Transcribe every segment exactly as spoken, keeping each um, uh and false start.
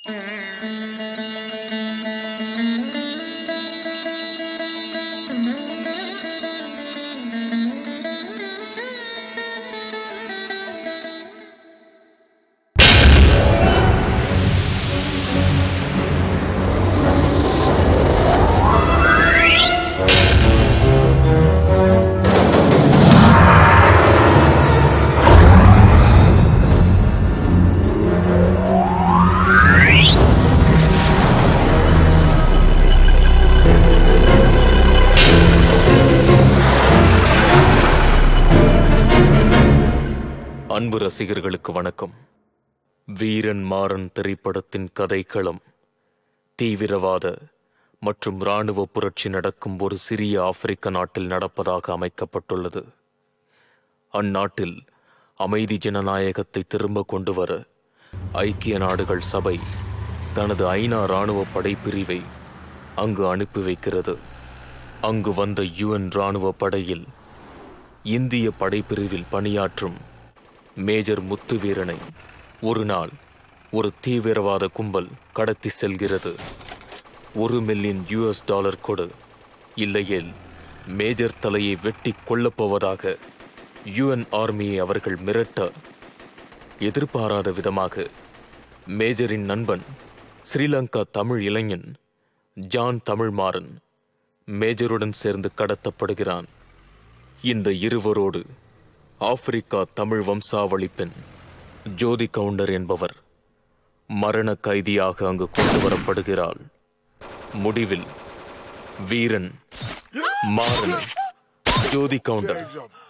அன்பு ரசிகர்களுக்கு வணக்கம். வீரன் மாறன் திரைப்படத்தின் கதைக்களம் தீவிரவாத மற்றும் இராணுவ புரட்சி நடக்கும் ஒரு சிறிய ஆப்பிரிக்க நாட்டில் நடப்பதாக அமைக்கப்பட்டுள்ளது. அந்நாட்டில் அமைதி ஜனநாயகத்தை திரும்ப கொண்டு வர ஐக்கிய நாடுகள் சபை தனது ஐநா இராணுவ படைப்பிரிவை அங்கு அனுப்பி வைக்கிறது. அங்கு வந்த யுஎன் இராணுவ படையில் இந்திய படைப்பிரிவில் பணியாற்றும் மேஜர் முத்துவீரனை ஒரு நாள் ஒரு தீவிரவாத கும்பல் கடத்தி செல்கிறது. ஒரு மில்லியன் யூஎஸ் டாலர் கொடு, இல்லையேல் மேஜர் தலையை வெட்டி கொல்லப்போவதாக யுஎன் ஆர்மியை அவர்கள் மிரட்ட, எதிர்பாராத விதமாக மேஜரின் நண்பன் ஸ்ரீலங்கா தமிழ் இளைஞன் ஜான் தமிழ்மாறன் மேஜருடன் சேர்ந்து கடத்தப்படுகிறான். இந்த இருவரோடு ஆப்பிரிக்கா தமிழ் வம்சாவளி பெண் ஜோதி கவுண்டர் என்பவர் மரண கைதியாக அங்கு கொண்டு வரப்படுகிறாள். முடிவில் வீரன் மாறன் ஜோதி கவுண்டர்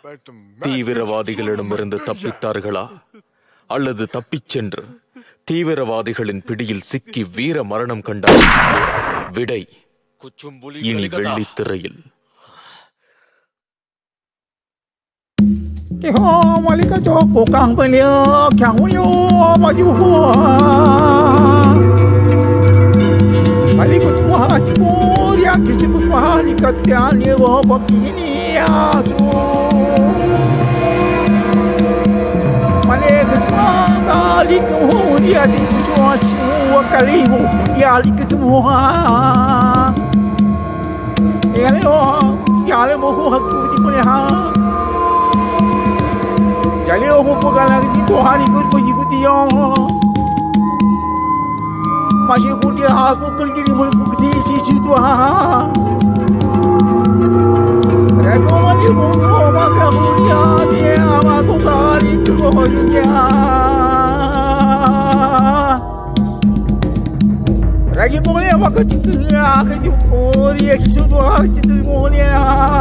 தீவிரவாதிகளிடமிருந்து தப்பித்தார்களா அல்லது தப்பிச் சென்று தீவிரவாதிகளின் பிடியில் சிக்கி வீர மரணம் கண்டார்? விடை இனி வெள்ளித்திரையில். Yo malika joko kang pelio kang yo maju malika tua chikoria kisibu malika tiani go bakini asu malika tua malika horia di tua chua kaligo ya malika tua yale yo yale mo hakku di pone ha Jaleo mo pagala di ko hari ko ko ikuti yo Masih pun dia aku kelgiri mo ko di si si tu ha Rago mali mo mo maga mo dia dia ama ko hari ko ho ya Ragi ko le ama ko tikira ka di ko ri ki su tu hari tu mo ne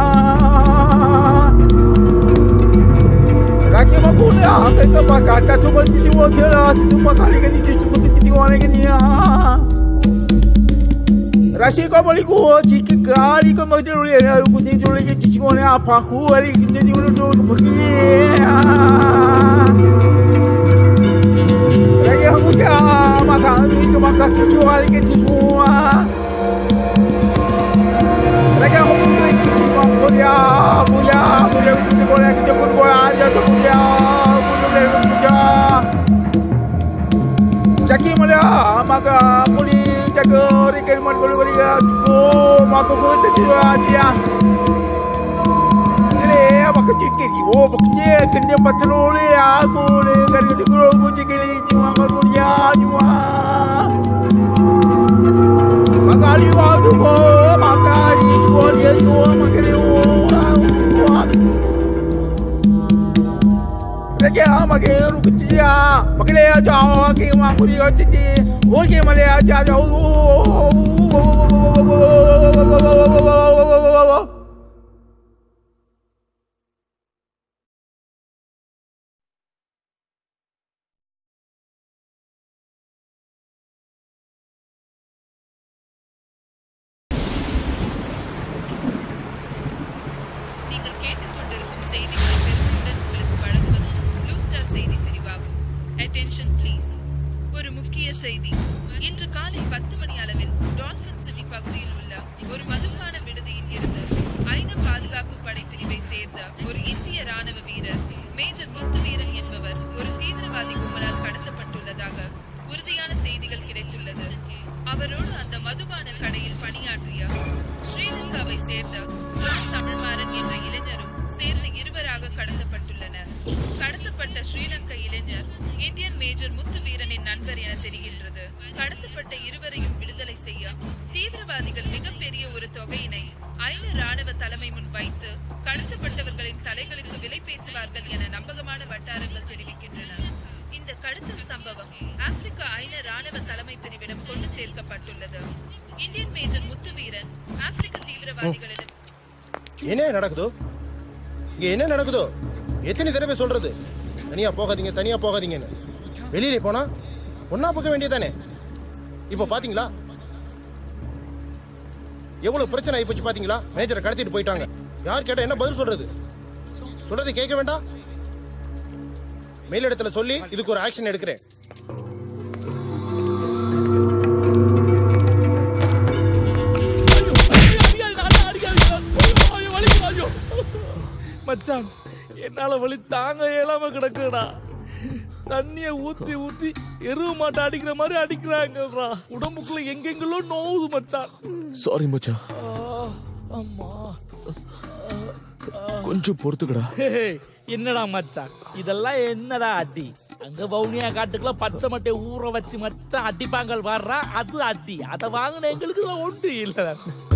Ragi makule aka ka bakata tuba titi wotela titi makali ka niti tuba titi wane ka niya Rashi ka bali ko chiki kari ka magdiru le na ku ni jole ke chichi wane apa ku ari ni ni ulo do bagi Ragi hamu ja makani ka makatu chu ari ke tifuwa Ragi hamu ka tifu Kuya, kuya, kuya, kuya, kuya, kuya, kuya, kuya, kuya, kuya, kuya, Jaki malah, maka muli jaga rekan man gol gol ya, tu maka gol terjua dia. Ini maka jikiri, oh bakje kena patroli aku le, kerja di guru buji kiri jua gol ya jua. Maka liwa tu ko, maka di jua dia jua maka liwa. Lagi ama ke rukutia, makle aja ke manguri ati, oke male aja aja. Attention please. ஒரு முக்கிய செய்தி. இன்று காலை பத்து மணி அளவில் dolphin city பகுதியில் உள்ள ஒரு மதுபான விடுதியில் இருந்து ஐநா பாதுகாப்பு படைப்பிரிவை சேர்ந்த ஒரு இந்திய ராணுவ வீரர் மேஜர் முத்துவீரன் என்பவர் ஒரு தீவிரவாதி கும்பலால் கடத்தப்பட்டுள்ளதாக உறுதியான செய்திகள் கிடைத்துள்ளது. அவரோடு அந்த மதுபான கடையில் பணியாற்றிய ஸ்ரீலங்காவை சேர்ந்த தமிழ்மாறன் என்ற இளைஞரும் சேர்ந்து இருவராக கடத்தப்பட்டுள்ளனர். கடத்தப்பட்ட ஸ்ரீலங்கா இளைஞர் இந்தியன் மேஜர் முத்து வீரனின் நண்பர் என தெரிகின்றது. கடத்தப்பட்ட இருவரையும் விடுதலை செய்ய தீவிரவாதிகள் மிகப்பெரிய ஒரு தொகையினை ஐநா ராணுவ தலைமை முன் வைத்து கடத்தப்பட்டவர்களின் தலைகளுக்கு விலை பேசுவார்கள் என நம்பகமான வட்டாரங்கள் தெரிவிக்கின்றன. இந்த கடத்தல் சம்பவம் ஆப்பிரிக்க ஐநா ராணுவ தலைமை பிரிவிடம் கொண்டு சேர்க்கப்பட்டுள்ளது. இந்தியன் மேஜர் முத்து வீரன் ஆப்பிரிக்க தீவிரவாதிகளிடம் என்ன நடக்குதோ இங்க என்ன நடக்குதோ எத்தனை தடவை சொல்றது, தனியா போகாதீங்க தனியா போகாதீங்கன்னு. வெளியில போனா ஒன்னா போக வேண்டியதானே. இப்ப பாத்தீங்களா எவ்வளவு பிரச்சனை ஆகி போச்சு பாத்தீங்களா. மேஜரை கடத்திட்டு போயிட்டாங்க. யார் கேட்டா என்ன பதில் சொல்றது? சொல்றதை கேட்க வேண்டாம். மேலிடத்துல சொல்லி இதுக்கு ஒரு ஆக்ஷன் எடுக்கிறேன். மச்சான் என்னால வலி தாங்க இயலாம கிடக்குடா. தண்ணிய ஊத்தி ஊத்தி எருவு மாட்டை அடிக்கிற மாதிரி அடிக்கிறாங்கடா. உடம்புக்குள்ள எங்கெங்களோ நோவுது மச்சான். சாரி மச்சான், அம்மா கொஞ்சம் பொறுத்துக்கடா. என்னடா மச்சான் இதெல்லாம் என்னடா அடி? அங்க வவுனியா காட்டுக்குள்ள பச்சை மட்டை ஊற வச்சு மச்சான் அடிப்பாங்கள் வர்றா, அது அடி. அதை வாங்கின எங்களுக்கு ஒன்று இல்ல.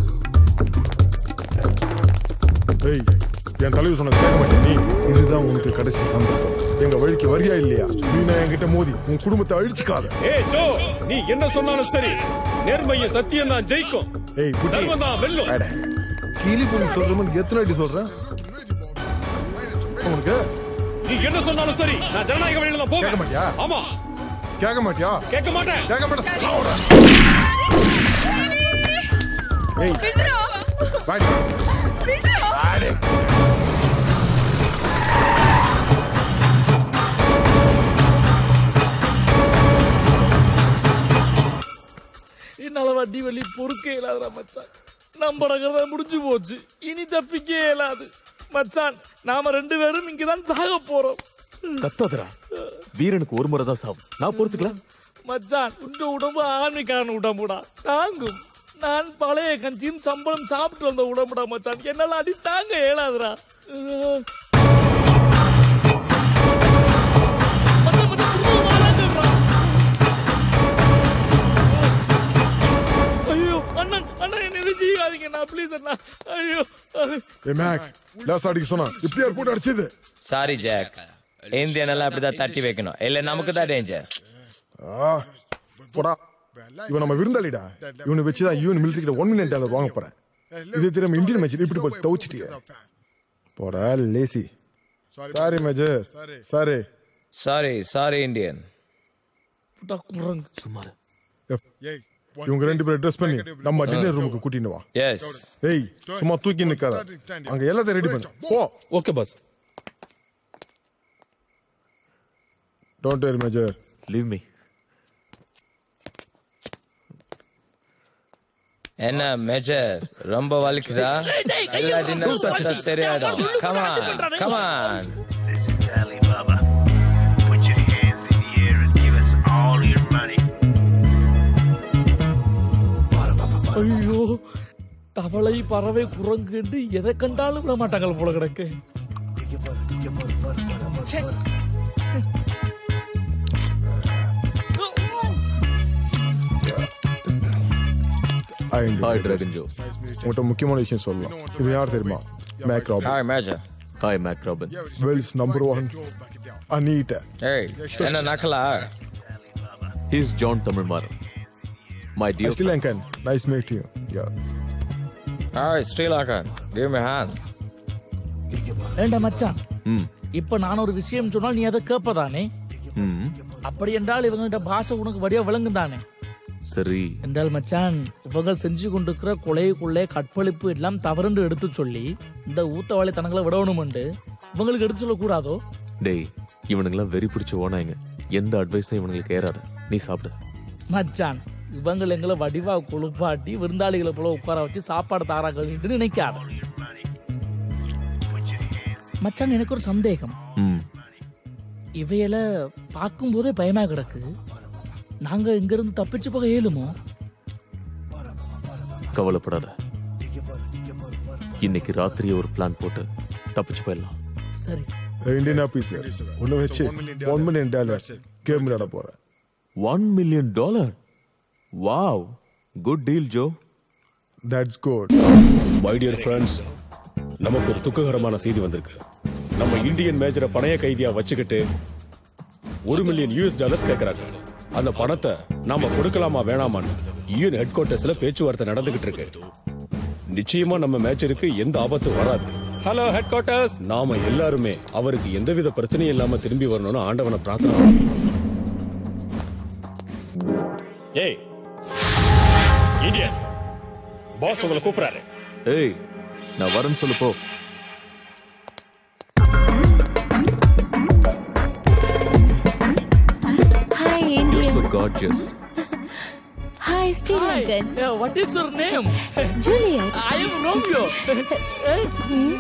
என் தலைவர் சொன்ன கேட்க மாட்டேன் நீ. இதுதான் உனக்கு கடைசி சந்தர்ப்பம். எங்க வழிக்கு வரியா இல்லையா? நீ நான் என்கிட்ட மோதி உன் குடும்பத்தை அழிச்சுக்காத. ஏய் ஜோ, நீ என்ன சொன்னாலும் சரி, நேர்மையும் சத்தியம் தான் ஜெயிக்கும். ஏய் புடி, தர்மம் தான் வெல்லும். கீழி புடி சொல்றேன்னு எத்தனை அடி சொல்றேன் உனக்கு? நீ என்ன சொன்னாலும் சரி, நான் ஜனநாயக வழியில தான் போவேன். கேட்க மாட்டியா? ஆமா. கேட்க மாட்டியா? கேட்க மாட்டேன். கேட்க மாட்டேன். சாவுடா. ஏய் பாடி பாடி. என்னால வண்டி வலி பொறுக்க இயலாதுடா மச்சான். நம்படங்கிறத முடிஞ்சு போச்சு, இனி தப்பிக்க இயலாது மச்சான். நாம ரெண்டு பேரும் இங்கதான் சாக போறோம். கத்தாதரா, வீரனுக்கு ஒரு முறை தான் சாவு. நான் பொறுத்துக்கலாம் மச்சான். உங்க உடம்பு ஆர்மிக்காரன் உடம்புடா, தாங்கும். நான் பழைய கஞ்சியும் சம்பளம் சாப்பிட்டு வந்த உடம்புடா மச்சான். என்னால அடி தாங்க இயலாதுடா. ஐயோ அண்ணன் அண்ணன் என்ன எதுவும் செய்யாதீங்க நான் ப்ளீஸ் அண்ணா. ஐயோ ஏ மேக், லாஸ்ட் அடிக்க சொன்னா இப்படியே போட்டு அடிச்சது. சாரி ஜாக், இந்தியன் எல்லாம் அப்படிதான் தட்டி வைக்கணும், இல்ல நமக்கு தான் டேஞ்சர். போடா, இவன் நம்ம விருந்தாளிடா. இவனை வச்சுதான் யூஎன் மிலிட்டரி கிட்ட ஒன் மில்லியன் டாலர் வாங்க போறேன். இது திரும்ப இந்தியன் மேட்ச் இப்படி போட்டு தவிச்சிட்டிய. போடா lazy. Sorry major, sorry sorry sorry Indian. சும்மா இவங்க ரெண்டு பேரும் ட்ரெஸ் பண்ணி நம்ம டின்னர் ரூமுக்கு கூட்டிட்டு வா. எஸ். ஏய் சும்மா தூக்கி நிக்காத, அங்க எல்லாத்தையும் ரெடி பண்ணு. போ. Okay boss. Don't worry major, leave me. என்ன மேஜர் ரொம்ப வலிக்குதா? எல்லா டின்னர் சச்சா சரியாயிடும். Come on come on. This is Alibaba. Put your hands in the air and give us all your money. ஐயோ, தவளை பறவை குரங்கு என்று எதை கண்டாலும் விட மாட்டாங்க போல கிடக்கு. Hi dragon Joe. உங்கள்கிட்ட முக்கியமான விஷயம் சொல்லலாம். இது யார் தெரியுமா? Mac Robin. Hi major. Hi Mac Robin. World's number one அனீட்டா. ஏய் என்ன நக்கலா? He is John Tamilmaran, my dear Sri Lankan. Nice meeting you. Yeah. Hi Sri Lankan. Give me a hand. ஏண்டா மச்சான், ம் இப்ப நான் ஒரு விஷயம் சொன்னால் நீ அதை கேட்பதானே? ம் அப்படி என்றால் இவங்கள்ட்ட பாஷை உனக்கு வடிவா விளங்கும் தானே? சரி என்றால் மச்சான், இவங்க செஞ்சு கொண்டிருக்கிற கொலைக்குள்ளே கற்பழிப்பு எல்லாம் தவறுன்னு எடுத்து சொல்லி இந்த ஊத்தவாளி தனங்களை விடணும்னு இவங்களுக்கு எடுத்து சொல்லக்கூடாதோ? டேய், இவனுங்கெல்லாம் வெறி பிடிச்ச ஓனாங்க. எந்த அட்வைஸும் இவனுங்களுக்கு ஏறாத. நீ சாப்பிடு மச்சான். இவங்க எங்களை வடிவா குளிப்பாட்டி விருந்தாளிகளை போல உட்கார வச்சு சாப்பாடு தாராங்கன்னு நினைக்காத மச்சான். எனக்கு ஒரு சந்தேகம். ம் இவையில பார்க்கும் போதே பயமா கிடக்கு. நாங்க இங்க இருந்து தப்பிச்சு போக இயலுமோ? கவலைப்படாத. இன்னைக்கு ராத்திரியே ஒரு பிளான் போட்டு தப்பிச்சு போயிடலாம். சரி. இந்தியன் ஆபீசர் ஒன்னு வச்சு ஒன் மில்லியன் டாலர் கேம் விளையாட போறேன். One million dollar? Wow, good deal Joe. That's good. My dear friends, நமக்கு ஒரு துக்ககரமான செய்தி வந்திருக்கு. நம்ம இந்தியன் மேஜரை பணைய கைதியா வச்சுக்கிட்டு ஒரு மில்லியன் யூஎஸ் டாலர்ஸ் கேட்கறாங்க. அந்த பணத்தை நாம கொடுக்கலாமா வேணாமான்னு யூஎன் ஹெட் குவார்ட்டர்ஸ்ல பேச்சுவார்த்தை நடந்துகிட்டு இருக்கு. நிச்சயமா நம்ம மேஜருக்கு எந்த ஆபத்தும் வராது. ஹலோ ஹெட் குவார்ட்டர்ஸ், நாம எல்லாருமே அவருக்கு எந்தவித பிரச்சனையும் இல்லாம திரும்பி வரணும்னு ஆண்டவனை பிரார்த்தனை பண்ணோம். ஏய் இந்தியன் பாஸ் உங்களை கூப்பிடுறாரு. ஏய், நான் வரேன்னு சொல்லு போ. Hi, Indian. So gorgeous. Hi, Sri Lankan. Hey, what is your name? Juliet. I am Romeo. Hmm?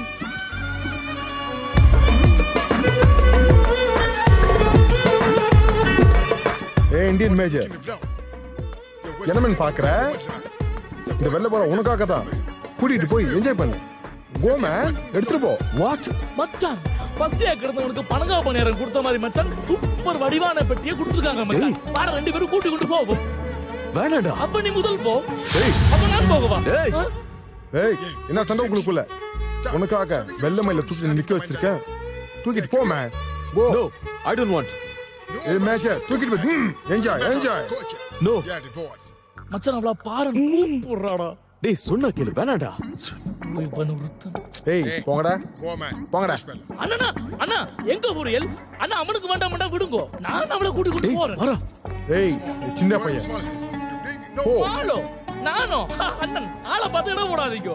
ஏ இந்தியன் மேஜர், என்னமன் பாக்குற? இந்த வெள்ள போற உனக்காக தான். கூட்டிட்டு போய் என்ஜாய் பண்ணு. கோ மேன், எடுத்துட்டு போ. வாட் மச்சான், பசியா கிடந்தவனுக்கு பணங்கா பணியாரம் கொடுத்த மாதிரி மச்சான் சூப்பர் வடிவான பெட்டியை கொடுத்துருக்காங்க மச்சான். வார ரெண்டு பேரும் கூட்டி கொண்டு போவோம். வேணாடா. அப்ப நீ முதல் போ. ஏய், அப்ப நான் போகவா? ஏய் ஏய், என்ன சண்டை உங்களுக்குள்ள? உனக்காக வெள்ள மயில தூக்கி நிக்க வச்சிருக்கேன். தூக்கிட்டு போ man. Go. No, I don't want. ஏ மேஜர், தூக்கிட்டு போய் என்ஜாய் என்ஜாய். No. மச்சான் அவள பாரு கூப்பிடுறாடா. டேய் சொன்னா கேளு, வேணாடா. போய் பண்ணு உருத்தம். ஏய் போங்கடா போங்கடா. அண்ணா அண்ணா எங்க போறியல்? அண்ணா அவனுக்கு வேண்டாம் வேண்டாம் விடுங்கோ. நான் அவளை கூட்டி கொண்டு போறேன். வரா. ஏய் சின்ன பையன். போ. ஆளோ நானோ அண்ணன் ஆளை பார்த்து இடம் போடாதீங்க.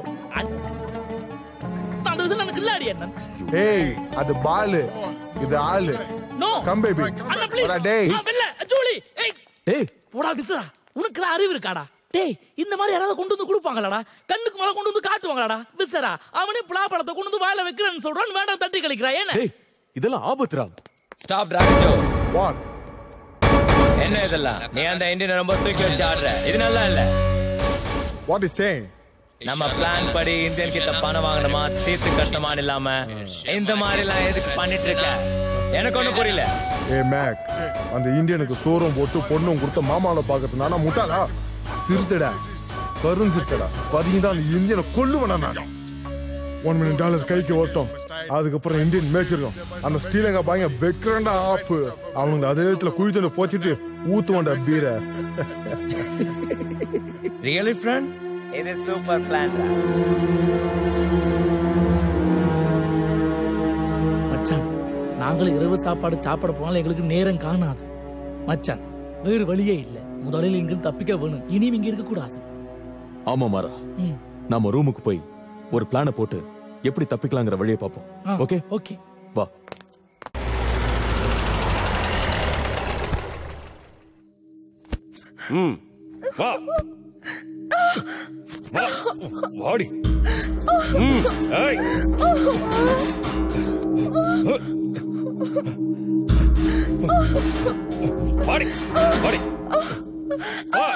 அந்த விஷயம் எனக்கு இல்ல அடி அண்ணன். ஏய் அது பால், இது ஆளு. No come baby. அண்ணா ப்ளீஸ். டேய் ஆ வெல்ல ஜூலி. ஏய் டேய் போடா விசரா. உனக்கு அறிவு இருக்காடா? டேய் இந்த மாதிரி யாராவது கொண்டு வந்து கொடுப்பாங்களாடா? கண்ணுக்கு மேல கொண்டு வந்து காட்டுவாங்களாடா? விசரா அவனே பலாப்பழத்தை கொண்டு வந்து வாயில வைக்கிறேன்னு சொல்றான். வேண்டாம் தட்டி கழிக்கிறா. ஏன்னா டேய் இதெல்லாம் ஆபத்துடா. ஸ்டாப் ராஜோ. வாட்? என்ன இதெல்லாம்? நீ அந்த இந்தியன் ரொம்ப தூக்கி வச்சு ஆடுற. இது நல்லா இல்ல. What is saying? நம்ம பிளான் படி இந்தியன் கிட்ட பணம் வாங்கணுமா தீர்த்து கஷ்டமான இல்லாம இந்த மாதிரி எல்லாம் எதுக்கு பண்ணிட்டு இருக்க? எனக்கு ஒண்ணு புரியல. ஏ மேக், அந்த இந்தியனுக்கு சோறும் போட்டு பொண்ணும் கொடுத்த மாமாவை பாக்குறது நானா முட்டாளா? சிறுத்தடா, கரும் சிறுத்தடா. பதினீங்க அந்த இந்தியனை கொல்லுவேனா நான். ஒன் மில்லியன் டாலர் கைக்கு ஓட்டும். அதுக்கப்புறம் இந்தியன் மேய்ச்சிருக்கோம். அந்த ஸ்ரீலங்கா பாய்ங்க வெக்கிறண்டா ஆப்பு. அவனுங்களை அதே இடத்துல குழி தண்ணி போச்சுட்டு ஊத்துவான்டா பீரை. ரியலி ஃப்ரெண்ட், இது சூப்பர் பிளான். மச்சான் நாங்களும் இரவு சாப்பாடு சாப்பிட போனாலும் எங்களுக்கு நேரம் காணாது மச்சான். வேறு வழியே இல்லை. முதலில் இங்கிருந்து தப்பிக்க வேணும். இனி இங்க இருக்க கூடாது. ஆமா மாரா, நாம ரூமுக்கு போய் ஒரு பிளான போட்டு எப்படி தப்பிக்கலாங்கிற வழியை பார்ப்போம். ஓகே ஓகே வா. ம் வா வா வாடி. ம் ஏய் வாடி வாடி வா.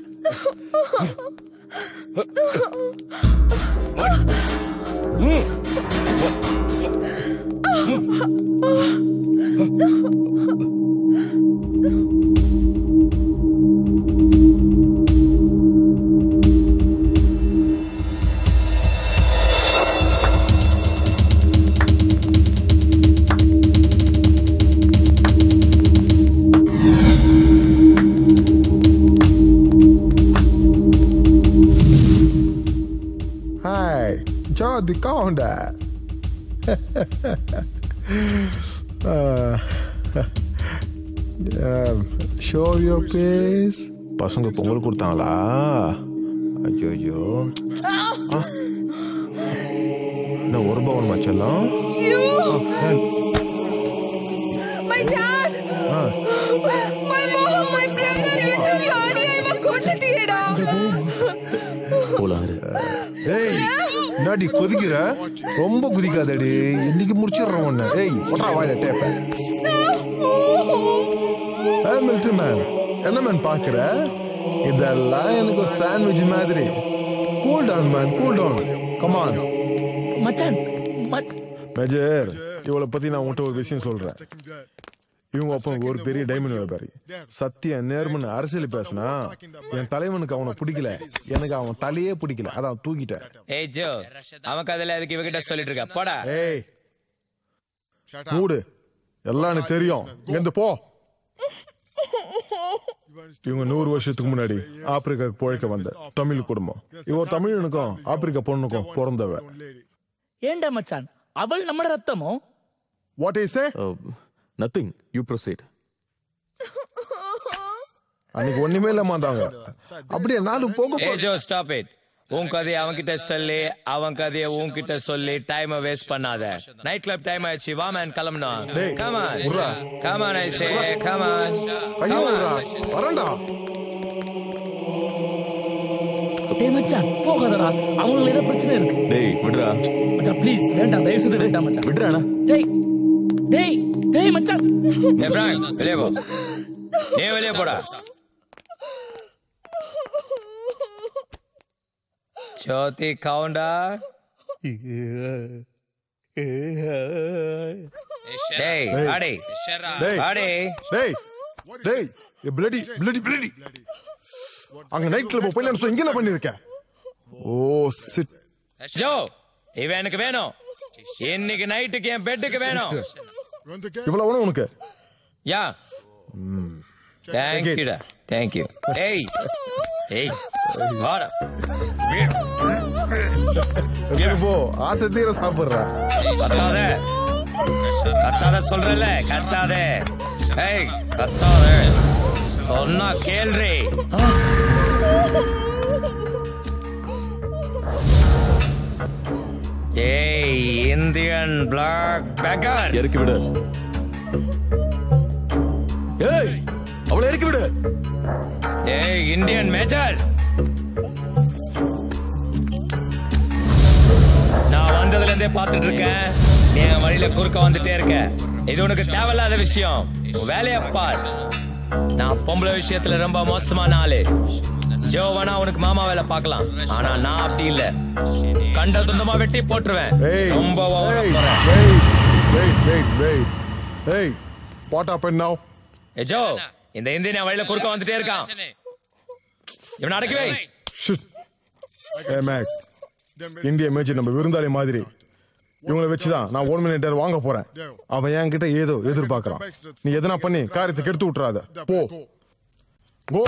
ம் Di kaunda. Show your face. பசங்க பொங்கல் கொடுத்தாங்களா? ஐயோ நான் ஒரு Pawan மச்சலாம். My dad. My mom, my brother, எங்க யாடி ஐவ கொட்டிட்டியடா. போலாரு. ஏய் நாடி கொதிக்கிற? ரொம்ப குதிக்காதடி. இன்னைக்கு முடிச்சிடுறோம் ஒண்ணு. ஏய் போடா வாயில டேப்ப. ஏய் மிலிட்டரி மேன், என்ன மேன் பாக்குற? இதெல்லாம் எனக்கு சாண்ட்விச் மாதிரி. Cool down man cool down come on மச்சான் மேஜர் இவளை பத்தி நான் உன்கிட்ட ஒரு விஷயம் சொல்றேன். இவங்க அப்பா ஒரு பெரிய டைமண்ட் வியாபாரி. சத்திய நேர்மன்னு அரசியல் பேசினா என் தலைவனுக்கு அவனை பிடிக்கல, எனக்கு அவன் தலையே பிடிக்கல, அதான் தூக்கிட்டேன். ஏய் ஜோ, அவன் கதையில அதுக்கு இவகிட்ட சொல்லிட்டு இருக்க போடா. ஏய் மூடு, எல்லாம் எனக்கு தெரியும், இங்க போ. இவங்க நூறு வருஷத்துக்கு முன்னாடி ஆப்பிரிக்காவுக்கு பிழைக்க வந்த தமிழ் குடும்பம். இவ தமிழனுக்கும் ஆப்பிரிக்கா பொண்ணுக்கும் பிறந்தவ. ஏண்டா மச்சான், அவள் நம்ம ரத்தமோ? What is it? Uh, nothing. You proceed. அன்னைக்கு ஒண்ணுமே இல்லாம வந்தாங்க. அப்படியே நாலு போக. ஏய் ஜோ, ஸ்டாப் இட். உன் கதையை அவன் கிட்ட சொல்லி, அவன் கதையை உன் கிட்ட சொல்லி டைம் வேஸ்ட் பண்ணாத. நைட் கிளப் டைம் ஆயிடுச்சு, வா மேன் கிளம்பணும். Come on come on I say come on. கையோ வரண்டா. டேய் மச்சான் போகாதடா, அவங்களுக்கு ஏதோ பிரச்சனை இருக்கு. டேய் விடுடா மச்சான் ப்ளீஸ், வேண்டாம் தயவு செய்து வேண்டாம் மச்சான். விடுறானா? டேய் டேய் டேய் மச்சான். ஏய் ஃப்ராங்க், வெளிய போ. நீ வெளிய போடா. ஜோதி கவுண்டா. டேய் ஆடி ஆடி. டேய் டேய் பிளடி பிளடி பிளடி. அங்க நைட் கிளப் போய்லாம் சோ இங்க என்ன பண்ணிருக்க? ஓ சிட். ஜோ, இவன் எனக்கு வேணும். இன்னைக்கு நைட்டுக்கு என் பெட்டுக்கு வேணும். இவ்வளவு வேணும் உனக்கு? Yeah. Thank you. Thank you. ஏய் ஏய் வாடா. போ, ஆசை தீர சாப்பிடுறா. கத்தாத கத்தாத சொல்றல, கத்தாத. ஏய் கத்தாத சொன்னா கேள்றி. ஏய் இந்தியன் பிளாக் பேக்கர், இறக்கி விடு. ஏய் அவளை இறக்கி விடு. ஏய் இந்தியன் மேஜர், நான் வந்ததுல இருந்தே பாத்துட்டு இருக்கேன். நீ என் வழியில குறுக்க வந்துட்டே இருக்க. இது உனக்கு தேவையில்லாத விஷயம். வேலைய பார். நான் பொம்பளை விஷயத்துல ரொம்ப மோசமான ஆளு. ஜோ வேணா உனக்கு மாமா வேலை பார்க்கலாம், ஆனா நான் அப்படி இல்ல. கண்ட துண்டமா வெட்டி போட்டுருவேன். ரொம்ப ஜோ, இந்த இந்தியன் வழியில குறுக்க வந்துட்டே இருக்கான். இவன் அடக்கி வை. இந்திய மேஜர் நம்ம விருந்தாளி மாதிரி. இவங்களை வச்சுதான் நான் ஒன் மினிட் வாங்க போறேன். அவன் என்கிட்ட ஏதோ எதிர்பார்க்கறான். நீ எதனா பண்ணி காரியத்தை கெடுத்து விட்டுறாத. போ go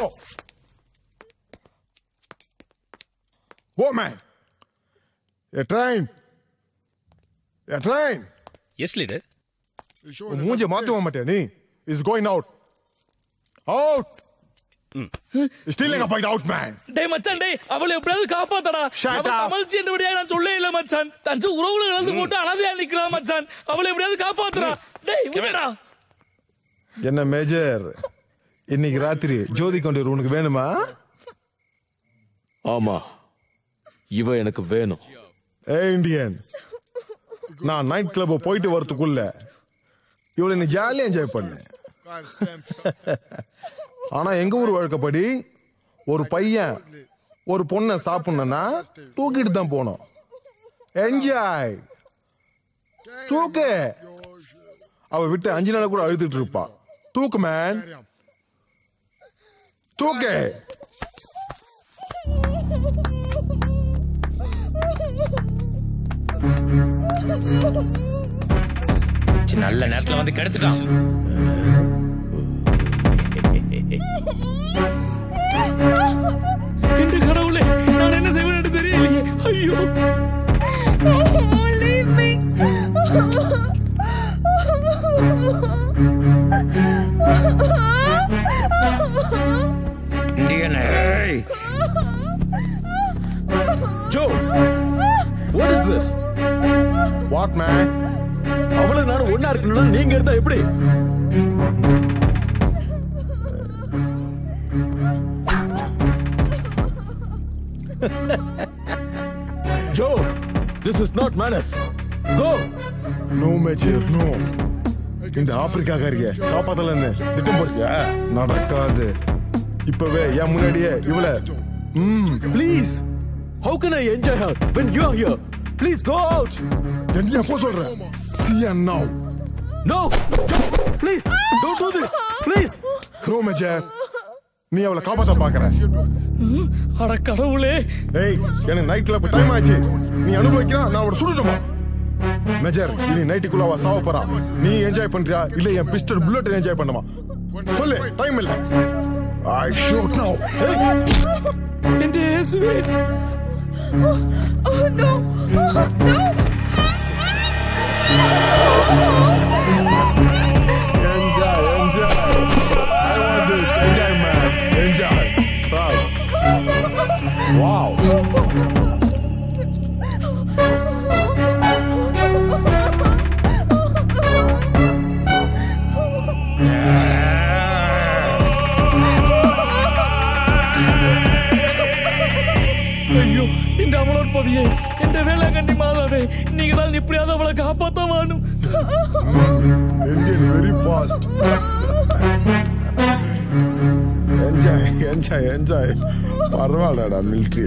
go man. A train. A train. Yes, leader. மூஞ்ச மாத்துவ மாட்டே நீ. Is going out. Out. Still like a fight out man. டேய் மச்சான், டேய் அவளை எப்படியாவது காப்பாத்தடா. அவ கமல்ச்சி என்றபடியா நான் சொல்லவே இல்ல மச்சான். தஞ்சு உறவுல இழந்து போட்டு அனாதையா நிக்கிறான் மச்சான். அவளை எப்படியாவது காப்பாத்துடா. டேய் விடுடா. என்ன மேஜர், இன்னைக்கு ராத்திரி ஜோதி கவுண்டர் உனக்கு வேணுமா? ஆமா, இவ எனக்கு வேணும். ஏய் இந்தியன், நான் நைட் கிளப் போயிட்டு வரதுக்குள்ள இவளை நீ ஜாலியா என்ஜாய் பண்ணு. ஆனா எங்க ஊர் வழக்கப்படி ஒரு பையன் ஒரு பொண்ணை சாப்பிடணும்னா தூக்கிட்டு தான் போனோம். என்ஜாய் தூக்கு. அவ விட்டு அஞ்சு நாள் கூட அழுதுட்டு இருப்பா. தூக்கு மேன், தூக்கு. நல்ல நேரத்துல வந்து கெடுத்துட்டான். இந்த கடவுளே, நான் என்ன செய்வேன்னு தெரியலையே. ஐயோ, leave me. Indian, hey. Joe, what is this? What man? அவளை நானும் ஒன்னா இருக்கணும்னா நீங்க இருந்தா எப்படி? Joe, this is not manners. Go. No major, no. இந்த ஆப்பிரிக்காக்காரிய காப்பாத்தலன்னு திட்டம் போட்டியா? நடக்காது. இப்பவே என் முன்னாடியே இவளை ம் please How can I enjoy her when you are here? Please go out. என்னையா போ சொல்ற? See her now. No. Please don't do this. Please. No Major. நீ அவளை காப்பாத்த பாக்குற. அட கடவுளே. ஏய் எனக்கு நைட் கிளப் டைம் ஆச்சு. நீ அனுபவிக்கிறா நான் அவளை சுடுறேன். மேஜர் இனி நைட்டுக்குள்ள அவ சாவ போறா. நீ என்ஜாய் பண்றியா இல்ல என் பிஸ்டல் புல்லட் என்ஜாய் பண்ணுமா? சொல்லு டைம் இல்ல. I shoot now. என்டே இயேசுவே. Oh no. Oh, no. Enjoy, enjoy. I want this. Enjoy, man. Enjoy. Wow. Wow. ஐயோ இந்த அமலோர் பவியே இந்த வேளாங்கண்ணி மாதாவே நீங்க தான் இப்படியாவது அவளை காப்பாத்த வேணும். Indian very fast. Enjoy, enjoy, enjoy. பரவாயில்லடா military.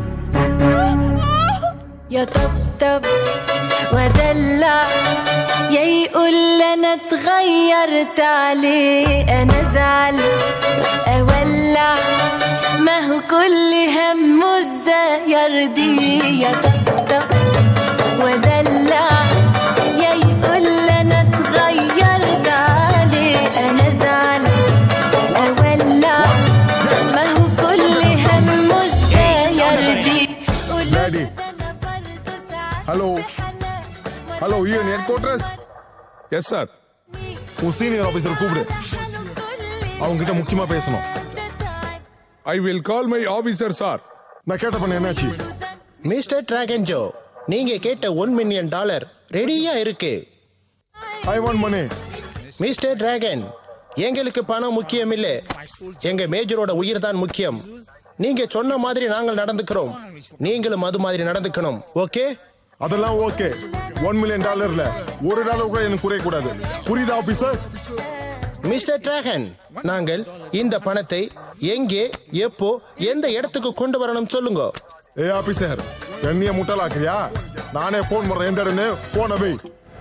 يا طبطب ودلع يا يقول انا اتغيرت عليه انا ازعل اولع ما هو كل همه ازاي يرضيه يا طبطب ودلع يا يقول انا اتغيرت عليه انا ازعل اولع ما هو كل همه ازاي يرضيه Daddy. Hello. Hello, you in headquarters? Yes sir. உன் சீனியர் ஆபீசர் கூப்பிடு. அவங்க கிட்ட முக்கியமா பேசணும். I will call my officer sir. நான் கேட்ட பண்ண என்னாச்சு? மிஸ்டர் டிராகன் ஜோ நீங்க கேட்ட ஒன் மில்லியன் டாலர் ரெடியா இருக்கு. I want money. Mister dragon எங்களுக்கு பணம் முக்கியம் இல்ல, எங்க மேஜரோட உயிர் தான் முக்கியம். நீங்க சொன்ன மாதிரி நாங்கள் நடந்துக்கிறோம், நீங்களும் அது மாதிரி நடந்துக்கணும். ஓகே? அதெல்லாம் ஓகே. ஒன் மில்லியன் டாலர்ல ஒரு டாலர் கூட எனக்கு குறைய கூடாது. புரியுதா ஆபீசர்? மிஸ்டர் டிராகன் நாங்கள் இந்த பணத்தை எங்கே எப்போ எந்த இடத்துக்கு கொண்டு வரணும் சொல்லுங்க. ஏ ஆபீசர் என்னைய முட்டாளாக்குறியா? நானே போன் பண்றேன். எந்த இடம்னு போன வை.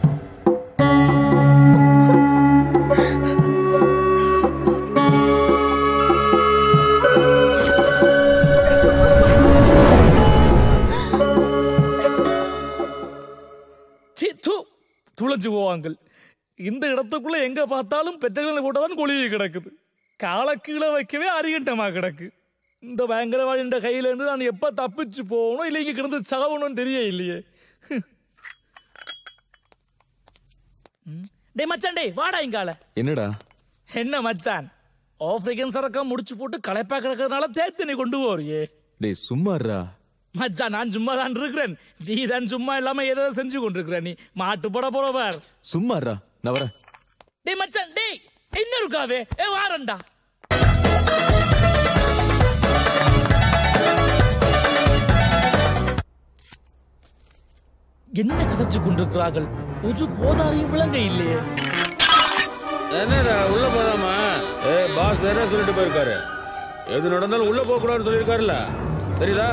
துளைஞ்சு போவாங்க. இந்த இடத்துக்குள்ள எங்க பார்த்தாலும் பெற்றகளை கூட தான் கொழுவி கிடக்குது. காலை கீழே வைக்கவே அரிகண்டமா கிடக்கு. இந்த பயங்கரவாதியின் கையில இருந்து நான் எப்ப தப்பிச்சு போகணும் இல்லை இங்க கிடந்து சாகணும்னு தெரிய இல்லையே. டே மச்சான், டே வாடா இங்கால. என்னடா? என்ன மச்சான், ஆப்பிரிக்கன் சரக்கம் முடிச்சு போட்டு களைப்பா கிடக்கிறதுனால தேத்து நீ கொண்டு போறியே. டேய் சும்மாறா மச்சான், நான் சும்மா தான் இருக்கிறேன். நீ தான் சும்மா இல்லாம ஏதோ செஞ்சு கொண்டிருக்கிற. நீ மாட்டு போட போட பார். சும்மாறா நான் வரேன். டேய் மச்சான், டேய் என்ன இருக்காவே? ஏ வாரண்டா. என்ன கதைச்சு கொண்டிருக்கிறார்கள்? ஒரு கோதாரியும் விளங்க இல்லையே. என்னடா உள்ள போறாமா? ஏ பாஸ் என்ன சொல்லிட்டு போயிருக்காரு? எது நடந்தாலும் உள்ள போக கூடாதுன்னு சொல்லியிருக்காருல்ல, தெரியுதா?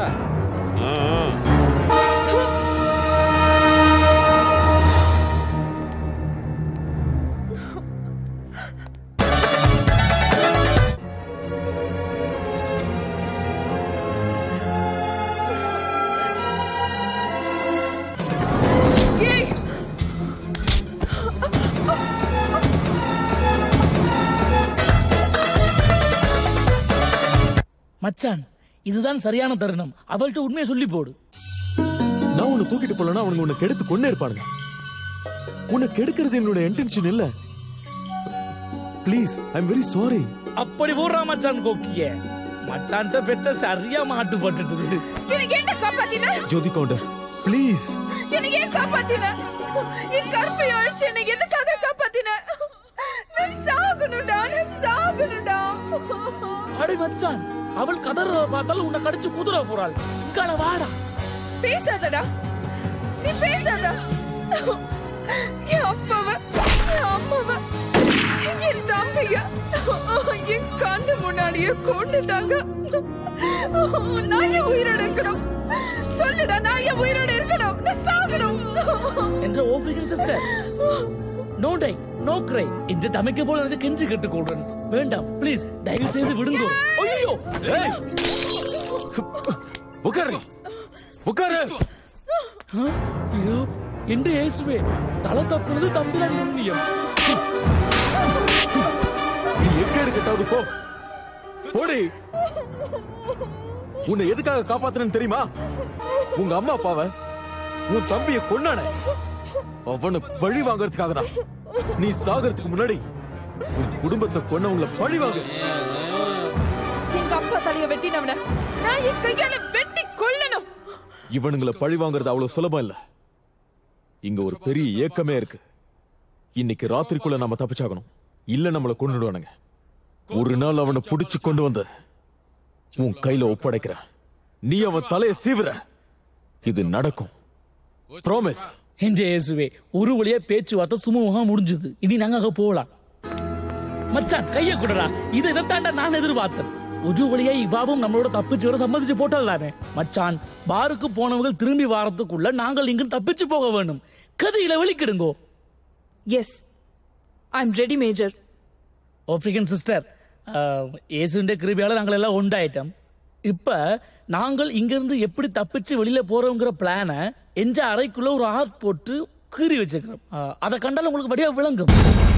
மச்சான், இதுதான் சரியான தருணம். அவள்கிட்ட உண்மையை சொல்லி போடு. நான் உன்னை தூக்கிட்டு போலனா அவனுங்க உன்னை கெடுத்து கொண்டே இருப்பானுங்க. உன்னை கெடுக்கிறது என்னோட இன்டென்ஷன் இல்ல. Please, I am very sorry. அப்படி போடுறா மச்சான் கோக்கிய. மச்சான்ட்ட பெற்ற சரியா மாட்டு பட்டுட்டு. எனக்கு என்ன காப்பாத்தின? ஜோதி கவுண்டர், ப்ளீஸ். எனக்கு ஏன் காப்பாத்தின? என் கற்பை அழிச்சு என்னை எதுக்காக காப்பாத்தின? நான் சாகணும்டா, நான் சாகணும்டா. அடே மச்சான், அவள் கதறத பார்த்தாலும் உன்னை கடிச்சு குதிர போறாள். இங்கால வாடா. பேசாதடா, நீ பேசாத. என் அப்பாவ, என் அம்மாவ, என் தம்பிய என் கண்ணு முன்னாடியே கொண்டுட்டாங்க. நான் என் உயிரிழக்கணும். சொல்லுடா, நான் என் உயிரோட இருக்கணும், நான் சாகணும். என்ற African sister, no die no cry. இந்த தமைக்க போல எனக்கு கெஞ்சி கேட்டுக்கொள்றேன். வேண்டாம் ப்ளீஸ், தயவு செய்து விடுங்கோ. ஐயோ உட்காரு உட்காரு. ஐயோ என்று இயேசுவே, தலை தப்புனது தம்பிதான் புண்ணியம். நீ எங்க எடுக்கட்டாவது போ போடி. உன்னை எதுக்காக காப்பாத்துறேன்னு தெரியுமா? உங்க அம்மா அப்பாவை உன் தம்பியை கொன்னானே, அவனை பழி வாங்கறதுக்காக தான். நீ சாகிறதுக்கு முன்னாடி உன் குடும்பத்தை கொன்னவங்கள பழி வாங்க. எங்க அப்பா தலைய வெட்டினவன நான் என் கையால வெட்டி கொல்லணும். இவனுங்களை பழி வாங்குறது அவ்வளவு சுலபம் இல்ல. இங்க ஒரு பெரிய ஏக்கமே இருக்கு. இன்னைக்கு ராத்திரிக்குள்ள நாம தப்பிச்சாகணும், இல்ல நம்மளை கொன்னுடுவானுங்க. ஒரு நாள் அவனை புடிச்சு கொண்டு வந்து உன் கையில ஒப்படைக்கிற, நீ அவன் தலையை சீவுற, இது நடக்கும். ப்ராமிஸ். என்ற இயேசுவே, ஒரு வழியா பேச்சுவார்த்தை சுமூகமா முடிஞ்சது. இனி நாங்க அங்க போகலாம். மச்சான் கைய கூடடா, இதை இதைத்தாண்டா நான் எதிர்பார்த்தேன். ஒரு வழியா இவ்வாவும் நம்மளோட தப்பிச்சு வர சம்மதிச்சு போட்டால் தானே. மச்சான், பாருக்கு போனவங்க திரும்பி வாரத்துக்குள்ள நாங்கள் இங்கு தப்பிச்சு போக வேணும். கதையில வெளிக்கிடுங்கோ. Yes, I am ready major. African sister, இயேசுவின் கிருபையால நாங்கள் எல்லாம் உண்டாயிட்டோம். இப்ப நாங்கள் இங்கிருந்து எப்படி தப்பிச்சு வெளியில போறோங்கிற பிளானை எந்த அறைக்குள்ள ஒரு ஆர்ட் போட்டு கீறி வச்சிருக்கிறோம். அதை கண்டாலும் உங்களுக்கு வடிவா விளங்கும்.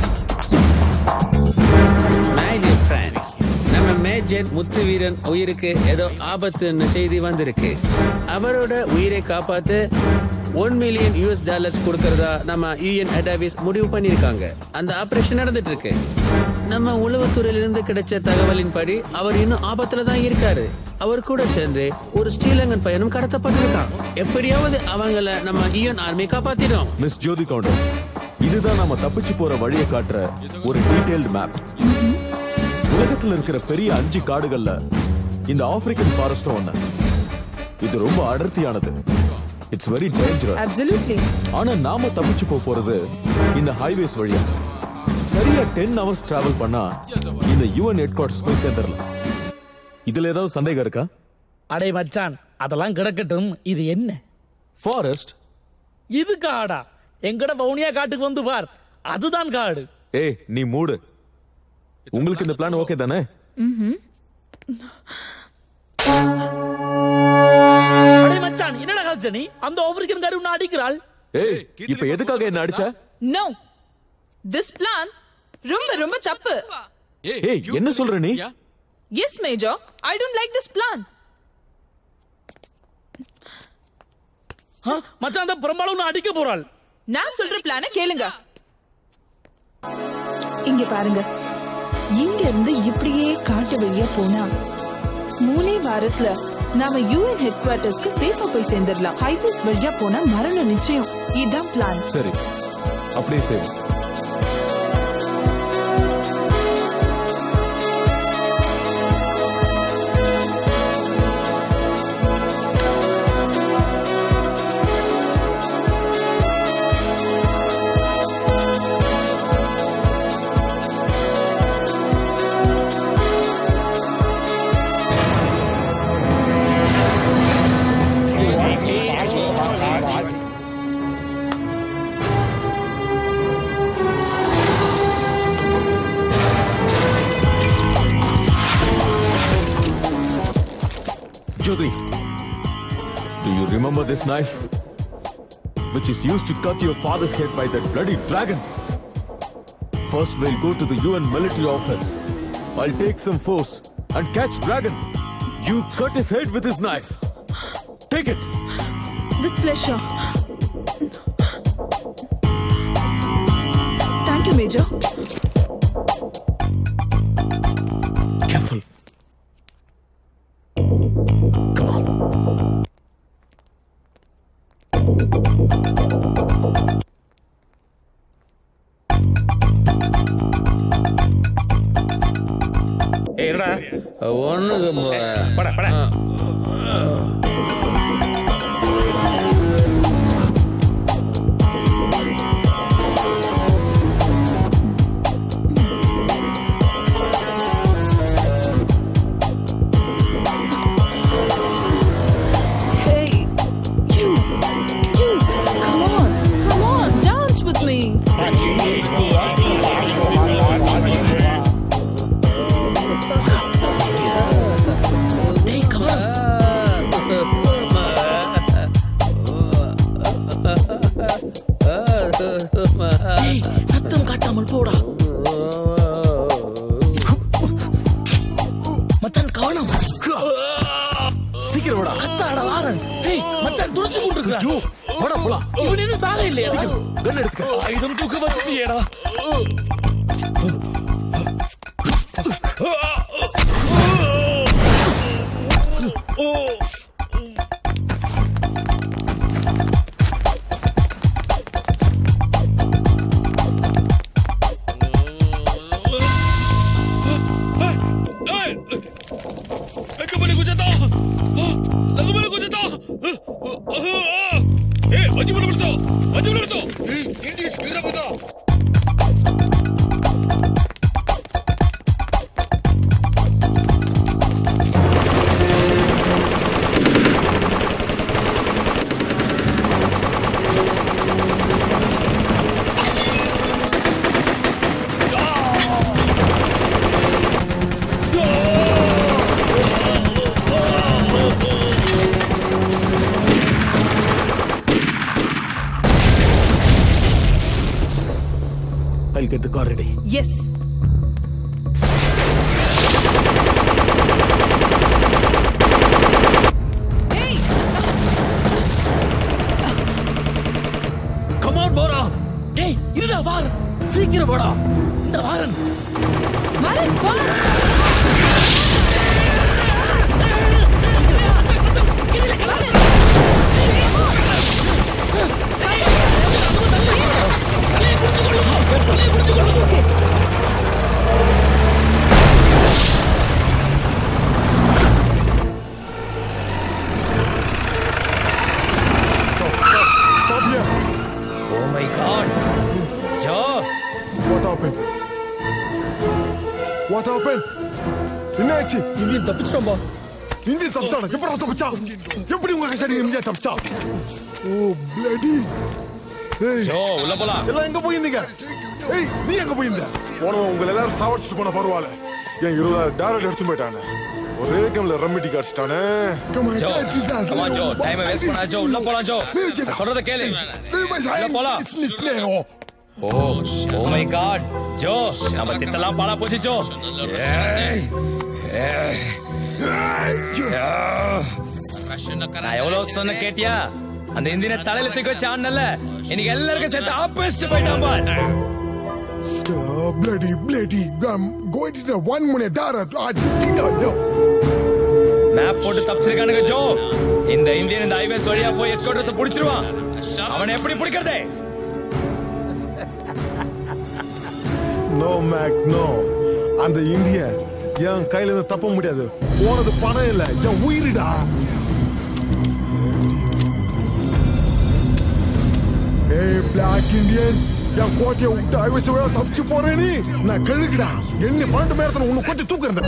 நம்ம மேஜர் முத்து வீரன் உயிருக்கு ஏதோ ஆபத்துன்னு செய்தி வந்திருக்கு. அவரோட உயிரை காப்பாத்து ஒன் மில்லியன் யூஎஸ் டாலர்ஸ் கொடுக்கறதா நம்ம யூஎன் அடாவிஸ் முடிவு பண்ணிருக்காங்க. அந்த ஆபரேஷன் நடந்துட்டு இருக்கு. நம்ம உளவுத்துறையிலிருந்து கிடைச்ச தகவலின் படி அவர் இன்னும் ஆபத்துல தான் இருக்காரு. அவர் கூட சேர்ந்து ஒரு ஸ்ரீலங்கன் பையனும் கடத்தப்பட்டிருக்கான். எப்படியாவது அவங்கள நம்ம யூஎன் ஆர்மி காப்பாத்திடும். மிஸ் ஜோதி கவுண்டர், இதுதான் நாம தப்பிச்சு போற வழியை காட்டுற ஒரு டீடைல்டு மேப். உலகத்துல இருக்கிற பெரிய அஞ்சு காடுகள்ல இந்த ஆப்பிரிக்கன் ஃபாரஸ்ட் ஒண்ணு. இது ரொம்ப அடர்த்தியானது. It's very dangerous. அப்சல்யூட்லி. ஆனா நாம தப்பிச்சு போக போறது இந்த ஹைவேஸ் வழியா. சரியா டென் ஹவர்ஸ் டிராவல் பண்ணா இந்த யூஎன் ஹெட் குவார்டர்ஸ் போய் சேர்ந்துடலாம். இதுல ஏதாவது சந்தேகம் இருக்கா? அடே மச்சான், அதெல்லாம் கிடக்கட்டும். இது என்ன ஃபாரஸ்ட்? இது காடா? எங்கட வவுனியா காட்டுக்கு வந்து பார், அதுதான் காடு. ஏய் நீ மூடு. உங்களுக்கு இந்த பிளான் ஓகே தானே? அடே மச்சான், என்னடா காச்ச நீ? அந்த ஆப்பிரிக்கன் காரி உன்னை அடிக்கிறாள். ஏய் இப்போ எதுக்காக என்ன அடிச்ச? நோ, திஸ் பிளான் ரொம்ப ரொம்ப தப்பு. ஏய் என்ன சொல்ற நீ? Yes, Major. I don't like this plan. மச்சான், அந்த பிரம்பாளம் அடிக்க போறாள். நான் சொல்ற பிளான கேளுங்க. இங்க பாருங்க, இங்க இருந்து இப்படியே காட்டு வழியா போனா மூணே வாரத்துல நாம யூஎன் ஹெட் குவார்டர்ஸ்க்கு சேஃபா போய் சேர்ந்துடலாம். ஹைவேஸ் வழியா போனா மரணம் நிச்சயம். இதுதான் பிளான். சரி, அப்படியே சரி. Jyoti, do you remember this knife? Which is used to cut your father's head by that bloody dragon. First we'll go to the U N military office. I'll take some force and catch dragon. You cut his head with his knife. Take it. With pleasure. Thank you, Major. Careful. ஒண்ணு பட பட Hey, பணம் சீக்கிரம் வாடா. கத்தாட வாரன். ஏய் மச்சான் துடிச்சு கொண்டிருக்கா. ஐயோ வாடா போலாம். இவன் என்ன சாக இல்லையா? கன் எடுத்துக்க. ஆயுதம் தூக்க வச்சிட்டியேடா. I'll get the car ready. Yes. Hey! Come on, Bora. Hey, இருடா வார். சீக்கிரம் வாடா. இந்த வாரன். வாரன் fast. Oh my God, Joe. What happened? What happened? என்னாச்சு? இந்தியன் தப்பிச்சிட்டோம் பாஸ். இந்தியன் தப்பிச்சாடா? எப்படி தப்பிச்சா? எப்படி உங்க கஷ்டம் இந்தியன் தப்பிச்சா? Oh bloody. ஏய் ஜோ உள்ள போலாம். எல்லாம் எங்க போயிருந்தீங்க? ஏய் நீ எங்க போயிருந்த? போனவன் உங்களை எல்லாரும் சாவடிச்சுட்டு போன பரவாயில்ல. என் இருபதாயிரம் டாலர் எடுத்து போயிட்டானே. ஒரே கேம்ல ரம்மிட்டி காட்சிட்டானே. Joe come on, Joe time waste பண்ணா. ஜோ உள்ள போலாம். ஜோ சொல்றத கேளு. உள்ள போலாம். Oh oh my God Joe நம்ம திட்டலாம் பாலா போச்சு. ஜோ ஏய் ஏய் நான் எவ்வளவு சொன்ன கேட்டியா? அந்த இந்தியனை தலையில தூக்கி வச்சு ஆனல்ல, இன்னைக்கு எல்லாருக்கும் சேர்த்து ஆப்போசிட் போயிட்டான் பார். Bloody, bloody, I'm going to the one minute dollar. I did not know. Map போட்டு தப்பிச்சிருக்கானுங்க. ஜோ இந்த இந்தியன் இந்த ஹைவேஸ் வழியா போய் ஹெட்குவார்ட்டர்ஸ் புடிச்சிருவான். அவனை எப்படி பிடிக்கிறதே? No Mac, no. அந்த இந்தியன் என் கையில இருந்து தப்ப முடியாது. போனது பணம் இல்ல, என் உயிரிடா. ஏய் பிளாக் இந்தியன், என் கோட்டையை விட்டு ஐவசி விட தப்பிச்சு போறேன் நீ. நான் கழுகுடா. என்ன பன்னெண்டு மணி நேரத்துல உன்னை கொஞ்சம் தூக்குறேன்.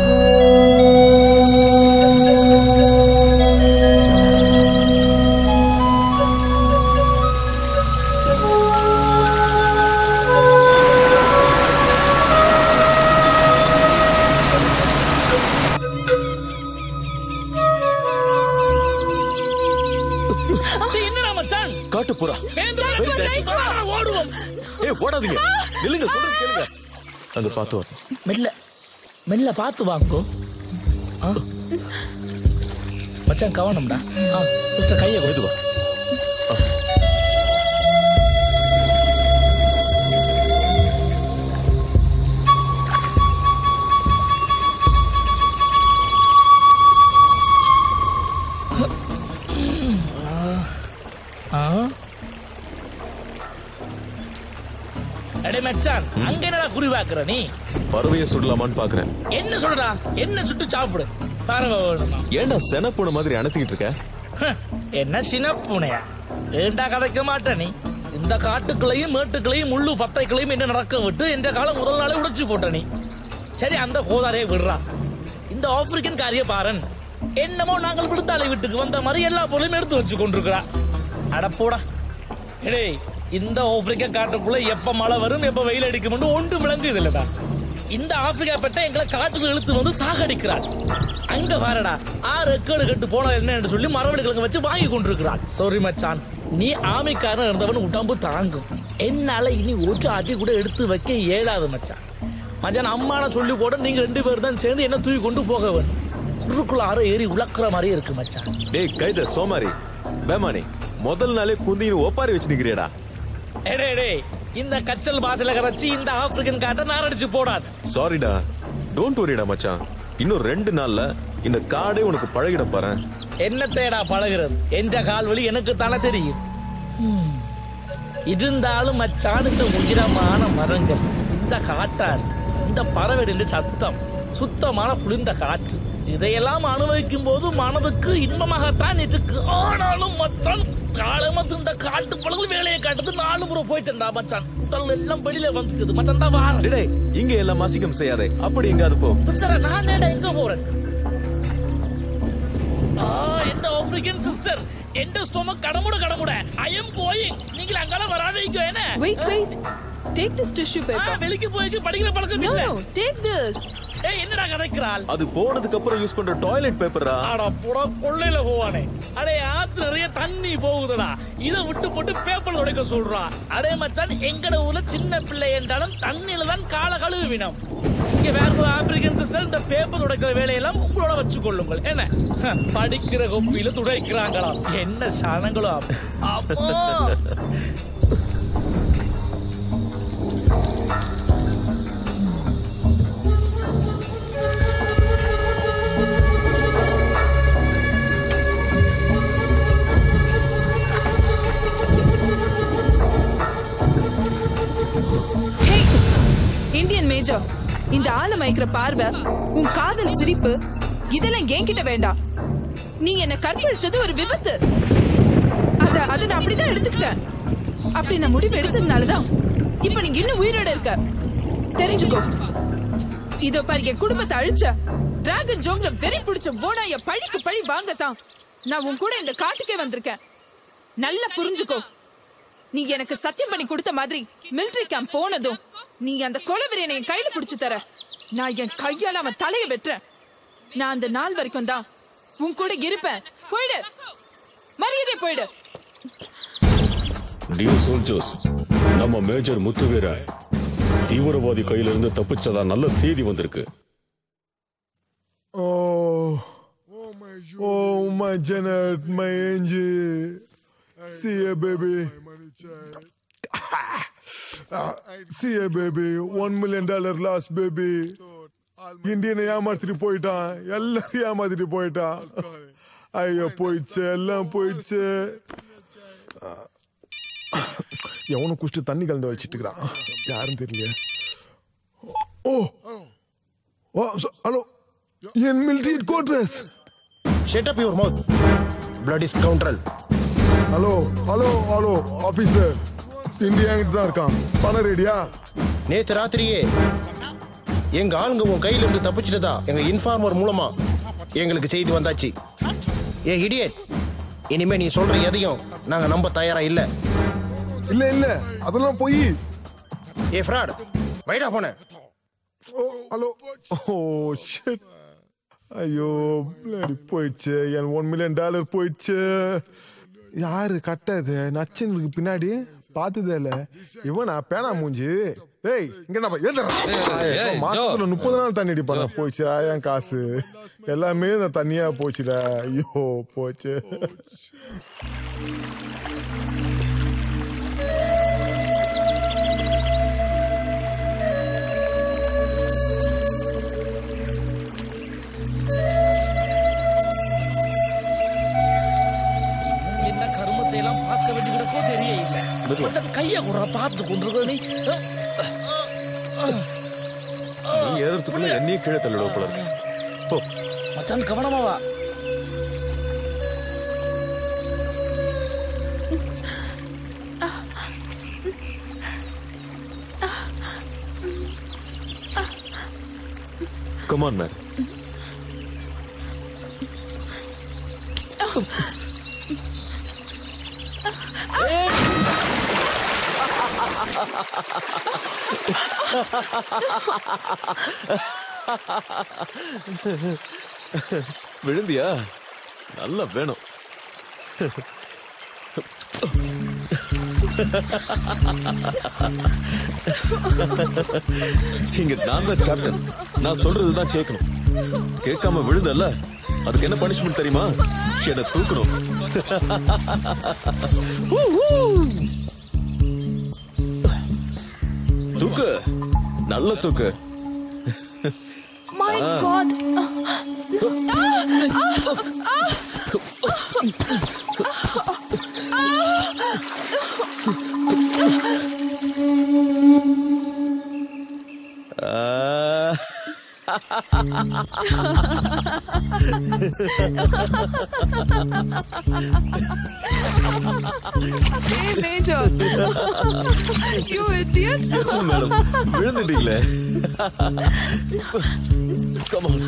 என்னடா மச்சான்? காட்டு புறா. ஓடுவோம். ஏய் ஓடாதீங்க. நில்லுங்க, சொல்றது கேளுங்க. அங்க பாத்து வா. மெல்ல மெல்ல பார்த்து வாங்கோ. மச்சான் கவனம்டா. சிஸ்டர் கையை கொடுத்து வா. அடே மச்சான், அங்க என்னடா குறி பாக்குற நீ? பறவையை சுடலாமான்னு பாக்குறேன். என்ன சொல்றா? என்ன சுட்டு சாப்பிடு. பறவை வேணுமா? ஏன்டா செனப்பூனை மாதிரி அணைத்திக்கிட்டு இருக்க? என்ன சினப்பூனையா? ஏண்டா கதைக்க மாட்ட நீ? இந்த காட்டுக்களையும் மேட்டுக்களையும் முள்ளு பத்தைகளையும் என்ன நடக்க விட்டு என்ற காலம் முதல் நாளே உடைச்சு போட்ட நீ. சரி அந்த கோதாரையை விடுறா. இந்த ஆப்பிரிக்கன் காரிய பாரன் என்னமோ நாங்கள் விடுத்தாலை வீட்டுக்கு வந்த மாதிரி எல்லா பொருளையும் எடுத்து வச்சு கொண்டிருக்கிறா. அடப்போடா. எடே இந்த ஆப்பிரிக்கா காட்டுக்குள்ள எப்ப மழை வரும் எப்ப வெயில் அடிக்கும் ஒன்று விளங்குது இல்லடா. இந்த ஆப்பிரிக்கா பெட்ட எங்களை காட்டுக்கு இழுத்து வந்து சாகடிக்கிறார். அங்க பாருடா ஆறு எக்கேடு கட்டு போன என்ன சொல்லி மரவடிகளுக்கு வச்சு வாங்கி கொண்டிருக்கிறார். சாரி மச்சான், நீ ஆமைக்காரன் இருந்தவன் உடம்பு தாங்கும். என்னால இனி ஒரு அடி கூட எடுத்து வைக்க இயலாது மச்சான். மச்சான் அம்மான சொல்லி கூட நீங்க ரெண்டு பேரும் தான் சேர்ந்து என்ன தூக்கி கொண்டு போக வேணும். உருக்குள்ள ஆற ஏறி உலக்குற மாதிரி இருக்கு மச்சான். டேய் கைத சோமாரி பேமானி முதல் நாளே குந்தின்னு ஒப்பாரி வச்சு நிக்கிறியடா. எடே டே இந்த கச்சல் பாசல கரைச்சி இந்த ஆப்பிரிக்கன் காட்ட நாரடிச்சு போடாது. சாரிடா, டோன்ட் வரிடா மச்சான். இன்னும் ரெண்டு நாள்ல இந்த காடே உனக்கு பழகிட பாரு. என்ன தேடா பழகிறது? என்ற கால் வலி எனக்கு தானே தெரியும். இருந்தாலும் மச்சான் இந்த உயரமான மரங்கள், இந்த காட்டான், இந்த பறவைகளின் சத்தம், சுத்தமான குளிர்ந்த காற்று, இதையெல்லாம் அனுபவிக்கும் போது மனதுக்கு இன்பமாகத்தான் இருக்கு. ஆனாலும் மச்சான் காலமத்து இந்த காட்டு பழகு வேலையை காட்டுது. நாலு முறை போயிட்டா மச்சான், உடல் எல்லாம் வெளியில வந்துச்சு மச்சான். தான் வார இங்க எல்லாம் அசிங்கம் செய்யாதே, அப்படி எங்காவது போ. நான் எங்க போறேன்? எந்த ஆப்பிரிக்கன் சிஸ்டர், எந்த ஸ்டொமக் கடமுட கடமுட. I am going. நீங்க அங்கல வராதீங்க. என்ன? Wait wait. Take this tissue paper. வெளிக்கு போய் படிக்கிற பழக்கம் இல்ல. No, take this. ஏய் என்னடா கதைக்கறால்? அது போனதுக்கு அப்புறம் யூஸ் பண்ற டாய்லெட் பேப்பரா? அட புட கொள்ளையில போவானே. அடே ஆத்து நிறைய தண்ணி போகுதுடா. இத விட்டு போட்டு பேப்பர் உடைக்க சொல்றா. அடே மச்சான், எங்கட ஊர்ல சின்ன பிள்ளை என்றாலும் தண்ணில தான் கால கழுவினம். இங்க வேற ஒரு ஆப்பிரிக்கன் சிஸ்டர் இந்த பேப்பர் உடைக்கிற வேலையெல்லாம் உங்களோட வச்சு கொள்ளுங்கள். என்ன படிக்கிற கொப்பியில துடைக்கிறாங்களாம். என்ன சனங்களோ அப்பா. இந்தியன் மேஜர், இந்த ஆள மயக்கிற பார்வை, உன் காதல் சிரிப்பு, இதெல்லாம் என்கிட்ட வேண்டாம். நீ என்ன கற்பழிச்சது ஒரு விபத்து. அத அத நான் அப்படிதான் எடுத்துக்கிட்டேன். அப்படி நான் முடிவு எடுத்ததுனாலதான் இப்ப நீங்க இன்னும் உயிரோட இருக்க. தெரிஞ்சுக்கோ. இதோ பாரு, என் குடும்பத்தை அழிச்ச டிராகன் ஜோங்ல வெறி பிடிச்ச ஓனாய பழிக்கு பழி வாங்கத்தான் நான் உன் கூட இந்த காட்டுக்கே வந்திருக்கேன். நல்லா புரிஞ்சுக்கோ. நீ எனக்கு சத்தியம் பண்ணி கொடுத்த மாதிரி மிலிட்டரி கேம்ப் போனதும் நீ அந்த கொலைவெறியனை என் கையில பிடிச்சு தர. நான் என் கையால அவன் தலைய வெட்டுறேன். நான் அந்த நாள் வரைக்கும் தான் உன் கூட இருப்பேன். போயிடு, மரியாதை போயிடு. டியர் சோல்ஜர்ஸ், நம்ம மேஜர் முத்துவீர தீவிரவாதி கையில இருந்து தப்பிச்சதா நல்ல செய்தி வந்திருக்கு. Oh, oh my Janet, my angel. See ya, baby. See ya, baby. One million dollar loss, baby. இந்தியனை ஏமாத்திட்டு போயிட்டான், எல்லாரும் ஏமாத்திட்டு போயிட்டான். ஐயோ போயிடுச்சு, எல்லாம் போயிடுச்சு. எவனும் குடிச்சு தண்ணி கலந்து வச்சிட்டு இருக்கிறான், யாரும் தெரியல. ஓ ஓ ஹலோ, என் military headquarters. Shut up your mouth, bloody scoundrel. Hello hello hello officer, India கிட்ட தான் இருக்கான். பணம் ரெடியா? நேத்து ராத்திரியே எங்க ஆளுங்க உன் கையில இருந்து தப்பிச்சிட்டதா எங்க இன்ஃபார்மர் மூலமா எங்களுக்கு செய்தி வந்தாச்சு. ஏ இடியட், இனிமே நீ சொல்ற எதையும் நாங்க நம்ப தயாரா இல்ல. இல்ல இல்ல, அதெல்லாம் போய். ஏ ஃப்ராட், வைடா போன. ஹலோ. ஓ ஷிட், ஐயோ பிளடி போயிடுச்சு. என் ஒன் மில்லியன் டாலர் போயிடுச்சு. யாரு கட்டது? நச்சனுக்கு பின்னாடி பார்த்ததே இல்ல. இவனா பேனா மூஞ்சி. ஏய் இங்க மாசத்துல முப்பது நாள் தண்ணி அடிப்பாங்க. போயிடுச்சா என் காசு எல்லாமே தண்ணியா போச்சுடா. ஐயோ போச்சு. என்ன கருமத்தை எல்லாம் பார்க்க வேண்டியதற்கோ தெரிய இல்லை. கைய கூட பார்த்து கொண்டிருக்க நீ. நீ ஏறதுக்குள்ள என்னையே கீழே தள்ளிடுவ போல இருக்கு. போ மச்சான், கவனமா வா. Come on, man. விழுந்தியா? நல்லா வேணும். இங்க நான் தான் கேப்டன். நான் சொல்றதுதான் கேட்கணும். கேட்காம விழுந்தல்ல, அதுக்கு என்ன பனிஷ்மெண்ட் தெரியுமா? என்ன தூக்கணும். தூக்கு, நல்ல தூக்கு. My God. Hey, Major. You idiot. Madam, விழுந்துட்டீங்களே. Come on.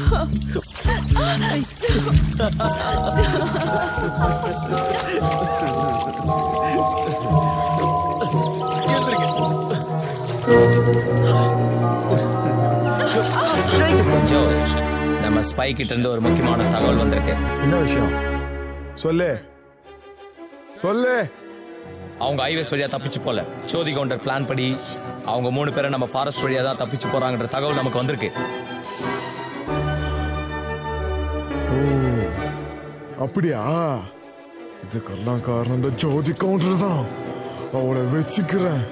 ஜோஷ், நம்ம ஸ்பை கிட்ட இருந்து ஒரு முக்கியமான தகவல் வந்திருக்கு. என்ன விஷயம்? சொல்லு சொல்லு. அவங்க ஹைவேஸ் வழியா தப்பிச்சு போல. ஜோதி கவுண்டர் பிளான் படி அவங்க மூணு பேரை நம்ம ஃபாரஸ்ட் வழியா தான் தப்பிச்சு போறாங்கன்ற தகவல் நமக்கு வந்திருக்கு. அப்படியா? இதுக்கெல்லாம் காரணம் இந்த ஜோதி கவுண்டர் தான். அவளை வச்சுக்கிறேன்.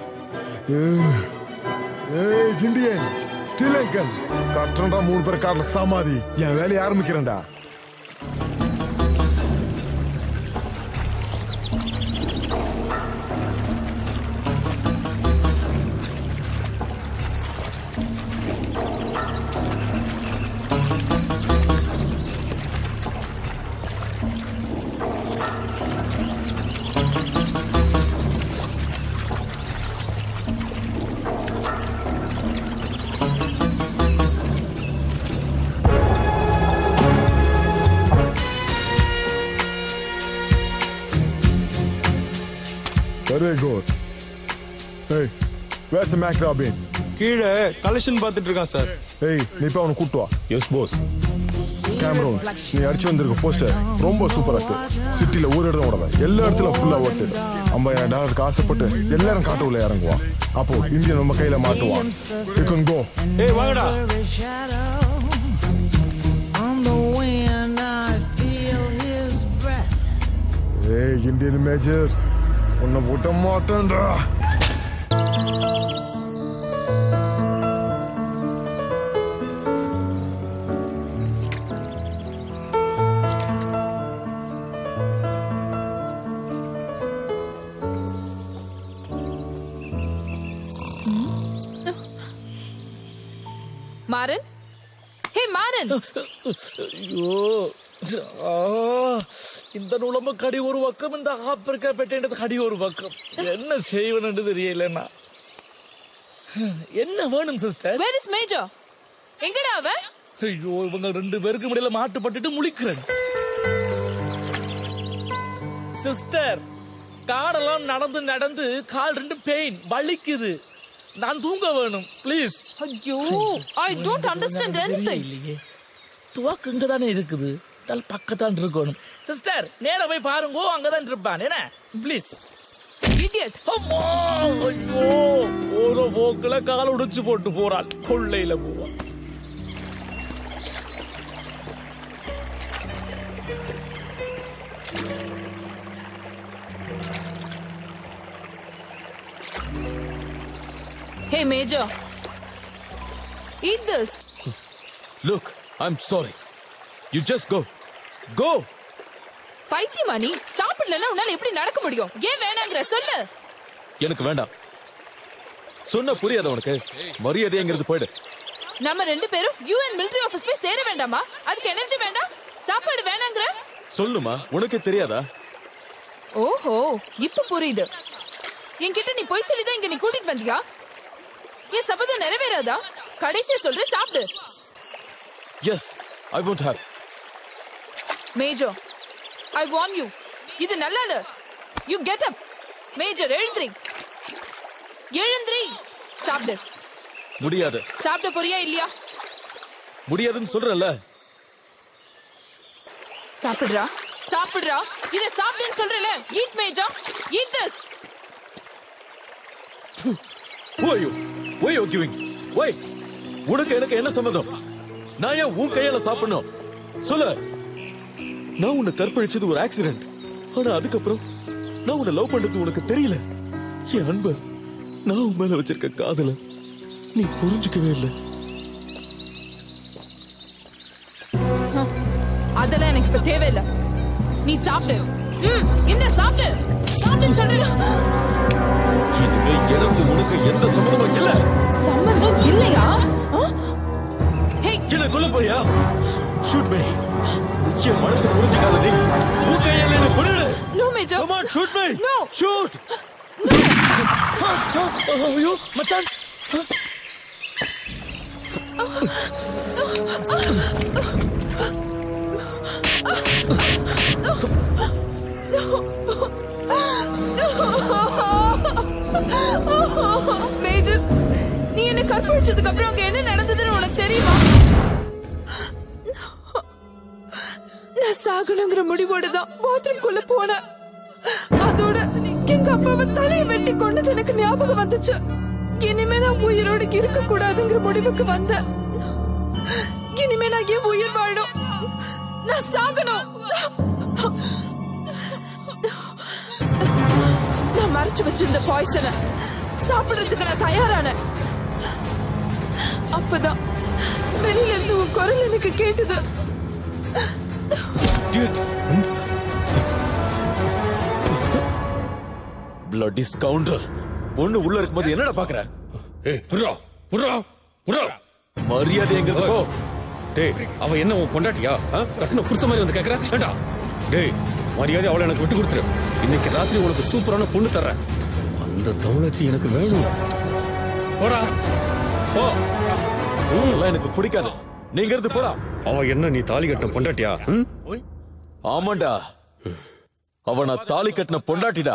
இந்தியன் ஸ்ரீலங்கன் கட்டுறா மூணு பேர் கார்ல சமாதி. என் வேலையை ஆரம்பிக்கிறேன்டா. Very good. Hey, where's the Mac Robin? கீழே கலெக்ஷன் பார்த்துட்டு இருக்கான் சார். ஏய், நீ போய் அவனை கூட்டு வா. S pass. கேமரோன், நீ அடிச்சு வந்திருக்க போஸ்டர் ரொம்ப சூப்பரா இருக்கு. சிட்டில ஒரு இடம் ஓடாத, எல்லா இடத்துல ஃபுல்லா ஓட்டு. ஐம்பதாயிரம் டாலருக்கு ஆசைப்பட்டு எல்லாரும் காட்டு உள்ள இறங்குவான். அப்போ இந்தியன் நம்ம கையில மாட்டுவான். You can go. ஏய் வாங்கடா. ஏய் இந்தியன் மேஜர், உன்னை விட்ட மாட்டேன்டா. மாறன், ஹே மாறன். ஐயோ, இந்த நுழம்பு கடி ஒரு பக்கம், இந்த ஆப்பிரிக்கா பெட்டேண்டது கடி ஒரு பக்கம். என்ன செய்வனு தெரியலன்னா. என்ன வேணும் சிஸ்டர்? Where is Major? எங்கடா அவன்? ஐயோ, இவங்க ரெண்டு பேருக்கு முடியல மாட்டுப்பட்டுட்டு முழிக்கிறேன். சிஸ்டர், காடெல்லாம் நடந்து நடந்து கால் ரெண்டு பெயின் வலிக்குது. நான் தூங்க வேணும் ப்ளீஸ். ஐயோ, I don't understand anything. துவாக்கு இங்க தானே இருக்குது, பக்கத்தான் இருக்கணும். சிஸ்டர், நேரா போய் பாருங்க, அங்கதான் இருப்பான். என்ன ப்ளீஸ். Idiot. அம்மா, ஐயோ, ஒரு போக்குல கால் உடைச்சு போட்டு போறாள். கொள்ளையில போவான். Hey Major, eat this. Look, I'm sorry. You just go. Go. பைத்தியமா நீ? சாப்பிடலன்னா உன்னால எப்படி நடக்க முடியும்? ஏன் வேணாங்கற சொல்லு. எனக்கு வேண்டாம். சொன்ன புரியாத உனக்கு? மரியாதைங்கிறது போய்டு. நம்ம ரெண்டு பேரும் யூஎன் military ஆபீஸ் போய் சேர வேண்டாமா? அதுக்கு எனர்ஜி வேண்டாம்? சாப்பாடு வேணாங்கற? சொல்லுமா, உனக்கு தெரியாதா? ஓஹோ, இப்ப புரியுது. என்கிட்ட நீ போய் சொல்லி தான் இங்க நீ கூட்டிட்டு வந்தியா? ஏன் சபதம் நிறைவேறாதா? கடைசியா சொல்ற சாப்பிடு. Yes, I won't have. Major, I warn you. இது நல்லா இல்ல. You get up. Major, எழுந்திரி. எழுந்திரி. சாப்பிடு. முடியாது. சாப்பிட போறியா இல்லையா? முடியாதுன்னு சொல்றல. சாப்பிடுறா. சாப்பிடுறா. இத சாப்பிடுன்னு சொல்றல. Eat Major. Eat this. Who are you? Why are you giving? Why? உனக்கு எனக்கு என்ன சம்பந்தம்? நான் ஏன் உன் கையால சாப்பிடணும்? சொல்லு. நான் உன்னை கற்பழிச்சது ஒரு ஆக்சிடென்ட். ஆனா அதுக்கப்புறம் நான் உன்னை லவ் பண்றது உனக்கு தெரியல. என் அன்ப, நான் உன் மேல வச்சிருக்க காதல நீ புரிஞ்சுக்கவே இல்லை. அதெல்லாம் எனக்கு இப்ப தேவையில்லை. நீ சாப்பிடு. இந்த சாப்பிடு சாப்பிடுன்னு சொல்றேன். இனிமே எனக்கு உனக்கு எந்த சம்பந்தமும் இல்ல. சம்பந்தம் இல்லையா? என்ன கொல்ல போறியா? Shoot me. என் மனசு புரிஞ்சுக்காத நீ உன் கையால என்ன கொல்லு. No major. Come on, shoot me. No shoot. ஐயோ மச்சான். மேஜர், நீ என்ன கற்பழிச்சதுக்கு அப்புறம் அங்க என்ன நடந்ததுன்னு உனக்கு தெரியுமா? நான் சாகணுங்கிற முடிவோட தான் பாத்ரூம் குள்ள போனேன். அதோட எங்க அப்பாவை தலையை வெட்டி கொண்டது எனக்கு ஞாபகம் வந்துச்சு. இனிமே நான் உயிரோடு இருக்க கூடாதுங்கிற முடிவுக்கு வந்தேன். இனிமே நான் ஏன் உயிர் வாழும்? நான் சாகணும். நான் மறைச்சு வச்சிருந்த பாய்சனை சாப்பிடுறதுக்கு நான் தயாரான. அப்பதான் வெளியில இருந்து உன் குரல் எனக்கு கேட்டது. bloody scoundrel. பொண்ணு உள்ள இருக்கும்போது என்னடா பாக்குற? ஏய் புறா புறா புறா மரியாதை எங்க போ. டேய் அவ என்ன உன் பொண்டாட்டியா? கட்டின புருஷ மாதிரி வந்து கேக்குற? ஏண்டா டேய் மரியாதை அவளை எனக்கு விட்டு கொடுத்துரு. இன்னைக்கு ராத்திரி உனக்கு சூப்பரான பொண்ணு தர்றேன். அந்த தவளச்சி எனக்கு வேணும். போடா போ. இதெல்லாம் எனக்கு பிடிக்காது. நீங்க இருந்து போடா. அவ என்ன நீ தாலி கட்டின பொண்டாட்டியா? ஆமாண்டா, அவ நான் தாலி கட்டின பொண்டாட்டிடா.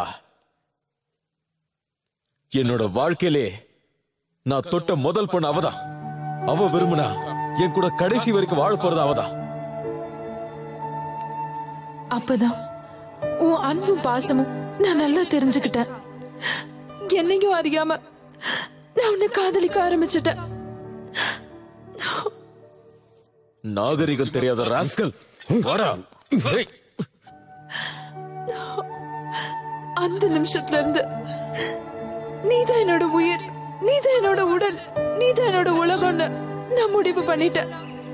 என்னோட வாழ்க்கையிலே நான் தொட்ட முதல் பொண்ணு அவதான். அவ விரும்பினா என் கூட கடைசி வரைக்கும் வாழ போறது அவதான். அப்பதான் உன் அன்பும் பாசமும் நான் நல்லா தெரிஞ்சுக்கிட்டேன். என்னையும் அறியாம நான் உன்னை காதலிக்க ஆரம்பிச்சிட்டேன். நாகரிகம் தெரியாத ராஸ்கல். வாடா. அந்த நிமிஷத்துல இருந்து நீதான் என்னோட உயிர், நீதான் என்னோட உடல், நீதான் என்னோட உலகம்னு நான் முடிவு பண்ணிட்டேன்.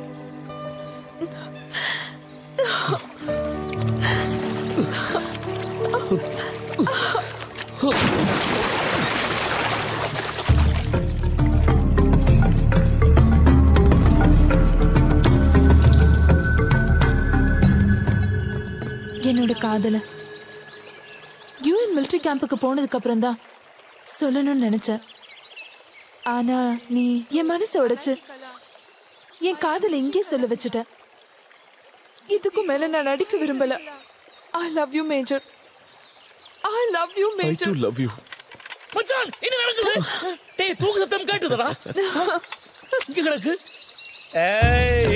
என்னோட காதல யூஎன் மிலிட்டரி கேம்புக்கு போனதுக்கு அப்புறம் தான் சொல்லணும்னு நினைச்சேன். ஆனா நீ என் மனசை உடைச்சு என் காதல இங்கே சொல்ல வச்சுட்ட. இதுக்கும் மேல நான் நடிக்க விரும்பல. I love you major. I love you major. I too love you. மச்சான் என்ன நடக்குது? டேய் தூக்கு சத்தம் கேட்டுதடா. இங்க கிடக்கு. ஏய்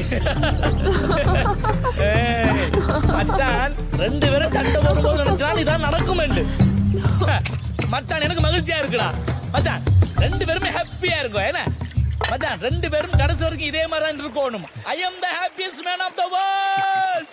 ஏய் மச்சான் ரெண்டு பேரும் சண்டை போடும்போது நினைச்சா இதான் நடக்குமெண்டு. மச்சான் எனக்கு மகிழ்ச்சியா இருக்குடா. மச்சான் ரெண்டு பேருமே ஹாப்பியா இருக்கும். என்ன மச்சான் ரெண்டு பேரும் கடைசி வரைக்கும் இதே மாதிரி தான் இருக்கணும். I am the happiest man of the world.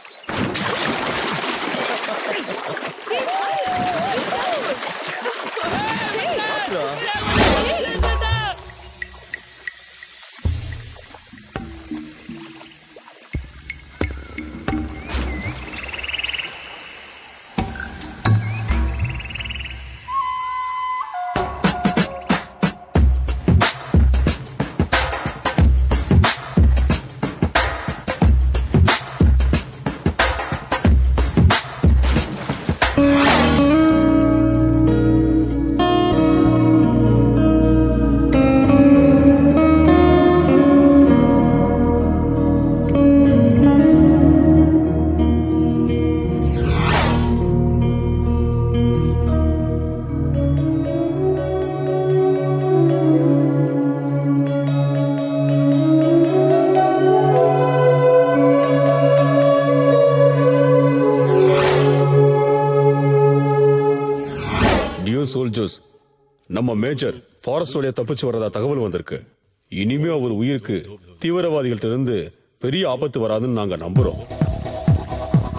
Soldiers, நம்ம மேஜர் ஃபாரஸ்ட் வழியா தப்பிச்சு வரதா தகவல் வந்திருக்கு. இனிமே அவர் உயிருக்கு தீவிரவாதிகள்ட்ட இருந்து பெரிய ஆபத்து வராதுன்னு நாங்க நம்புறோம்.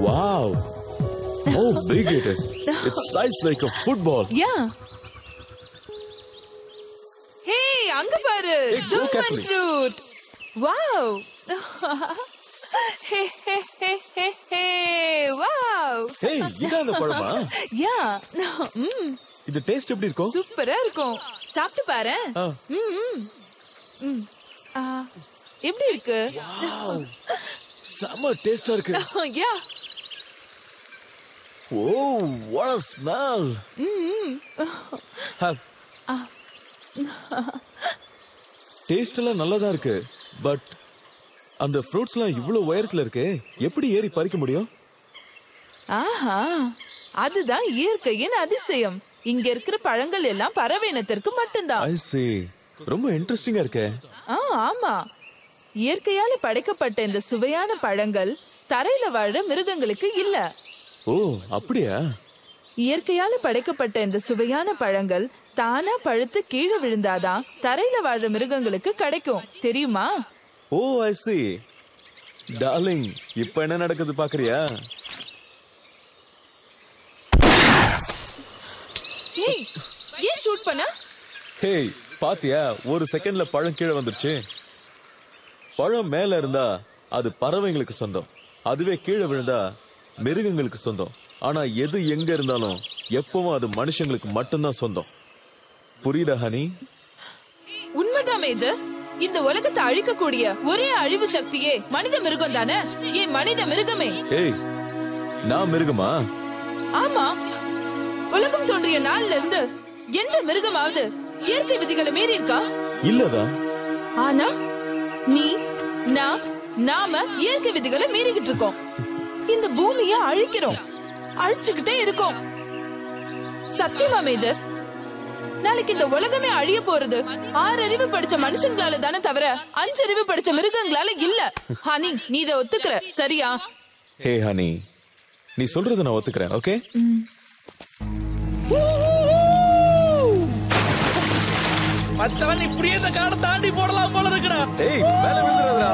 Wow. How big it is. It's size like a football. Yeah. Hey, அங்க பாரு. Durian fruit. Wow. Hey, hey, hey, hey, hey. Wow. Hey, இதான் அந்த பழமா? Yeah. ம். இது டேஸ்ட் எப்படி இருக்கும்? சூப்பரா இருக்கும். சாப்பிட்டு பாரு. ம். ம். ஆ எப்படி இருக்கு? Wow. செம டேஸ்டா இருக்கு. Yeah. Oh, what a smell. ம். Have. டேஸ்ட் எல்லாம் நல்லதா இருக்கு. பட் அந்த ஃப்ரூட்ஸ்லாம் இவ்வளவு உயரத்துல இருக்கு. எப்படி ஏறி பறிக்க முடியும்? ஆஹா. அதுதான் இயற்கையின் அதிசயம். இங்க இருக்கிற பழங்கள் எல்லாம் பறவை இனத்திற்கு மட்டும்தான். I see. ரொம்ப இன்ட்ரெஸ்டிங்கா இருக்கே. ஆ ஆமா. இயற்கையால படைக்கப்பட்ட இந்த சுவையான பழங்கள் தரையில வாழற மிருகங்களுக்கு இல்ல. ஓ, அப்படியா? இயற்கையால படைக்கப்பட்ட இந்த சுவையான பழங்கள் தானா பழுத்து கீழே விழுந்தாதான் தரையில வாழற மிருகங்களுக்கு கிடைக்கும். தெரியுமா? ஓ, I see. டார்லிங், இப்ப என்ன நடக்குது பாக்குறியா? ஏய், ஏன் ஷூட் பண்ண? ஹேய், பாத்தியா? ஒரு செகண்ட்ல பழம் கீழே வந்துருச்சு. பழம் மேல இருந்தா அது பறவைங்களுக்கு சொந்தம். அதுவே கீழே விழுந்தா மிருகங்களுக்கு சொந்தம். ஆனா எது எங்க இருந்தாலும் எப்பவும் அது மனுஷங்களுக்கு மட்டும்தான் சொந்தம். புரியுதா ஹனி? உண்மைதான் மேஜர். இந்த உலகத்தை அழிக்கக்கூடிய ஒரே அழிவு சக்தியே மனித மிருகம் தானே. ஏன் மனித மிருகமே? ஏய், நான் மிருகமா? ஆமா. உலகம் தோன்றிய நாள்ல இருந்து எந்த மிருகமாவது இயற்கை விதிகளை மீறி இருக்கா? இல்லதா. ஆனா நீ நான் நாம இயற்கை விதிகளை மீறிக்கிட்டு இருக்கோம். இந்த பூமியை அழிக்கிறோம், அழிச்சுக்கிட்டே இருக்கோம். சத்தியமா மேஜர்? நாளைக்கு இந்த உலகமே அழிய போறது ஆறு அறிவு படிச்ச மனுஷங்களால தானே தவிர அஞ்சு அறிவு படிச்ச மிருகங்களால இல்ல. ஹனி, நீ இதை ஒத்துக்கிற சரியா? ஹே ஹனி, நீ சொல்றத நான் ஒத்துக்கிறேன். ஓகே. மச்சவன் இப்படியே இந்த காடை தாண்டி போடலாம் போல இருக்குடா. ஏய், மேல விழுந்துறாதடா.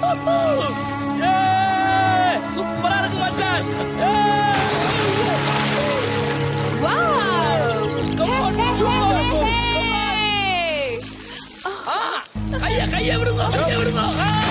ஏய், சூப்பரா இருக்கு மச்சான். வாவ்! கைய கைய விடுங்க, கைய விடுங்க.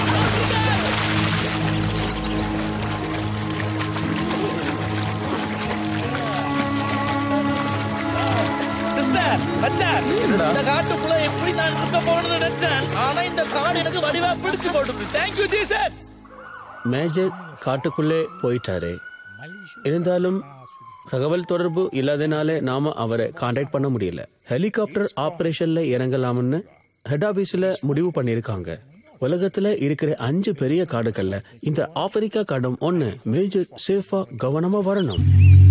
சிஸ்டர், மச்சான், இந்த காட்டுக்குள்ள எப்படி நான் இருக்க போகணும்னு நினைச்சேன். ஆனா இந்த காடு எனக்கு வடிவா பிடிச்சு போட்டுது. Thank you Jesus. மேஜர் காட்டுக்குள்ளே போயிட்டாரு. இருந்தாலும் தகவல் தொடர்பு இல்லாதனால நாம அவரை கான்டாக்ட் பண்ண முடியல. ஹெலிகாப்டர் ஆபரேஷன்ல இறங்கலாம்னு ஹெட் ஆபீஸ்ல முடிவு பண்ணிருக்காங்க. உலகத்துல இருக்கிற அஞ்சு பெரிய காடுகள்ல இந்த ஆப்பிரிக்கா காடும் ஒண்ணு. மேஜர் சேஃபா கவனமா வரணும்.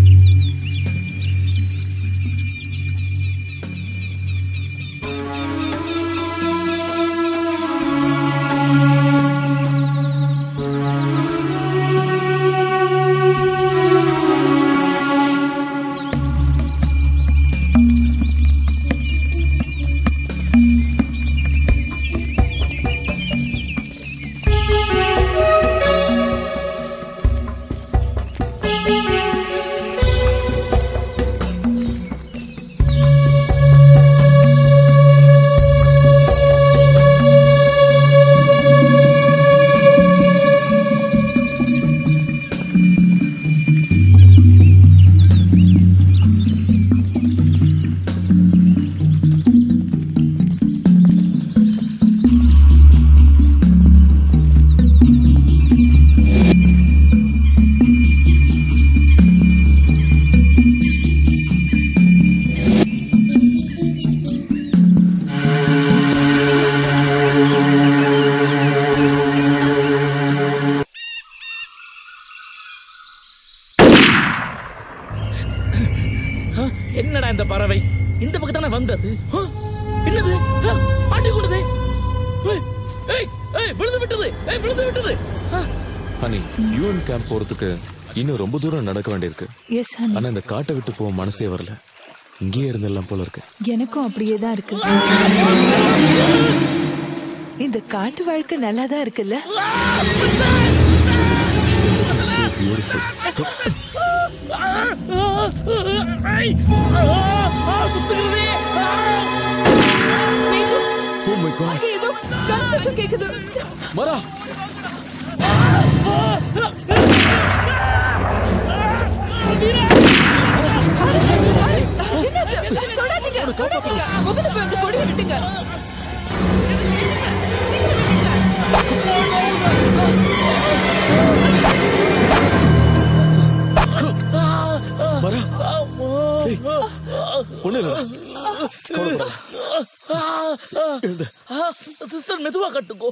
என்னடா இந்த பறவை இந்த பக்கத்தான வந்தது? என்னது? மாட்டி கொண்டது. ஏய், விழுந்து விட்டது. ஏய், விழுந்து விட்டது. ஹனி, யூஎன் கேம்ப் போறதுக்கு இன்னும் ரொம்ப தூரம் நடக்க வேண்டியிருக்கு. Yes honey. ஆனா இந்த காட்டை விட்டு போக மனசே வரல. இங்கேயே இருந்தெல்லாம் போல இருக்கு. எனக்கும் அப்படியே தான் இருக்கு. இந்த காட்டு வாழ்க்கை நல்லா தான் இருக்குல்ல? பியூட்டிஃபுல். Oh my God. ஏதோ கன்செப்ட் கேக்குது. மரா. என்னாச்சு? தொடாதீங்க, தொடாதீங்க. முதல்ல போய் அந்த கொடியை விட்டுங்க. மரா. ஒண்ணு இல்ல. சிஸ்டர் மெதுவா கட்டுக்கோ.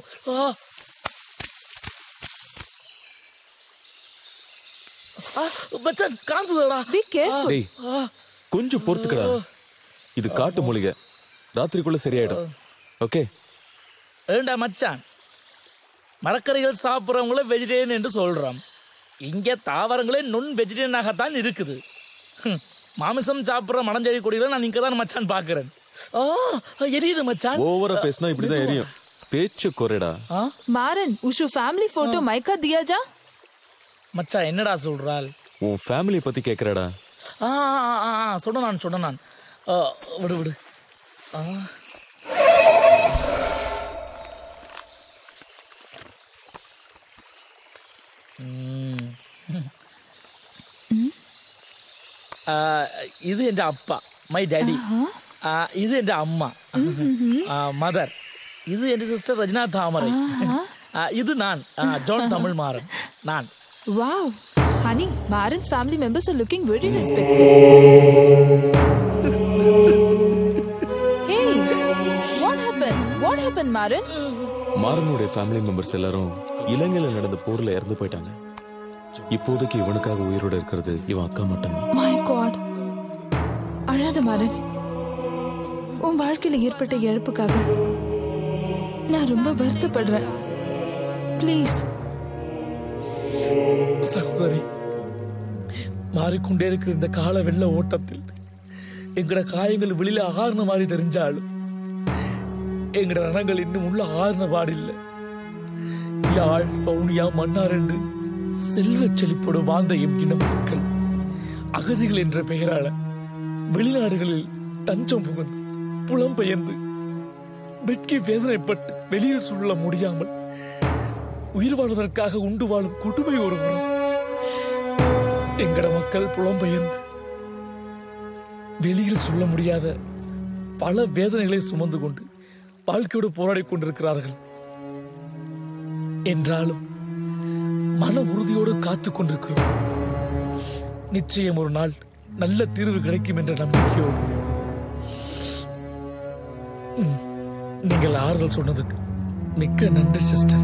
பச்சன் காந்துடா. Be careful. டேய் கொஞ்சம் பொறுத்துக்கடா. இது காட்டு மூலிகை, ராத்திரிக்குள்ள சரியாயிடும். ஓகே ஏண்டா மச்சான், மரக்கறிகள் சாப்பிட்றவங்கள வெஜிடேரியன் என்று சொல்றோம். இங்கே தாவரங்களே நொன் வெஜிடேரியனாகத்தான் இருக்குது. மாமிசம் சாப்பிட்ற மடஞ்செடி கொடிகளை நான் இங்கே தான் மச்சான் பார்க்குறேன். ஆ எரியுது மச்சான். ஓவரா பேசினா இப்படிதான் எரியும். பேச்சு குறைடா. மாறன் உஷு ஃபேமிலி போட்டோ மைக்கா தியா ஜா. மச்சான் என்னடா சொல்றாள்? உன் ஃபேமிலி பத்தி கேக்குறடா. ஆ சொன்ன நான் சொன்ன நான் விடு விடு. இது என் அப்பா, மை டாடி. இது என் அம்மா, மதர். இது என் சிஸ்டர் ரஜினா தாமரை. இது நான், ஜான் தமிழ் மாறன். நான். Wow, honey, Maran's family members are looking very respectful. Hey, what happened? What happened, Maran? மாறனுடைய ஃபேமிலி மெம்பர்ஸ் எல்லாரும் இலங்கையில நடந்த போர்ல இறந்து போயிட்டாங்க. இப்போதைக்கு இவனுக்காக உயிரோட இருக்கிறது இவன் அக்கா மட்டும்தான். My God, அழாத மாறன். உன் வாழ்க்கையில ஏற்பட்ட இழப்புக்காக நான் ரொம்ப வருத்தப்படுறேன். ப்ளீஸ். சகோதரி, மாறிக்கொண்டே இருக்கிற இந்த கால வெள்ள ஓட்டத்தில் எங்கட காயங்கள் வெளியில ஆறுன மாதிரி தெரிஞ்சாலும் எங்கட ரணங்கள் இன்னும் உள்ள ஆறுன பாடில்லை. யாழ், பவுனியா, மன்னார் என்று செல்வ செழிப்போடு வாழ்ந்த எம் இன மக்கள் அகதிகள் என்ற பெயரால வெளிநாடுகளில் தஞ்சம் புகுந்து புலம்பெயர்ந்து வெட்கி வேதனைப்பட்டு வெளியில் சொல்ல முடியாமல் உயிர் வாழ்வதற்காக உண்டு வாழும் கொடுமை ஒரு முறை. எங்கட மக்கள் புலம்பெயர்ந்து வெளியில் சொல்ல முடியாத பல வேதனைகளை சுமந்து கொண்டு வாழ்க்கையோடு போராடி கொண்டிருக்கிறார்கள். என்றாலும் மன உறுதியோடு காத்துக் கொண்டிருக்கிறோம். நிச்சயம் ஒரு நாள் நல்ல தீர்வு கிடைக்கும் என்ற நம்பிக்கையோடு. நீங்கள் ஆறுதல் சொன்னதுக்கு மிக்க நன்றி சிஸ்டர்.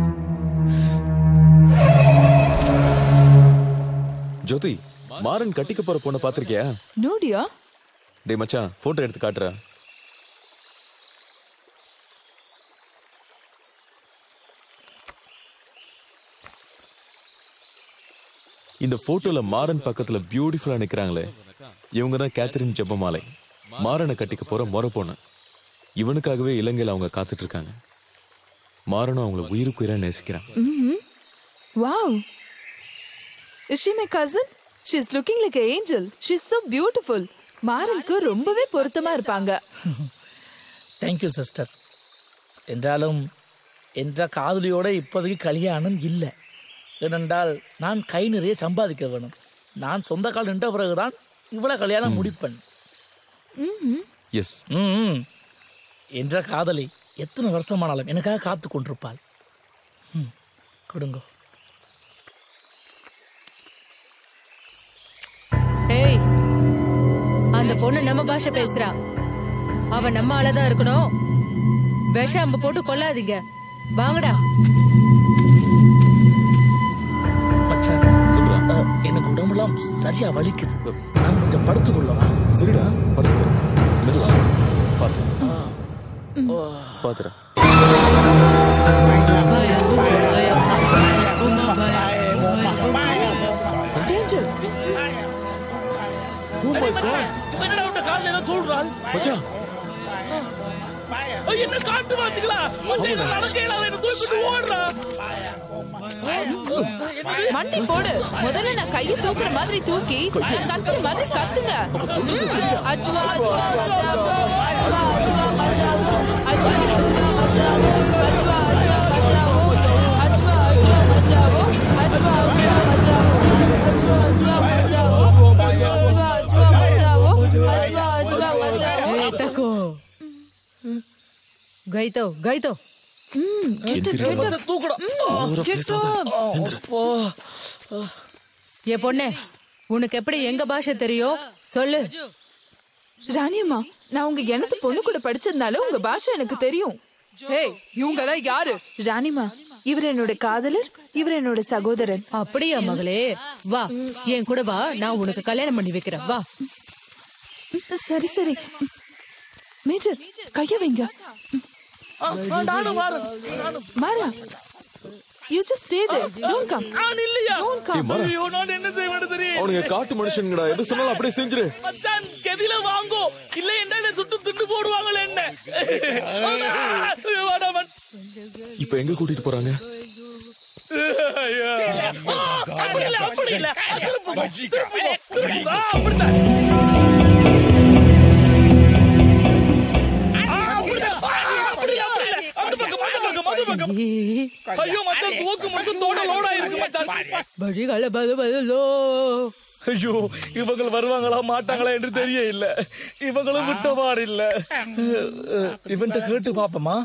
ஜோதி, மாறன் கட்டிக்க போற பொண்ணை பாத்திருக்கியா? நோடியா? டேய் மச்சான், போட்டோ எடுத்து காட்டுற. இந்த போட்டோல மாறன் பக்கத்துல பியூட்டிஃபுல்லா நிக்கிறாங்களே, இவங்க தான் கேத்தரின் ஜெபமாலை, மாறனை கட்டிக்க போற முறை பொண்ணு. இவனுக்காகவே இலங்கையில அவங்க காத்துட்டு இருக்காங்க. மாறனும் அவங்கள உயிருக்கு உயிரா நேசிக்கிறான். Wow, is she my cousin? She's looking like an angel. She's so beautiful. மாறனுக்கு ரொம்பவே பொருத்தமா இருப்பாங்க. Thank you sister. என்றாலும் என்ற காதலியோட இப்போதைக்கு கல்யாணம் இல்லை. ஏனென்றால் நான் கை நிறைய சம்பாதிக்க வேணும். நான் சொந்த கால் நின்ற பிறகுதான் இவ்வளவு கல்யாணம் முடிப்பேன். எஸ். ம் என்ற காதலி எத்தனை வருஷமானாலும் எனக்காக காத்து கொண்டிருப்பாள். ம் கொடுங்க. ஏய், அந்த பொண்ணு நம்ம பாஷை பேசுறா. அவ நம்ம ஆளதான் இருக்கணும். விஷ அம்பு போட்டு கொல்லாதீங்க. வாங்கடா. எனக்கு உடம்புலாம் சரியா வலிக்குது. நான் கொஞ்சம் படுத்துக்கொள்ளவா? சரிடா, படுத்துக்க. மெதுவா பாத்து பாத்துற. என்னடா உன்ட கால்ல ஏதோ சொல்றான்? மச்சான், என்ன காட்டு வாச்சுங்களா நடக்க தூக்கிட்டு ஓடுறா. மண்டி போடு. முதல்ல நான் கையை தூக்குற மாதிரி தூக்கி கத்துற மாதிரி கத்துங்க. அஜ்வா அஜ்வா பஜாவோ அஜ்வா அஜ்வா பஜாவோ அஜ்வா அஜ்வா பஜாவோ அஜ்வா அஜ்வா பஜாவோ அஜ்வா அஜ்வா பஜாவோ அஜ்வா அஜ்வா பஜாவோ அஜ்வா அஜ்வா பஜாவோ அஜ்வா அஜ்வா பஜாவோ அஜ்வா அஜ்வா பஜாவோ. ஏ தக்கோ கைதோ கைதோ ஏ பொண்ணே, உனக்கு எப்படி எங்க பாஷை தெரியும் சொல்லு. ராணியம்மா, நான் உங்க எனது பொண்ணு கூட படிச்சதுனால உங்க பாஷை எனக்கு தெரியும். ஏய், இவங்க எல்லாம் யாரு? ராணிமா, இவர் என்னோட காதலர், இவர் என்னோட சகோதரன். அப்படியா மகளே? வா என் கூட வா, நான் உனக்கு கல்யாணம் பண்ணி வைக்கிறேன். வா. சரி சரி. மேஜர், கைய வைங்க. மாறா, you just stay there. Don't come. நான் இல்லையா? Don't come. ஐயோ, நான் என்ன செய்வேன்னு தெரியும். அவனுங்க காட்டு மனுஷன்ங்கடா. எது சொன்னாலும் அப்படியே செஞ்சிரு. மச்சான், கெதில வாங்கோ. இல்ல என்ன சுட்டு திட்டு போடுவாங்களே என்ன. இப்போ எங்க கூட்டிட்டு போறாங்க? அப்படி இல்ல, அப்படி இல்ல. அப்படிதான். ஐயோ மச்சான், தூக்கு மட்டும் தோட லோடா இருக்கு மச்சான். வழிகள பது பதுலோ. ஐயோ, இவங்க வருவாங்களா மாட்டாங்களா என்று தெரிய இல்ல. இவங்களும் விட்டவாறு இல்ல. இவன்ட்ட கேட்டு பாப்பமா.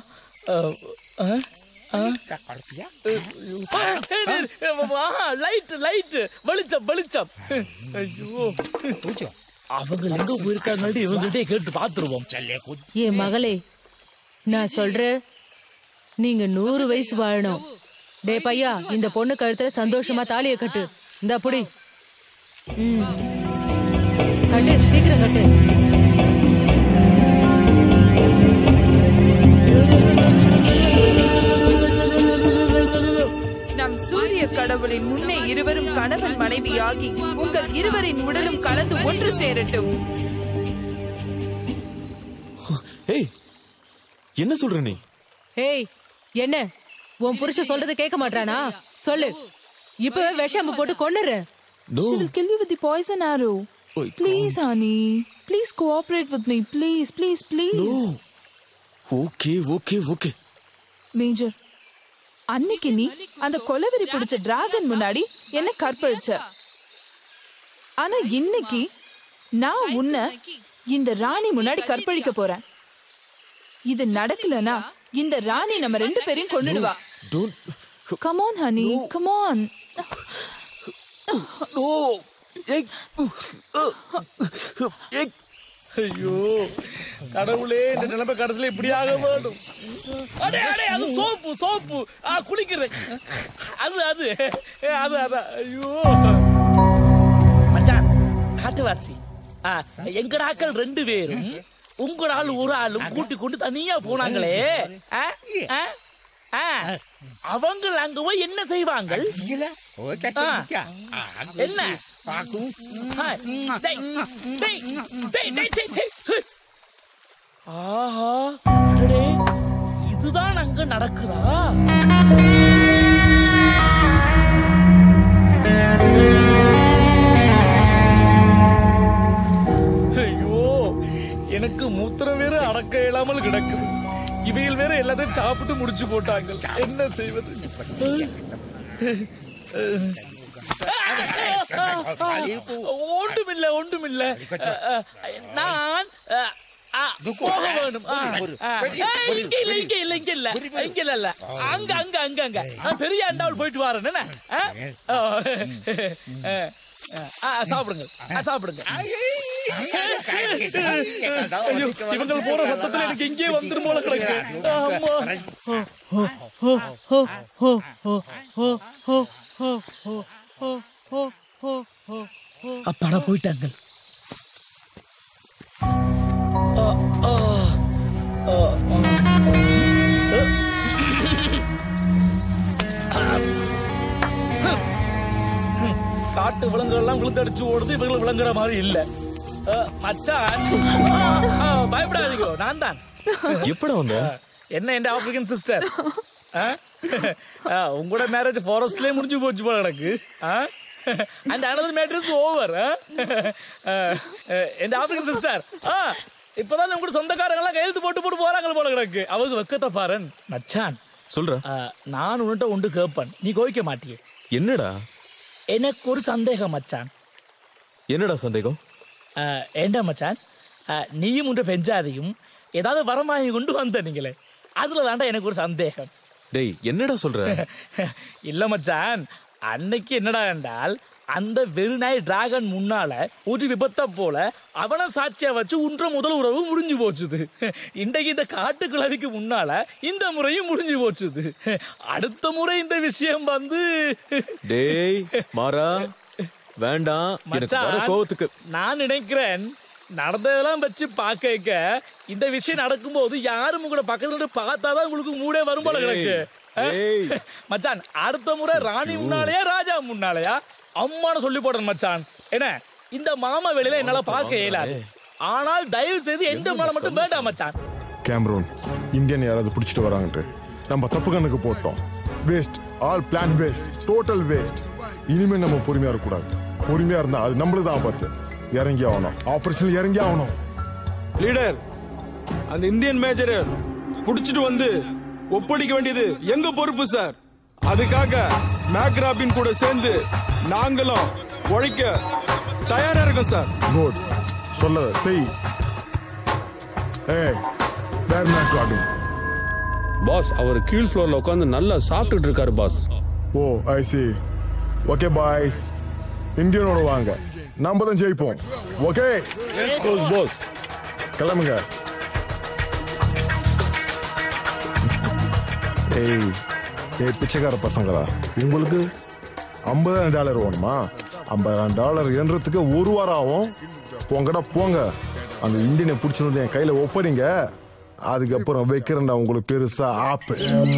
லைட் லைட் வெளிச்சம் வெளிச்சம். ஐயோ, அவங்க எங்க போயிருக்காங்க, இவங்ககிட்ட கேட்டு பாத்துருவோம். ஏ மகளே, நான் சொல்றேன், நீங்க நூறு வயசு வாழணும். டே பையா, இந்த பொண்ணு கழுத்துல சந்தோஷமா தாலிய கட்டு. இந்த புடி. கட்டு, சீக்கிரம் கட்டு. நம் சூரிய கடவுளின் முன்னே இருவரும் கணவன் மனைவியாகி உங்கள் இருவரின் உடலும் கலந்து ஒன்று சேரட்டும். ஏய், என்ன சொல்ற நீ? ஏய், என்ன உன் புருஷன் சொல்றத கேட்க மாட்டானா? சொல்லு, இப்பவே விஷம் போட்டு கொன்னுரு. No. She will kill you with the poison arrow. Oh, please, honey. Please cooperate with me. Please, please, please. No. Okay, okay, okay. Major, அன்னைக்கு நீ அந்த கொலவெறி பிடிச்ச டிராகன் முன்னாடி என்ன கற்பழிச்ச. ஆனா இன்னைக்கு நான் உன்னை இந்த ராணி முன்னாடி கற்பழிக்க போறேன். இது நடக்கலனா இந்த ராணி நம்ம ரெண்டு பேரையும் கொன்னுடுவா. Come on, honey. Come on. No. ஐயோ கடவுளே, இந்த நிலைமை கடைசியில இப்படி ஆக வேண்டும். அடே அடே, அது சோப்பு சோப்பு. ஆ, குளிக்கிறேன். அது அது அது அதான். ஐயோ மச்சான், காட்டுவாசி, எங்கட ஆக்கள் ரெண்டு பேரும் உங்க ஆள் ஒரு ஆளும் கூட்டி கொண்டு தனியா போனாங்களே. அவங்க அங்க போய் என்ன செய்வாங்க? என்ன? ஆஹா, இதுதான் அங்க நடக்குதா? ஐயோ, எனக்கு மூத்திரம் வேற அடக்க இயலாமல் கிடக்குது. இவையில் வேற எல்லாத்தையும் சாப்பிட்டு முடிச்சு போட்டாங்க. என்ன செய்வது? ஒன்றுமில்ல ஒன்றுமில்ல. நான் போக வேணும். இங்க இல்ல இங்க இல்ல இங்க இல்ல இங்க இல்ல இல்ல அங்க அங்க அங்க அங்க பெரிய அண்டாவில் போயிட்டு வரேன். சாப்பிடுங்க சாப்பிடுங்க. இவங்க போற சத்தத்துல எனக்கு இங்கே வந்துரும் போல கிடக்கு. அப்பாடா போயிட்டாங்க. காட்டு விலங்குகள் எல்லாம் விழுந்தடிச்சு ஓடுது, இவங்களை விளங்குற மாதிரி இல்ல. மச்சான் பயப்படாதீங்க, நான் தான். எப்படா வந்த? என்ன என் ஆப்பிரிக்கன் சிஸ்டர், உங்களோட மேரேஜ் ஃபாரஸ்ட்லயே முடிஞ்சு போச்சு போல எனக்கு. And another matter is over. என் ஆப்பிரிக்கன் சிஸ்டர் இப்பதான் உங்க சொந்தக்காரங்களாம் கையெழுத்து போட்டு போட்டு போறாங்க போல கிடக்கு. அவங்க வெக்கத்தை பாரன். மச்சான் சொல்ற, நான் உன்கிட்ட ஒன்று கேட்பேன், நீ கோவிக்க மாட்டியே. என்னடா? எனக்கு ஒரு சந்தேகம் மச்சான். என்னடா சந்தேகம்? ஏண்டா மச்சான், நீயும் உண்ட பெஞ்சாதையும் ஏதாவது வரமாகி கொண்டு வந்த நீங்களே, அதுல தாண்டா எனக்கு ஒரு சந்தேகம். டேய் என்னடா சொல்ற? இல்ல மச்சான், அன்னைக்கு என்னடா என்றால் அந்த வெறிநாய் டிராகன் முன்னால ஒரு விபத்தை போல அவனை சாட்சியா வச்சு உன்ற முதல் உறவு முடிஞ்சு போச்சுது. இன்றைக்கு இந்த காட்டுக்கிழவிக்கு முன்னால இந்த முறையும் முடிஞ்சு போச்சுது. அடுத்த முறை இந்த விஷயம் வந்து டேய் மாறா வேண்டாம், எனக்கு வர கோவத்துக்கு நான் நினைக்கிறேன் நடந்ததெல்லாம் வச்சு பார்க்க இந்த விஷயம் நடக்கும்போது யாரும் உங்களோட பக்கத்துல பார்த்தாதான் உங்களுக்கு மூடே வரும் போல கிடக்கு. மச்சான் அடுத்த முறை ராணி முன்னாலேயா ராஜா முன்னாலேயா அம்மானு சொல்லி போடுறேன் மச்சான். என்ன இந்த மாமா வேலையில என்னால பார்க்க இயலாது, ஆனால் தயவு செய்து எந்த மேல மட்டும் வேண்டாம் மச்சான். கேமரூன் இந்தியன் யாராவது பிடிச்சிட்டு வராங்கட்டு நம்ம தப்பு கணக்கு போட்டோம். Waste, all plan waste, total waste. இனிமே நம்ம பொறுமையா இருக்கக்கூடாது. பொறுமையா இருந்தா அது நம்மளுக்கு தான் ஆபத்து. இறங்கி ஆகணும், ஆபரேஷன் இறங்கி ஆகணும். லீடர், அந்த இந்தியன் மேஜர் புடிச்சிட்டு வந்து ஒப்படைக்க வேண்டியது எங்க பொறுப்பு சார். அதுக்காக மேக்ராபின் கூட சேர்ந்து நாங்களும் உழைக்க தயாரா இருக்கோம் சார். குட், சொல்ல செய். ஏய் வேர் மேக்ராபின் பாஸ், அவர் கீழ் ஃப்ளோர்ல உட்கார்ந்து நல்லா சாப்பிட்டுட்டு இருக்காரு boss. Oh I see. Okay boys, இந்தியனோட வாங்க, நாம தான் ஜெயிப்போம். ஓகே பாஸ், கிளம்புங்க. ஏய் ஏய் பிச்சைக்கார பசங்களா, உங்களுக்கு ஐம்பதாயிரம் டாலர் வேணுமா? ஐம்பதாயிரம் டாலர் என்றதுக்கு ஒரு வாரம் ஆகும். போங்கடா போங்க, அந்த இந்தியனை பிடிச்சிருந்து என் கையில ஒப்படைங்க. அதுக்கப்புறம் வைக்கிறேன்டா உங்களுக்கு பெருசா ஆப்பு.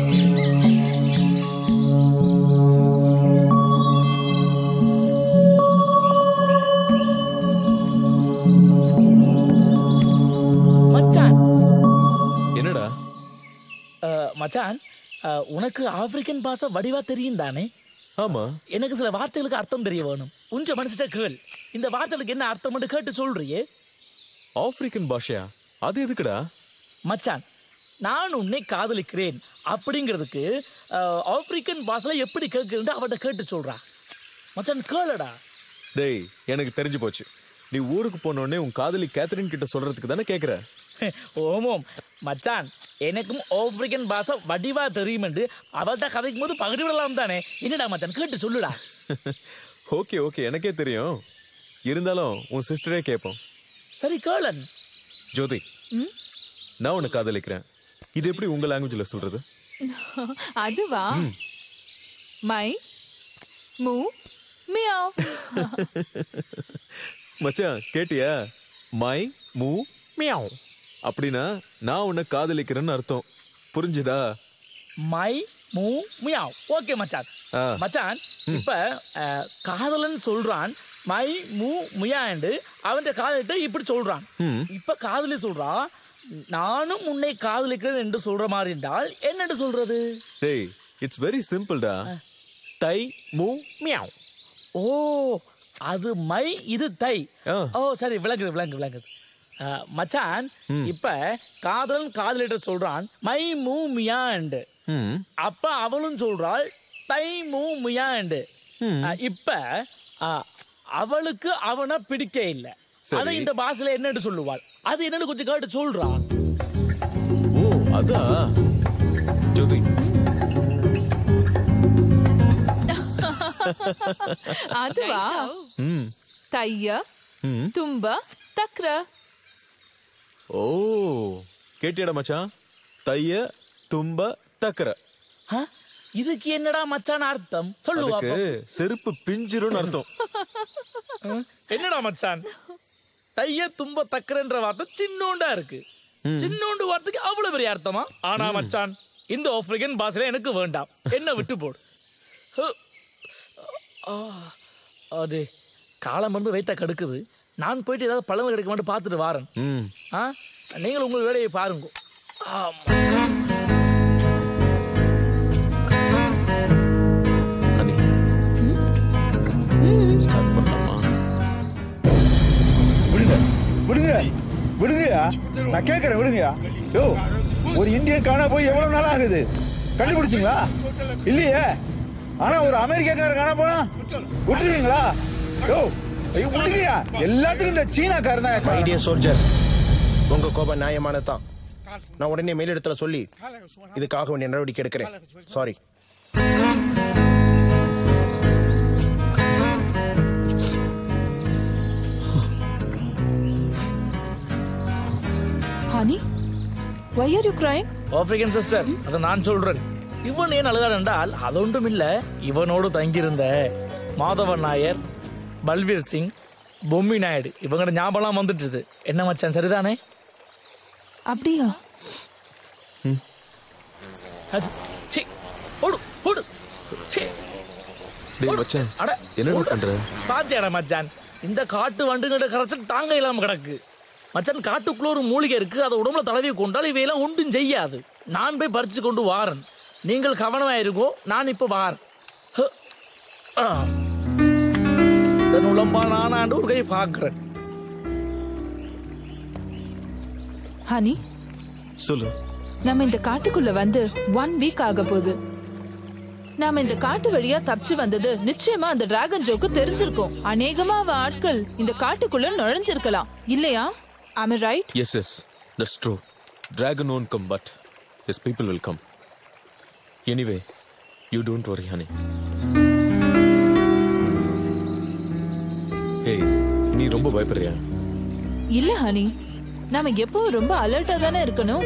என்னடா மச்சான், உனக்கு ஆப்பிரிக்கன் பாஷை வடிவா தெரியும் தானே? ஆமா. எனக்கு சில வார்த்தைகளுக்கு அர்த்தம் தெரிய வேணும். உஞ்ச மனசிட்ட கேள், இந்த வார்த்தைகளுக்கு என்ன அர்த்தம் கேட்டு சொல்றியே. ஆப்பிரிக்கன் பாஷையா? அது எதுக்குடா? மச்சான், நான் உன்னை காதலிக்கிறேன் அப்படிங்கிறதுக்கு ஆப்பிரிக்கன் பாஷையில எப்படி கேட்குறது அவட்ட கேட்டு சொல்றா. மச்சான் கேளடா. டேய் எனக்கு தெரிஞ்சு போச்சு, நீ ஊருக்கு போனோடனே உன் காதலி கேத்தரின் கிட்ட சொல்றதுக்கு தானே கேக்குற? ஓமோம் மச்சான், எனக்கும் ஆப்பிரிக்கன் பாஷை வடிவா தெரியும் என்று அவள்கிட்ட கதைக்கும் போது பகிர்ந்து விடலாம் தானே. என்னடா மச்சான் கேட்டு சொல்லுடா. ஓகே ஓகே எனக்கே தெரியும், இருந்தாலும் உன் சிஸ்டரே கேட்போம். சரி கேளன். ஜோதி, நான் உன்னை காதலிக்கிறேன், இது எப்படி உங்க லாங்குவேஜ்ல சொல்றது? அதுவா? மை மூ மியாவ். மச்சான் கேட்டியா? மை மூ மியாவ் அப்படின்னா நான் உன்னை காதலிக்கிறேன்னு அர்த்தம். புரிஞ்சுதா? மை மூ மியாவ். ஓகே மச்சான். மச்சான் இப்ப காதலன் சொல்றான் மை மூ மியாண்டு அவன் காதலிட்ட இப்படி சொல்றான். இப்ப காதலி சொல்றா நானும் உன்னை காதலிக்கிறேன் என்று சொல்ற மாதிரி என்றால் என்னன்னு சொல்றது? டேய் இட்ஸ் வெரி சிம்பிள்டா. தை மூ மியாவ். ஓ அது மை, இது தை. ஓ சரி, விளங்குது விளங்கு விளங்குது மச்சான். இப்ப காதலன் காதலிட்ட சொல்றான் மை மூ மியாண்டு, அப்ப அவளும் சொல்றாள் தை மூ மியாண்டு. இப்ப அவளுக்கு அவனை பிடிக்க இல்ல, அதை இந்த பாஷையில என்னன்னு சொல்லுவாள்? அது என்னன்னு கொஞ்சம் கேட்டு சொல்றா. ஓ அதா ஜோதி. அதுவா? தைய தும்ப தக்ர. ஓ கேட்டியடா மச்சான், தைய தும்ப தக்கற. இதுக்கு என்னடா மச்சான் அர்த்தம் சொல்லுவா? செருப்பு பிஞ்சிரும் அர்த்தம். என்னடா மச்சான், தைய தும்ப தக்கறன்ற வார்த்தை சின்னோண்டா இருக்கு, சின்னோண்டு வார்த்தைக்கு அவ்வளவு பெரிய அர்த்தமா? ஆனா மச்சான் இந்த ஆப்பிரிக்கன் பாஷையில எனக்கு வேண்டாம், என்ன விட்டு போடு. அது காலம் வந்து வைத்தா கடுக்குது, நான் போயிட்டு ஏதாவது பழங்கள் கிடைக்க மட்டும் பார்த்துட்டு வாரேன். நீங்களும் உங்கள் வேலையை பாருங்க. ஹனி ஸ்டார்ட் பண்ணலாமா? விடுங்க விடுங்க விடுங்கயா, நான் கேட்கறேன் விடுங்கயா. யோ, ஒரு இந்தியன் காணா போய் எவ்வளவு நாள் ஆகுது? கண்டுபிடிச்சிங்களா? இல்லையே. ஆனா ஒரு அமெரிக்காக்காரர் காணா போனா விட்டுருவீங்களா? யோ விடுங்கயா, எல்லாத்துக்கும் இந்த சீனாக்காரர் தான். மை டியர் சோல்ஜர்ஸ், உங்க கோபம் நியாயமானதான். நான் உடனே மேலிடத்துல சொல்லி இதுக்காக வேண்டிய நடவடிக்கை எடுக்கிறேன். Sorry. Honey, why are you crying? African sister, அதை நான் சொல்றேன். இவன் ஏன் அழுதான் என்றால் அது ஒன்றும் இல்ல, இவனோடு தங்கியிருந்த மாதவன் நாயர், பல்வீர் சிங், பொம்மி நாயுடு இவங்களோட ஞாபகம் வந்துட்டுது. என்ன மச்சான், சரிதானே? அப்படியா? பாத்தியாடா மச்சான், இந்த காட்டு வண்டுகிட்ட கரைச்சல் தாங்க இல்லாம கிடக்கு மச்சான். காட்டுக்குள்ள ஒரு மூலிகை இருக்கு, அதை உடம்புல தடவி கொண்டால் இவையெல்லாம் ஒன்றும் செய்யாது. நான் போய் பறிச்சு கொண்டு வாரன், நீங்கள் கவனமா இருக்கோ. நான் இப்ப வாரன். உடம்பா நானாண்டு ஒரு கை பாக்குறேன். ஹனி, சொல்லு. நம்ம இந்த காட்டுக்குள்ள வந்து ஒன் வீக் ஆக போகுது. நாம இந்த காட்டு வழியா தப்பிச்சு வந்தது நிச்சயமா அந்த டிராகன் ஜோக்கு தெரிஞ்சிருக்கும். அநேகமா அவ ஆட்கள் இந்த காட்டுக்குள்ள நுழைஞ்சிருக்கலாம், இல்லையா? Am I right? Yes, yes, that's true. Dragon won't come, but his people will come. Anyway, you don't worry, honey. Hey, நீ ரொம்ப பயப்படுறியா? இல்ல ஹனி, நாம எப்பவும் ரொம்ப அலர்ட்டா தானே இருக்கணும்.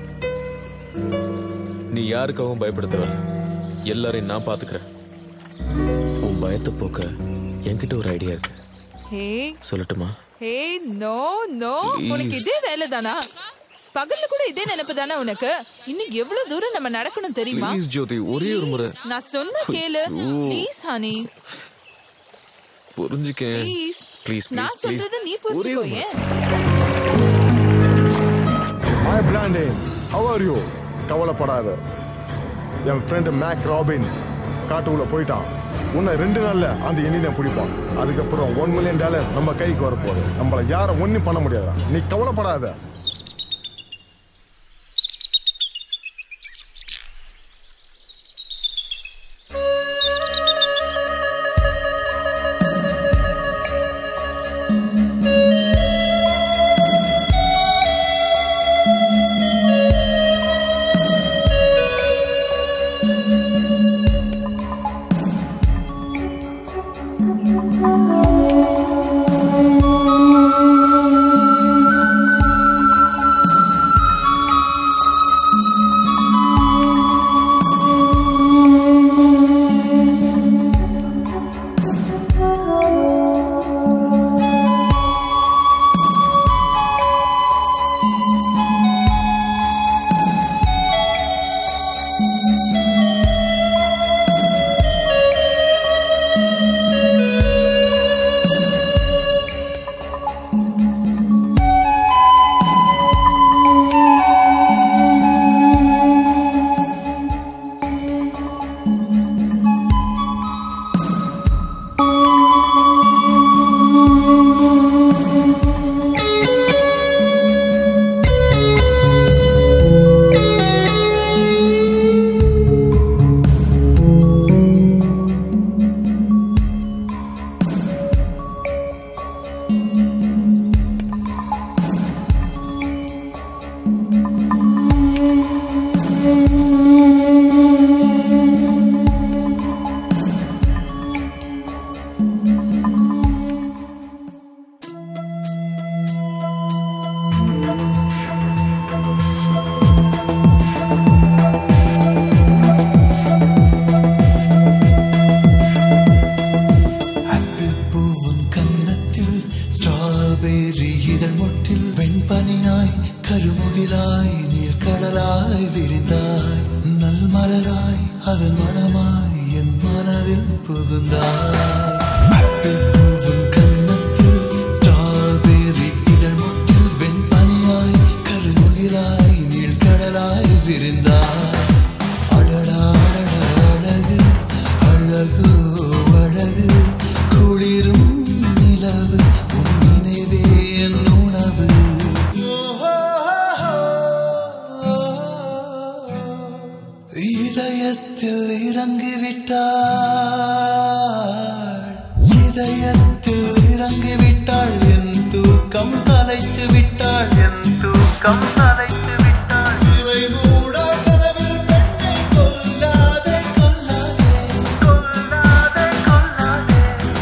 நீ யாருக்காகவும் பயப்பட தேவையில்ல, எல்லாரையும் நான் பாத்துக்கிறேன். உன் பயத்தை போக்க என்கிட்ட ஒரு ஐடியா இருக்கு. ஹே, சொல்லட்டுமா? ஹே, நோ நோ, உனக்கு இதே வேலை தானா? பகல்ல கூட இதே நினைப்பு தானே உனக்கு? இன்னும் எவ்வளவு தூரம் நம்ம நடக்கணும் தெரியுமா? ப்ளீஸ் ஜோதி, ஒரே ஒரு முறை நான் சொன்ன கேளு ப்ளீஸ் ஹனி. புரிஞ்சுக்க ப்ளீஸ் ப்ளீஸ் நான் சொல்றது நீ புரிஞ்சுக்கோயே. My Brandy, how are you? கவலைப்படாத. என் ஃப்ரெண்ட் மேக் ராபின் காட்டுக்குள்ள போயிட்டான். உன்னை ரெண்டு நாள்ல அந்த இந்தியனை பிடிப்பான். அதுக்கப்புறம் ஒன் மில்லியன் டாலர் நம்ம கைக்கு வரப்போகுது. நம்மள யாரும் ஒன்னும் பண்ண முடியாதா, நீ கவலைப்படாத. ஸ்ட்ராபெரி இதழ் முட்டில் வெண்பனியாய் கருமுகிலாய் நீழ்கடலாய் தூக்கம் கலைத்து விட்டாள் என் தூக்கம் கலைத்து விட்டாள் இவை மூட கனவில் பெண்ணை கொல்லாதே கொல்லாதே கொல்லாதே கொல்லாதே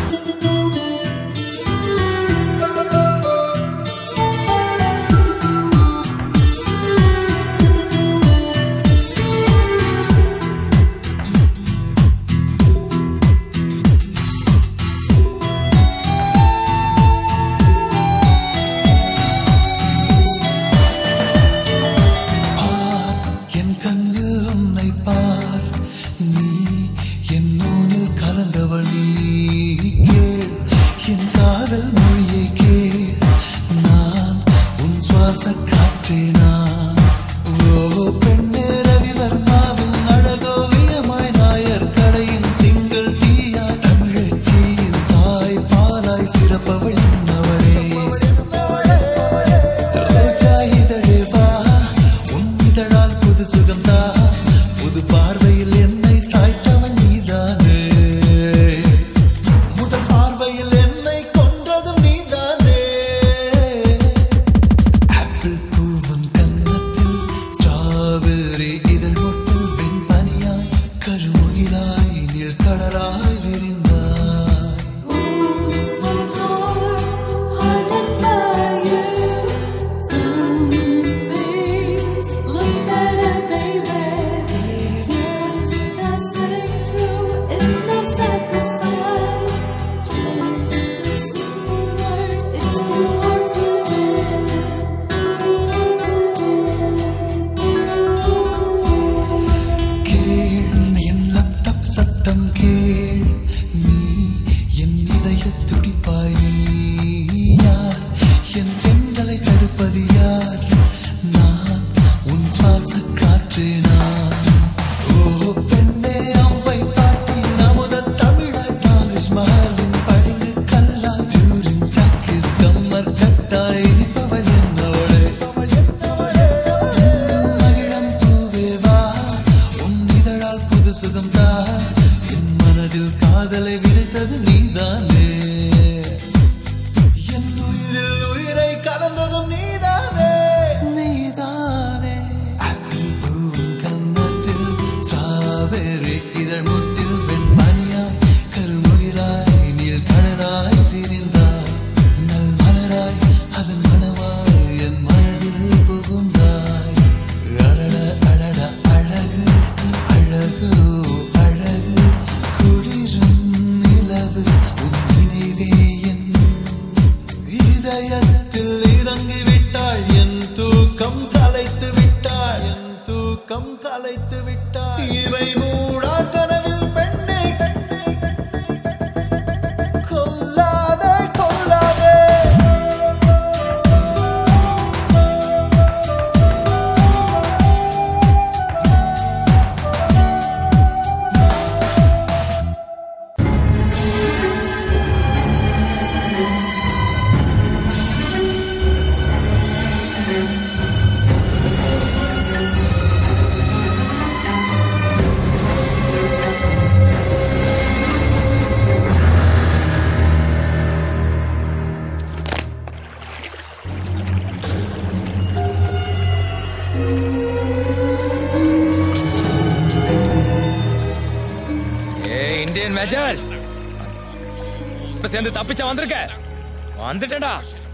சேர்ந்து தப்பிச்சா வந்திருக்க வந்துட்டேடா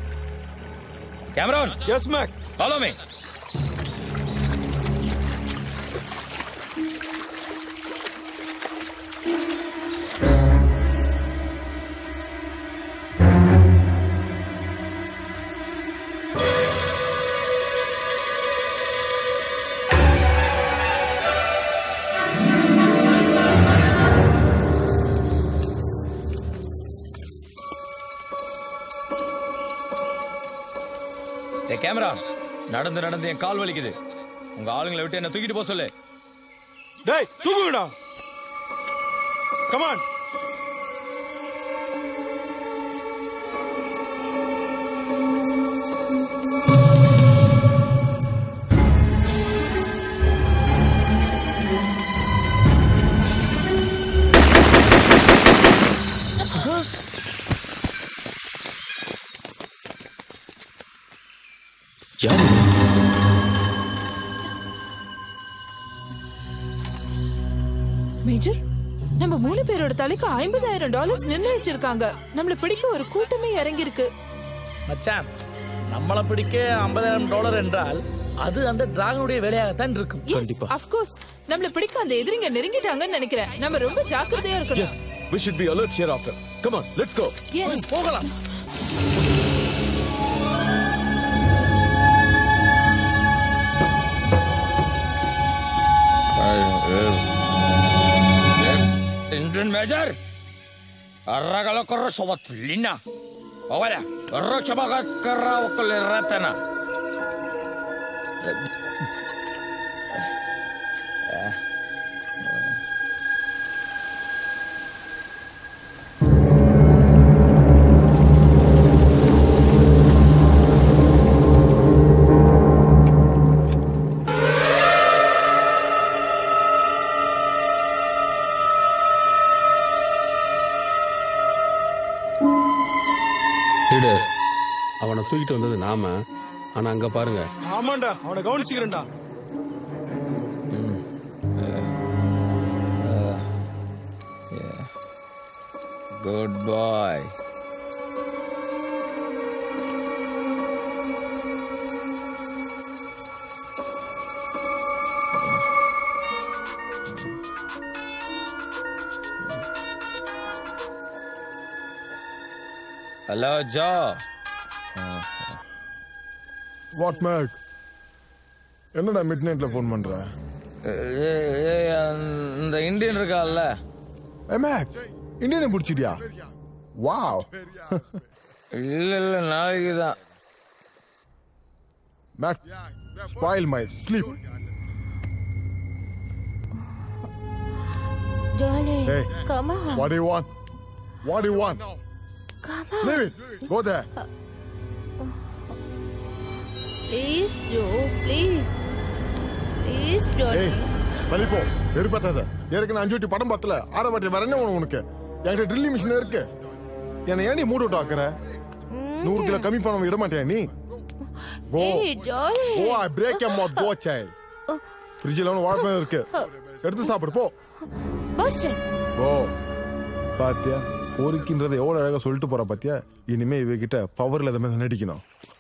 Cameron yes Mac follow me camera நடந்து நடந்து என் கால் வலிக்குது உங்க ஆளுங்களை விட்டு என்ன தூக்கிட்டு போக சொல்லு டேய் தூக்குடா கம் ஆன் மேஜர், நம்ம மூணு பேரோட தலைக்கு ஐம்பதாயிரம் டாலர்ஸ் நிர்ணயிச்சிருக்காங்க. நம்மள பிடிக்க ஒரு கூட்டமே இறங்கி இருக்கு. மச்சான், நம்மள பிடிக்க ஐம்பதாயிரம் டாலர் என்றால் அது அந்த டிராகனுடைய வேலையாகத்தான் இருக்கும். கண்டிப்பா. Of course. நம்மள பிடிக்க அந்த எதிரிங்க நெருங்கிட்டாங்கன்னு நினைக்கிறேன். நம்ம ரொம்ப ஜாக்கிரதையா இருக்கணும். Yes, we should be alert hereafter. Come on, let's go. Yes. போகலாம். Indian Major, arragalo corro sobat lina. Awala, corro chabagat corra okole ratana. அவனை தூக்கிட்டு வந்தது நாம, ஆனா அங்க பாருங்க. ஆமாண்டா, அவனை கவனிச்சுக்கிறேன்டா. Good boy. Hello Joe. What Mac? என்னடா மிட் நைட்ல போன் பண்ற? இந்த இந்தியன் இருக்கால்ல. ஏ மேக், இந்தியனை பிடிச்சிட்டியா? வாவ். இல்ல இல்ல, நாளைக்கு தான். Mac, spoil my sleep. Darling, hey, come on. What do you want? What do you want? Come on. Leave it. Go there. Please, Joe. Please. Please, darling. Hey, தள்ளி போ. வெறுப்பாத. ஏற்கனவே அஞ்சு வாட்டி படம் பார்த்தல. ஆற வாட்டி வேற என்ன உனக்கு? என்கிட்ட ட்ரில்லிங் மிஷின் இருக்கு. என்ன ஏன் நீ மூட் அவுட் ஆக்குற? நூறு கிலோ கம்மி பண்ண விட மாட்டியா நீ? Go. Hey, darling. Go, I break your mouth. Go, child. ஃப்ரிட்ஜ்ல ஒன்று வாழைப்பழம் இருக்கு. எடுத்து சாப்பிடு போ. Boston. Go. பாத்தியா? போரிக்கின்றதை எவ்வளவு அழகா சொல்லிட்டு போற பாத்தியா? இனிமே இவகிட்ட பவர்ல எதை மாதிரி நடிக்கணும்.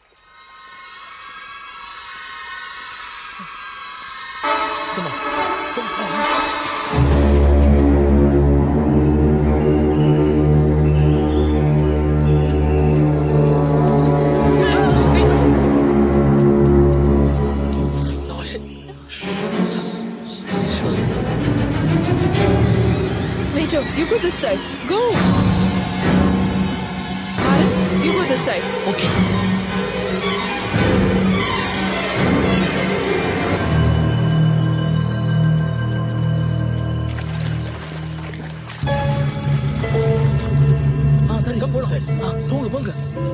Major, you go this side. Go. Maran, you go this side. Okay. ஆ சரி, போலாம். ஆ, போங்க போங்க.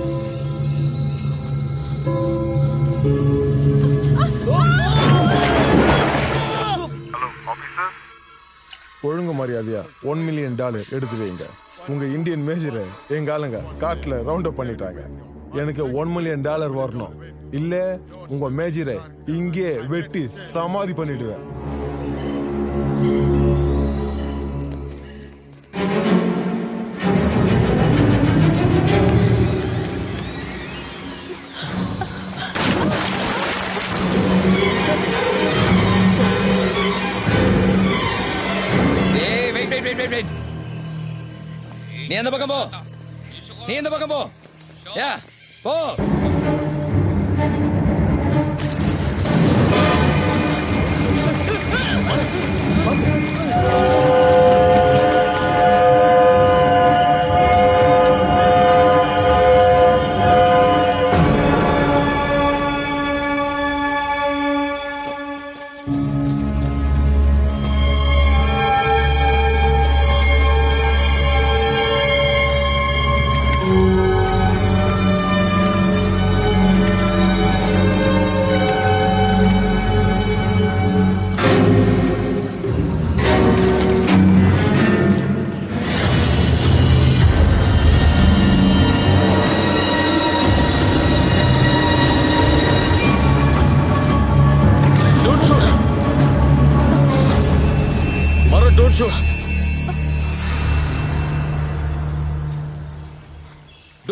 ஒழுங்கு மரியாதையா ஒன் மில்லியன் டாலர் எடுத்து வைங்க. உங்க இந்தியன் மேஜரை எங்க ஆளுங்க காட்டுல ரவுண்ட் அப் பண்ணிட்டாங்க. எனக்கு ஒன் மில்லியன் டாலர் வரணும், இல்ல உங்க மேஜரை இங்கே வெட்டி சமாதி பண்ணிடுவேன். நீ அந்த பக்கம் போ. நீ இந்த பக்கம் போ. யா போ.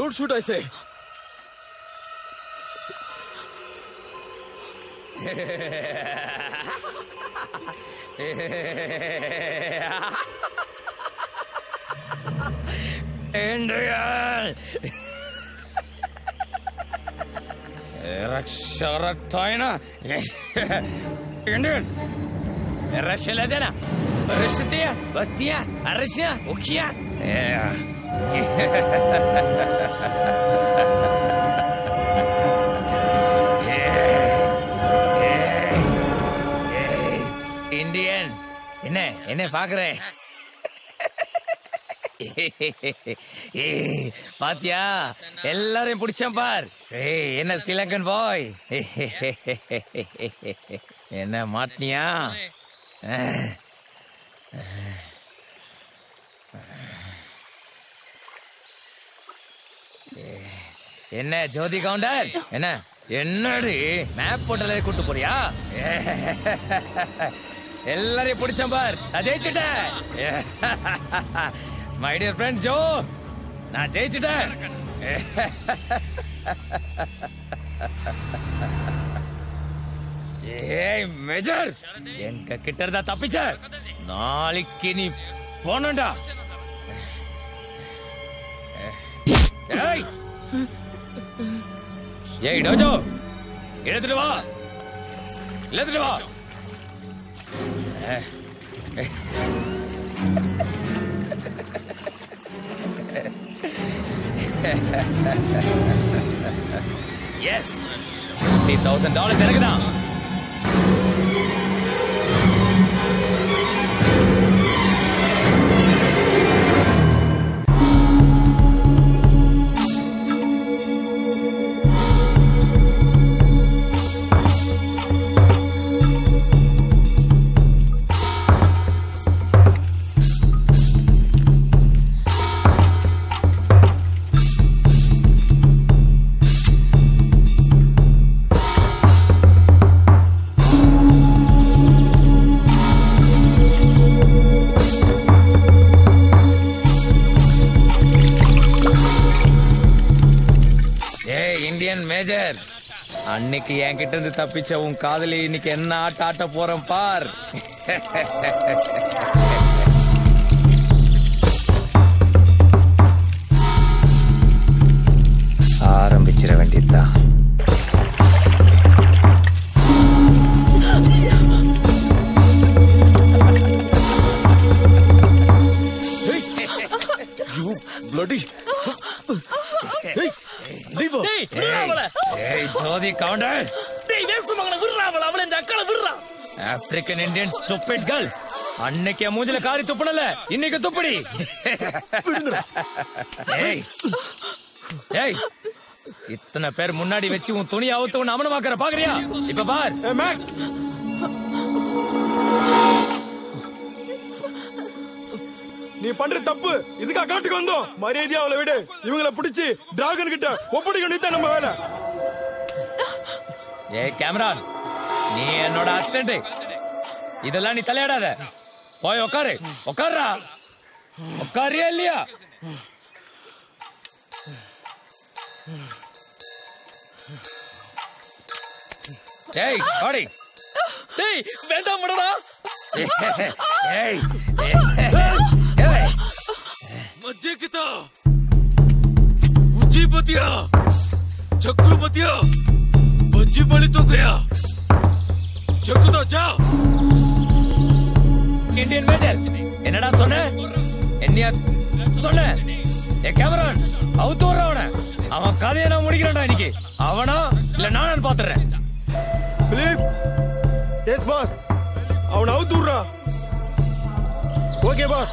Don't shoot, I say. Indian! Raksharathayna! Indian! Rashaladana! Rashatiya! Batiya! Arashya! Ukiya! Indian! என்ன என்ன பாக்குற பாத்தியா எல்லாரையும் பிடிச்சேன் பார் என்ன ஸ்ரீலங்கன் பாய் என்ன மாட்டினியா என்ன ஜோதி கவுண்டர் என்ன என்னடி மேப் போட்டல கூட்டு போறியா எல்லாரையும் பிடிச்சேன் பார் நான் ஜெயிச்சுட்டேன் மை டியர் ஃப்ரெண்ட் ஜோ நான் ஜெயிச்சுட்டேன் ஏய் மேஜர் எங்க கிட்ட இருந்தா தப்பிச்ச நாளைக்கு நீ போனடா ஏய் ஏய் டோஜோ எடுத்துட்டு வா எடுத்துட்டு வா எஸ் fifty thousand dollars எனக்கு தான் மேஜர் அன்னைக்கு என்கிட்ட இருந்து தப்பிச்ச உன் காதலி இன்னைக்கு என்ன ஆட்ட ஆட்ட போறேன் பார் ஆரம்பிச்சிட வேண்டியதுதான் You bloody Hey leave her டேய் விடுறாவல ஏய் ஜோதி கவுண்டர் டேய் வேஸ்ட் மகன விடுறாவல அவள இந்த அக்கல விடுறா ஆப்பிரிக்கன் இந்தியன் ஸ்டூபிட் கேர்ள் அன்னைக்கு மூஞ்சில காரி துப்புனல இன்னைக்கு துப்புடி ஏய் ஏய் இத்தனை பேர் முன்னாடி வச்சு உன் துணி அவுத்து உன் அமனமாக்கற பாக்குறியா இப்ப பார் மேக் நீ பண்ற தப்பு இதுக்கா காட்டுக்கு வந்தோம் மரியாதையா அவளை விடு இவங்களை பிடிச்சி டிராகன் கிட்ட ஒப்படைக்க நம்ம வேலை ஏய் கேமரான் நீ என்னோட அசிஸ்டன்ட் இதெல்லாம் நீ தலையாடாத போய் உட்காரு உட்கார்றா உட்காரியா இல்லையா ஏய் ஓடி டேய் வேண்டாம் விடுடா ஏய் मज्जे किता ऊंची बतिया चक्र बतिया बज्जी बलि तो गया चक्कुदा जा इंडियन मेजर என்னடா சொன்ன என்னையா சொன்ன ஏ கேமரான் அவுத்தோற அவன அவன் கதையை நான் முடிக்கிறேன்டா இன்னைக்கு அவனா இல்ல நானும் பாத்துறேன் பிலிப் எஸ் பாஸ் அவன் அவுத்துறா ஓகே பாஸ்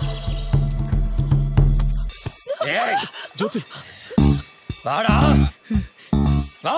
ஏய் ஜோதி வாடா வா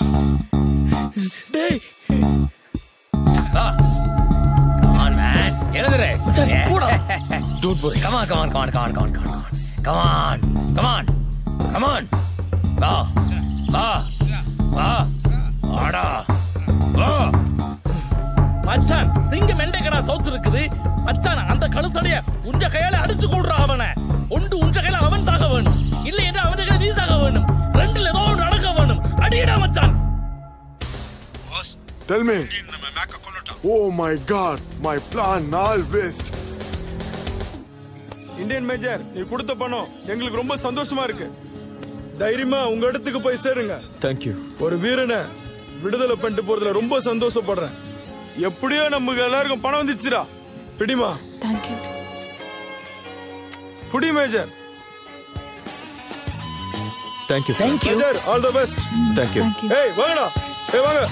டேய் வா come on man எழுதுறே போடா don't worry come on come on come on come on come on come on come on come on வா வா வா வாடா வா மச்சான் சிங்கம் எண்டேக்கடா தோத்து இருக்குது மச்சான் அந்த கழுசடைய உஞ்ச கையால அடிச்சு கொள்றா அவனை ஒன்று உஞ்ச கையில அவன் சாக வேணும் இல்லை என்று அவன் கையில நீ சாக வேணும் Tell me. Oh my God, my plan all waste. Indian major, நீ கொடுத்த பணம் எங்களுக்கு ரொம்ப சந்தோஷமா இருக்கு. தைரியமா உங்க இடத்துக்கு போய் சேருங்க. Thank you. ஒரு வீரனை விடுதலை பண்ணிட்டு போறதுல ரொம்ப சந்தோஷப்படுறேன். எப்படியோ நமக்கு எல்லாருக்கும் பணம் வந்துச்சுடா. பிடிமா. Thank you. புடி major. Thank you. Thank you. Major, all the best. Thank you. Thank you. ஏய் வாங்கடா. ஏய் வாங்க.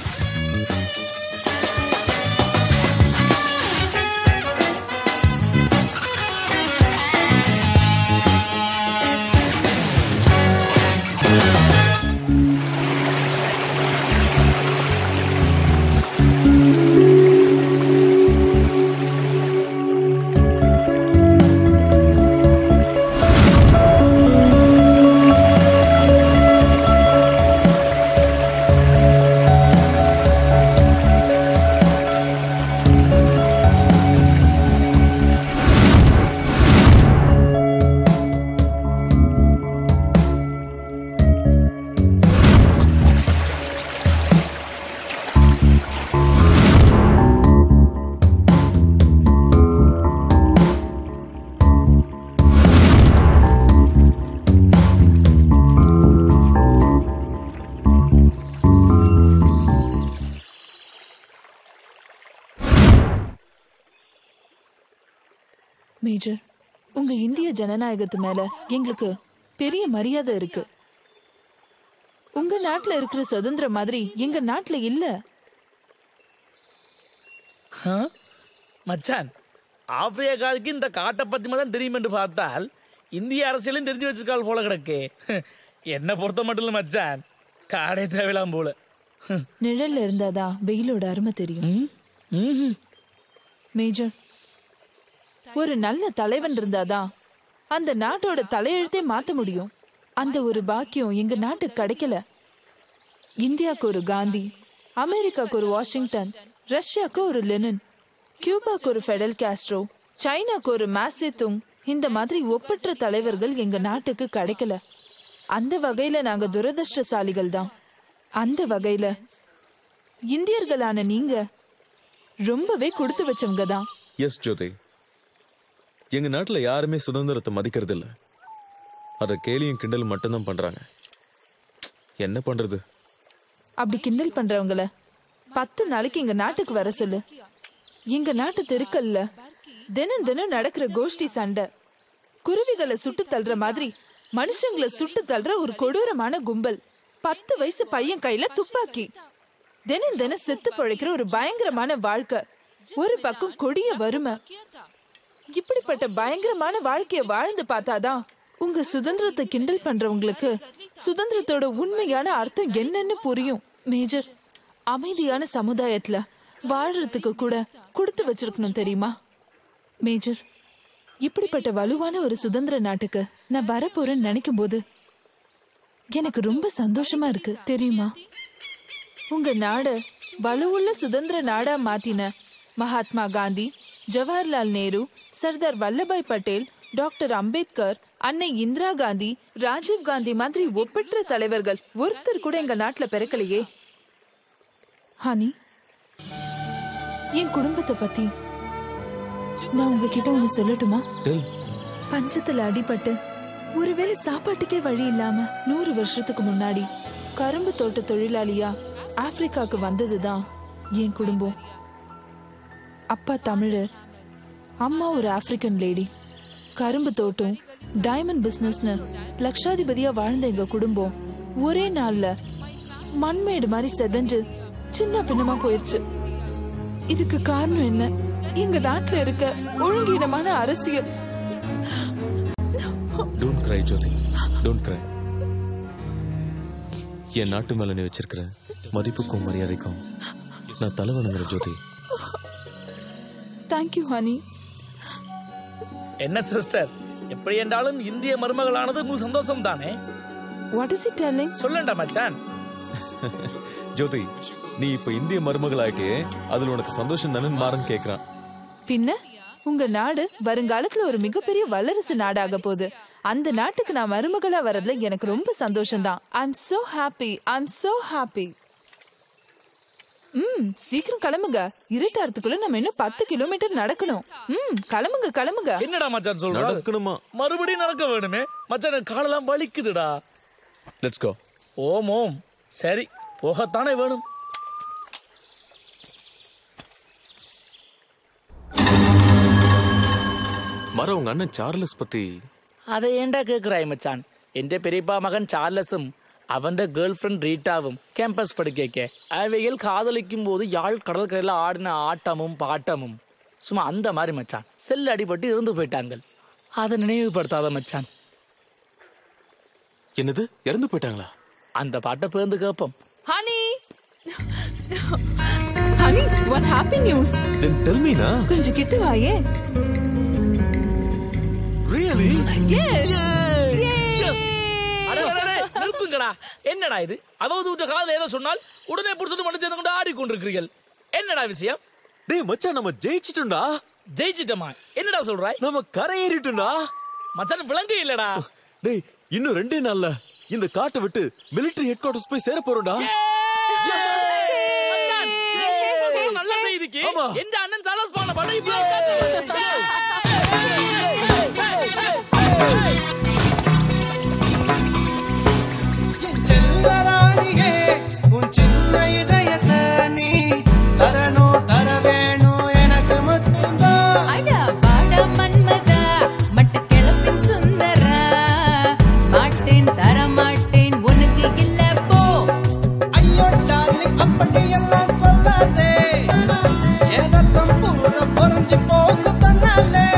மேஜர், உங்க இந்திய ஜனநாயகத்து மேல எங்களுக்கு பெரிய மரியாதை இருக்கு. உங்க நாட்டுல இருக்கிற சுதந்திரம் மாதிரி எங்க நாட்டுல இல்ல. மச்சான், ஆப்பிரிக்காவுக்கு இந்த காட்டை பத்தி தான் தெரியும் என்று பார்த்தால் இந்திய அரசியலையும் தெரிஞ்சு வச்சிருக்காள் போல கிடக்கு. என்ன பொறுத்த மட்டும் இல்ல மச்சான், காடே தேவையில்லாம் போல. நிழல்ல இருந்தாதான் வெயிலோட அருமை தெரியும். மேஜர், ஒரு நல்ல தலைவன் இருந்தாதான் அந்த நாட்டோட தலையெழுத்தே மாத்த முடியும். அந்த ஒரு பாக்கியம் எங்க நாட்டுக்கு கிடைக்கல. இந்தியாவுக்கு ஒரு காந்தி, அமெரிக்காவுக்கு ஒரு வாஷிங்டன், ரஷ்யாவுக்கு ஒரு லெனின், கியூபாக்கு ஒரு ஃபெடல் காஸ்ட்ரோ, சைனாக்கு ஒரு மாசேதுங், இந்த மாதிரி ஒப்பற்ற தலைவர்கள் எங்க நாட்டுக்கு கிடைக்கல. அந்த வகையில நாங்க துரதிருஷ்டசாலிகள் தான். அந்த வகையில இந்தியர்களான நீங்க ரொம்பவே கொடுத்து வச்சவங்க தான். எஸ் ஜோதி, எங்க நாட்டுல யாருமே சுதந்திரத்தை மதிக்கிறது இல்ல. அத கேலியும் கிண்டல் மட்டும்தான் பண்றாங்க. என்ன பண்றது? அப்படி கிண்டல் பண்றவங்கள பத்து நாளைக்கு எங்க நாட்டுக்கு வர சொல்லு. எங்க நாட்டு தெருக்கல்ல தினம் தினம் நடக்கிற கோஷ்டி சண்டை, குருவிகளை சுட்டு தள்ளுற மாதிரி மனுஷங்களை சுட்டு தள்ளுற ஒரு கொடூரமான கும்பல், பத்து வயசு பையன் கையில துப்பாக்கி, தினம் தினம் செத்து பிழைக்கிற ஒரு பயங்கரமான வாழ்க்கை, ஒரு பக்கம் கொடிய வறுமை. இப்படிப்பட்ட பயங்கரமான வாழ்க்கைய வாழ்ந்து பார்த்தாதான் உங்க சுதந்திரத்தை கிண்டல் பண்றவங்களுக்கு சுதந்திரத்தோட உண்மையான அர்த்தம் என்னன்னு புரியும். மேஜர், அமைதியான சமுதாயத்துல வாழ்றதுக்கு கூட கொடுத்து வச்சிருக்கணும் தெரியுமா? மேஜர், இப்படிப்பட்ட வலுவான ஒரு சுதந்திர நாட்டுக்கு நான் வரப்போறேன்னு நினைக்கும் போது எனக்கு ரொம்ப சந்தோஷமா இருக்கு தெரியுமா? உங்க நாட வலுவுள்ள சுதந்திர நாடா மாத்தின மகாத்மா காந்தி, ஜவஹர்லால் நேரு, சர்தார் வல்லபாய் பட்டேல், டாக்டர் அம்பேத்கர், அன்னை இந்திரா காந்தி, ராஜீவ் காந்தி மாதிரி ஒப்பற்ற தலைவர்கள் ஒருத்தர் கூட எங்க நாட்டுல பிறக்கலையே. ஹனி, என் குடும்பத்தை பத்தி நான் உங்ககிட்ட ஒண்ணு சொல்லட்டுமா? பஞ்சத்துல அடிபட்டு ஒருவேளை சாப்பாட்டுக்கே வழி இல்லாம நூறு வருஷத்துக்கு முன்னாடி கரும்பு தோட்ட தொழிலாளியா ஆப்பிரிக்காவுக்கு வந்ததுதான் என் குடும்பம். அப்பா தமிழர், அம்மா ஒரு ஆப்பிரிக்கன் லேடி. கரும்பு தோட்டம், டைமண்ட் பிசினஸ்னு லட்சாதிபதியா வாழ்ந்த எங்க குடும்பம் ஒரே நாள்ல மண்மேடு மாதிரி செதஞ்சு சின்ன பின்னமா போயிருச்சு. இதுக்கு காரணம் என்ன? எங்க நாட்டுல இருக்க ஒழுங்கீனமான அரசியல். Don't cry, Jothi. Don't cry. என் நாட்டு மேல நீ வச்சிருக்கிற மதிப்புக்கும் மரியாதைக்கும் நான் தலை வணங்குறேன் ஜோதி. Thank you honey. என்ன சிஸ்டர், எப்படி என்றாலும் இந்திய மருமகளானது உங்களுக்கு சந்தோஷம் தானே? What is he telling? சொல்லண்டா மச்சான். ஜோதி, நீ இப்ப இந்திய மருமகள் ஆயிட்டே, அதுல உனக்கு சந்தோஷம் தானே மாறன்னு கேக்குறான். பின்ன உங்க நாடு வருங்காலத்துல ஒரு மிகப்பெரிய வல்லரசு நாடாக போகுது. அந்த நாட்டுக்கு நான் மருமகளா வரதுல எனக்கு ரொம்ப சந்தோஷம் தான். ஐ அம் so happy. I am so happy. ம் சீக்கிரம் கிளம்புங்க. இருட்டாறதுக்குள்ள நம்ம இன்னும் பத்து கிலோமீட்டர் நடக்கணும். ம் கிளம்புங்க கிளம்புங்க. என்னடா மச்சான் சொல்ற? நடக்கணுமா? மறுபடியும் நடக்க வேணுமே மச்சான், காலெல்லாம் வலிக்குதுடா. Let's go. ஓம் ஓம். சரி போகத்தானே வேணும். மர உங்க அண்ணன் சார்லஸ் பத்தி அதை ஏண்டா கேக்குறாய் மச்சான்? எന്റെ பெரியப்பா மகன் சார்லஸும் அவന്റെ கேர்ள் ஃப்ரெண்ட் ரீட்டாவும் கேம்பஸ் படிக்க அவைகள் காதலிக்கும் போது யாழ் கடற்கரையில் ஆடின ஆட்டமும் பாட்டமும் சும்மா அந்த மாதிரி மச்சான். செல் அடிபட்டு இறந்து போயிட்டாங்க. அதை நினைவுபடுத்தாத மச்சான். என்னது இறந்து போயிட்டாங்களா? அந்த பாட்டை பேர்ந்து கேட்போம். Honey honey what happy news? Then tell me na. கொஞ்சம் கிட்ட வாயே. Really? Yes. Yes. அட அட நிறுத்துங்கடா. என்னடா இது? அதாவது உங்க காதுல ஏதோ சொன்னால் உடனே புடிச்சிட்டு மண்ணு சேர்ந்து கொண்டு ஆடிக்கொண்டிருக்கிறீர்கள். என்னடா விஷயம்? டேய் மச்சான், நம்ம ஜெயிச்சிட்டோம்டா. ஜெயிச்சிட்டோமா? என்னடா சொல்றாய்? நம்ம கரையேறிட்டோம்டா. மச்சான் விளங்க இல்லடா. டேய் இன்னும் ரெண்டே நாள்ல இந்த காட்டை விட்டு மிலிட்டரி ஹெட் குவார்ட்டர்ஸ் போய் சேர போறோம்டா. நல்ல செய்திக்கு எந்த அண்ணன் சார்லஸ் பான படை செல்லராணியே உன் சின்ன இதயத்தை நீ தரணும் தர வேணும் எனக்கு மட்டும்தான். அட பாட மன்மதா மட்ட கிளப்பின் சுந்தரா மாட்டேன் தர மாட்டேன் உனக்கு இல்ல போ. ஐயோ டார்லிங் அப்படி எல்லாம் சொல்லாதே, ஏதத்தம் பூரா பொறஞ்சு போகு தன்னாலே.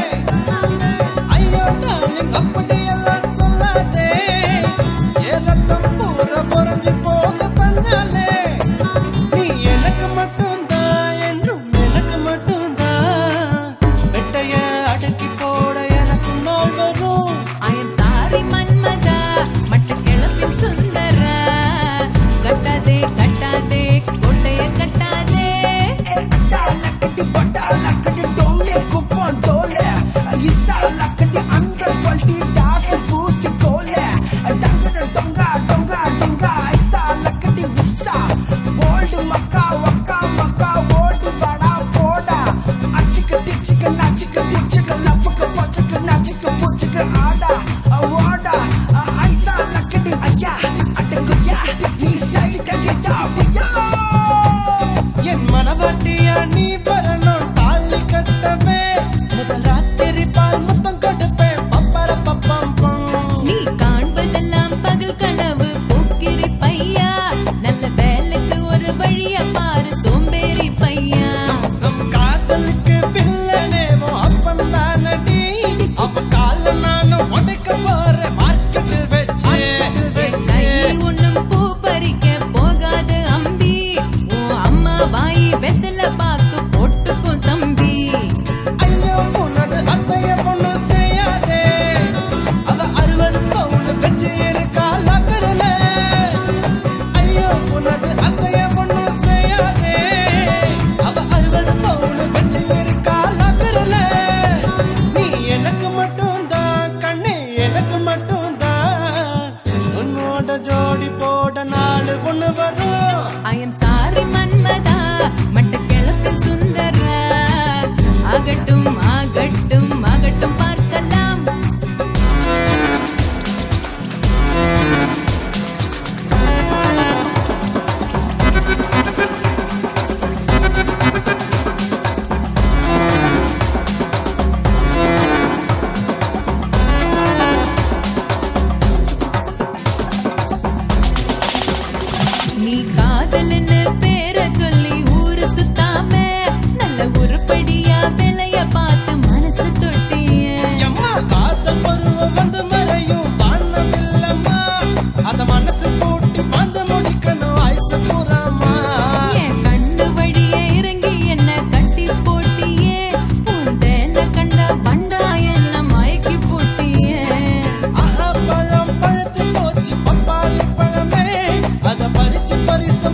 ஐயோ டார்லிங் அப்படி எல்லாம் சொல்லாதே, ஏதத்தம் பூரா பொறஞ்சு போகு தன்னாலே. நீ எனக்கு மட்டும்தான் என்றும் எனக்கு மட்டும்தான், வெட்டைய அடக்கி போட எனக்கு நாள் வரும். I am sorry மன்மதா மட்ட கிளப்பின் சுந்தரா கட்டாதே கட்டாதே கோட்டைய கட்டாதே. லக்கடி பட்டா லக்கடி டோலே குப்பான் டோலே இசா லக்கடி அந்த பல்டி டாஸ் பூசி கோலே டங்கட டங்கா டங்கா டங்கா இசா லக்கடி விசா ஓல்டு மக்கா வக்கா மக்கா ஓல்டு படா போடா அச்சிக்க டிச்சிக்க நச்சிக்க டிச்சிக்க லப்பக்க பச்சக்க நச்சிக்க புச்சிக்க ஆடா ஓடா ஐசா லக்கடி ஐயா அடங்குயா நீ சைக்க கிட்டாடியா. என் மனவாட்டியா நீ வரணும் தாலி கட்டவே, முதல் ராத்திரி பால் முத்தம் கொடுப்பேன் பப்பர பப்பம் பம். நீ காண்பதெல்லாம் பகல் கனவு போக்கிரி பையா, நல்ல வேலைக்கு ஒரு வழிய பாரு சோம்பேறி பையா. நம் காதலுக்கு பிள்ளனேவோ அப்பன் தானடி, அவ கால நானும் உடைக்க போறேன் மார்க்கெட்டில் வச்சு. ஒன்னும் பூ பறிக்க போகாது அம்பி, உன் அம்மா வாய் வெத்தல பாக்கு போட்டுக்கும் தம்பி. ஐயோ உன்னோட அத்தைய பொண்ணு செய்யாதே, அவ அறுபது பவுன் வச்சு இருக்கா லக்கருல. ஐயோ உன்னோட அத்தைய பொண்ணு செய்யாதே, அவ அறுபது பவுன் வச்சு இருக்கா லக்கருல. நீ எனக்கு மட்டும்தான் கண்ணே எனக்கு மட்டும்தான், உன்னோட ஜோடி போட நாலு பொண்ணு வரும். I am sorry மன்மதா மட்ட கிளப்பின் சுந்தரா ஆகட்டும் ஆகட்டும் ஆகட்டும் பார்க்கலாம். நீ காதல்னு பேரை சொல்லி ஊரு சுத்தாம நல்ல உருப்படியா விலைய பார்த்து மனசு தொட்டிய. எம்மா காதல் பருவம் வந்து மறையும் வானமில்லம்மா, அத மனசு கூட்டி வந்து முடிக்கணும் ஐசு பூராமா. என் கண்ணு வழிய இறங்கி என்ன கட்டி போட்டியே, பூந்தேன கண்ட பண்டா என்ன மயக்கி போட்டியே. ஆஹா பழம் பழுத்து போச்சு பப்பாளி பழமே, அத பறிச்சு பரிசு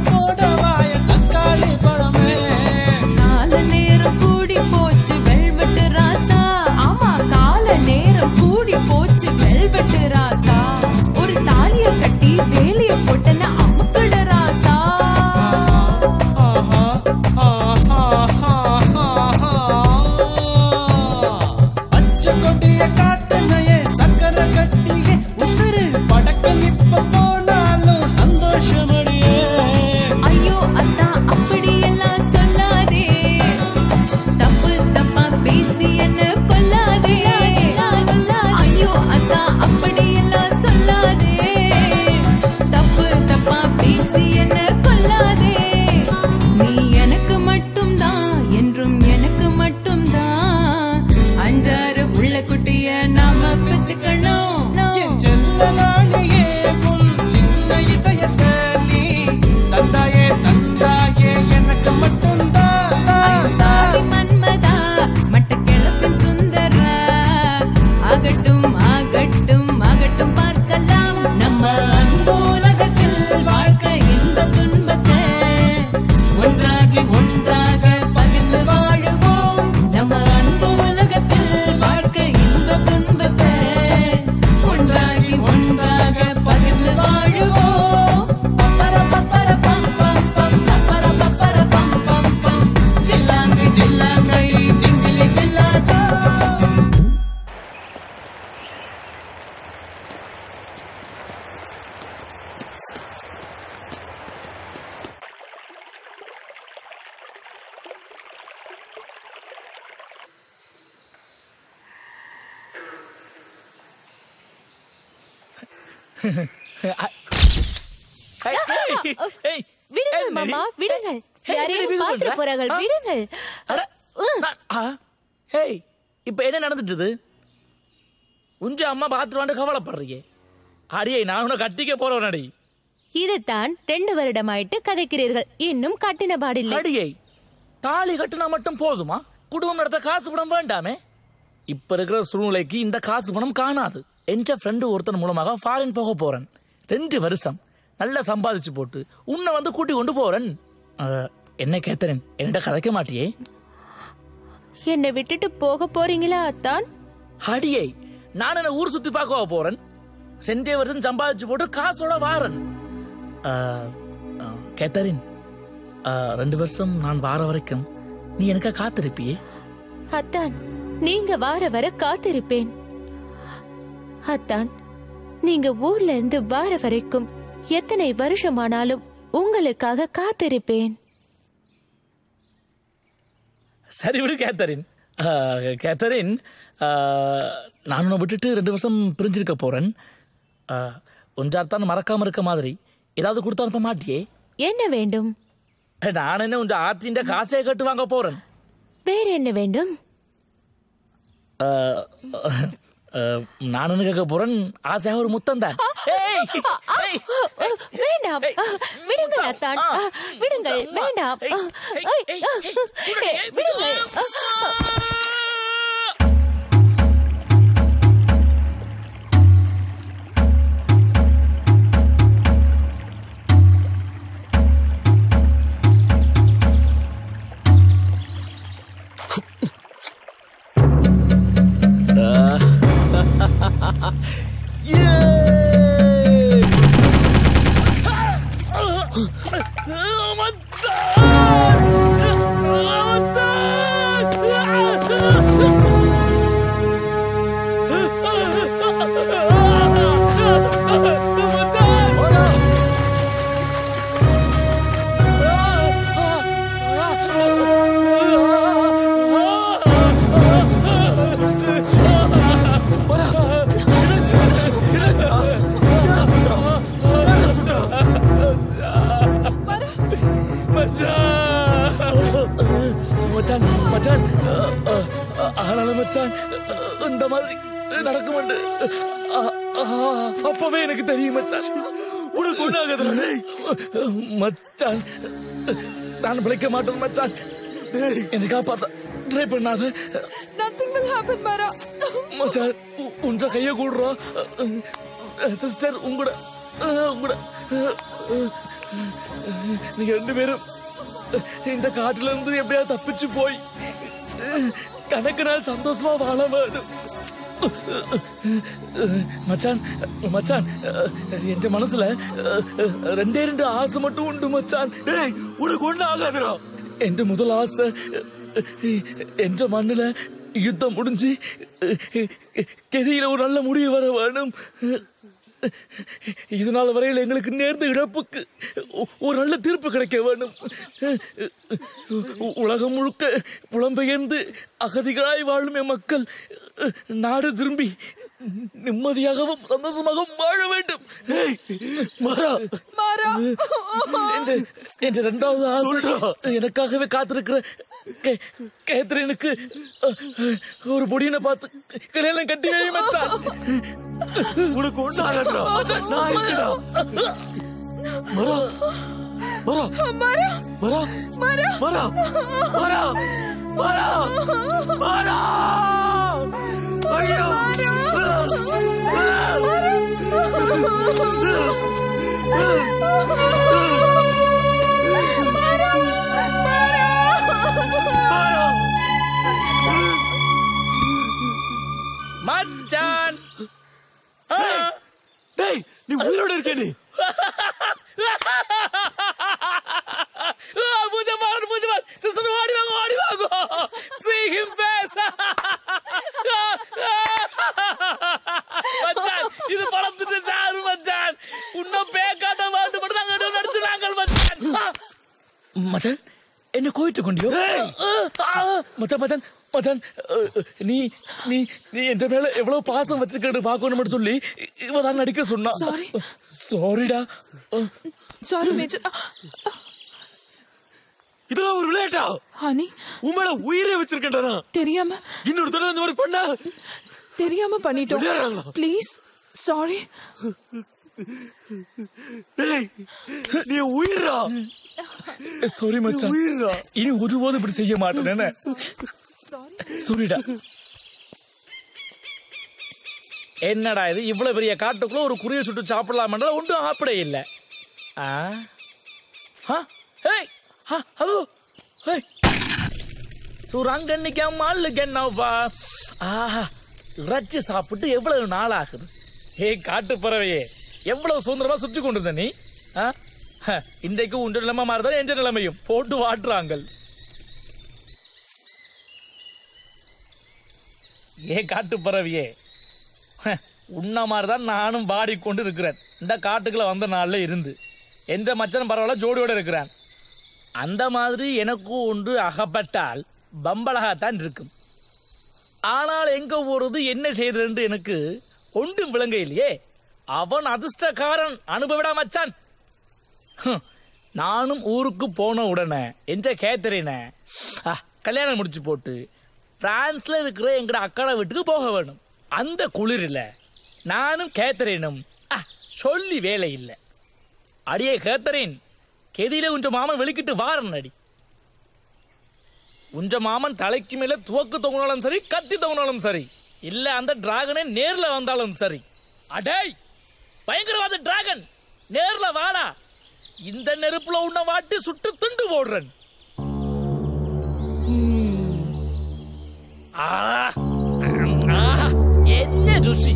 விடுங்கள் மாமா விடுங்கள் யாரையும் பாத்திர போறார்கள் விடுங்கள் ஹேய் இப்ப என்ன நடந்துட்டுது உஞ்ச அம்மா பாத்துருவான்னு கவலைப்படுறியே அடியே நான் உன்னை கட்டிக்க போறவன் அடி இதைத்தான் ரெண்டு வருடமாயிட்டு கதைக்கிறீர்கள் இன்னும் கட்டின பாடில்லை அடியை தாலி கட்டினா மட்டும் போதுமா குடும்பம் நடத்த காசு பணம் வேண்டாமே இப்ப இருக்கிற சூழ்நிலைக்கு இந்த காசு பணம் காணாது என்ற ஃப்ரெண்டு ஒருத்தன் மூலமாக ஃபாரின் போக போறேன் ரெண்டு வருஷம் நல்லா சம்பாதிச்சு போட்டு உன்னை வந்து கூட்டி கொண்டு போறேன் என்ன கேத்தரன் என்னிட்ட கதைக்க மாட்டியே என்னை விட்டுட்டு போக போறீங்களா அத்தான் அடியை நான் என்ன ஊர் சுத்தி பார்க்க போறேன் ரெண்டே வருஷம் சம்பாதிச்சு போட்டு காசோட வாரன் கேத்தரின் ரெண்டு வருஷம் நான் வார வரைக்கும் நீ எனக்கா காத்திருப்பியே அத்தான் நீங்க வார வர காத்திருப்பேன் அத்தான் நீங்க ஊர்ல இருந்து வார வரைக்கும் எத்தனை வருஷமானாலும் உங்களுக்காக காத்திருப்பேன் சரி விடு கேத்தரின் கேத்தரின் நான் உன்னை விட்டுட்டு ரெண்டு வருஷம் பிரிஞ்சிருக்க போறேன் ஒன்றாத்தான் மறக்காம இருக்க மாதிரி ஏதாவது கொடுத்து அனுப்ப மாட்டியே என்ன வேண்டும் நான் என்ன உன் ஆர்த்தின்ற காசையை கட்டு வாங்க போறேன் வேற என்ன வேண்டும் நான் என்ன கேட்க போறேன் ஆசையாக ஒரு முத்தம் தான் வேண்டாம் விடுங்கள் அத்தான் விடுங்கள் வேண்டாம் விடுங்கள் இந்த மாதிரி நடக்கும் அப்பவே எனக்கு தெரியும் மச்சான் உனக்கு ஒண்ணாகுது மச்சான் நான் பிழைக்க மாட்டேன் மச்சான் என்னை காப்பாத்த ட்ரை பண்ணாத nothing will happen மாரா மச்சான் உன்ற கைய கூடுறோம் சிஸ்டர் உங்களோட உங்களோட நீங்க ரெண்டு பேரும் இந்த காட்டுல இருந்து எப்படியாவது தப்பிச்சு போய் கணக்கு நாள் சந்தோஷமா வாழ வேணும் மச்சான் மச்சான் என் மனசுல ரெண்டே ரெண்டு ஆசை மட்டும் உண்டு மச்சான் உனக்கு ஒண்ணு ஆகாதுரா என் முதல் ஆசை என்ற மண்ணுல யுத்தம் முடிஞ்சு கெதியில ஒரு நல்ல முடிவு வர வேணும் இதனால் வரையில் எங்களுக்கு நேர்ந்த இழப்புக்கு ஒரு நல்ல தீர்ப்பு கிடைக்க வேண்டும் உலகம் முழுக்க புலம்பெயர்ந்து அகதிகளாய் வாழும் என் மக்கள் நாடு திரும்பி நிம்மதியாகவும் சந்தோஷமாகவும் வாழ வேண்டும் என்ற இரண்டாவது ஆசை எனக்காகவே காத்திருக்கிற கேத்ரினுக்கு ஒரு பொடியனை பார்த்து கல்யாணம் கட்டி வை மச்சான் உனக்கு ஒண்ணு ஆகட்டா நான் இருக்கடா மரா மரா மாரா மரா மாரா மரா மரா மரா மரா ஐயோ மச்சான் டேய் நீ உயிரோட இருக்க நீ பூஜை பாரு பூஜை பாரு சிஸ்டர் ஓடி வாங்க ஓடி வாங்க see him face மச்சான் இது பழத்துட்டு சாரு மச்சான் உன்ன பேக்காட்ட வாட்டு மட்டும் நாங்க நடிச்சு நாங்கள் மச்சான் மச்சான் என்ன கோயிட்டு கொண்டியோ மச்சான் மச்சான் மச்சான் நீ நீ நீ என்ற மேல எவ்வளவு பாசம் வச்சிருக்க பாக்கணும் சொல்லி இவதான் நடிக்க சொன்னா. சாரி சாரிடா. Sorry major. இதெல்லாம் ஒரு விளையாட்டா? ஹனி உண்மையில உயிரே வச்சிருக்கேன்டா. தெரியாம இன்னொரு தடவை இந்த மாதிரி பண்ணா தெரியாம பண்ணிட்டோம். Please sorry. நீ உயிரா? சாரி மச்சான். இனி ஒருபோதும் இப்படி செய்ய மாட்டேன். சாரிடா. என்னடா இது இவ்வளவு பெரிய காட்டுக்குள்ள ஒரு குருவியை சுட்டு சாப்பிடலாம் ஒன்றும் ஆப்பிட இல்லை. சுரங்கன்னிக்கா என்னவா இறைச்சி சாப்பிட்டு எவ்வளவு நாள் ஆகுது. ஏ காட்டு பறவையே, எவ்வளவு சுதந்திரமா சுற்றி கொண்டிருந்த நீ. இன்றைக்கு உன்ற நிலைமை மாறுதான் என்ற நிலைமையும் போட்டு வாட்டுறாங்க. ஏ காட்டு பறவையே, உன்ன மாதிரிதான் நானும் பாடிக்கொண்டு இருக்கிறேன். இந்த காட்டுக்குள்ள வந்த நாள்ல இருந்து எந்த மச்சனும் பரவாயில்ல ஜோடியோட இருக்கிறான். அந்த மாதிரி எனக்கும் ஒன்று அகப்பட்டால் பம்பளகாத்தான் இருக்கும். ஆனால் எங்க போறது என்ன செய்யறது எனக்கு ஒன்றும் விளங்க இல்லையே. அவன் அதிர்ஷ்டக்காரன் அனுபவிடா மச்சான். நானும் ஊருக்கு போன உடனே என்ற கேத்தரின கல்யாணம் முடிச்சு போட்டு பிரான்ஸ்ல இருக்கிற எங்கட அக்காட வீட்டுக்கு போக வேணும். அந்த குளிரில் நானும் கேத்தரினும் சொல்லி வேலை இல்லை. அடியே கேத்தரின், கெதியில உஞ்ச மாமன் வெளிக்கிட்டு வாரன் அடி. உஞ்ச மாமன் தலைக்கு மேல துவக்கு தொங்கினாலும் சரி, கத்தி தொங்கினாலும் சரி, இல்ல அந்த டிராகனே நேர்ல வந்தாலும் சரி. அடே பயங்கரவாத டிராகன், நேர்ல வாடா. இந்த நெருப்புல உன்னை வாட்டி சுட்டு துண்டு போடுறேன். என்ன ருசி.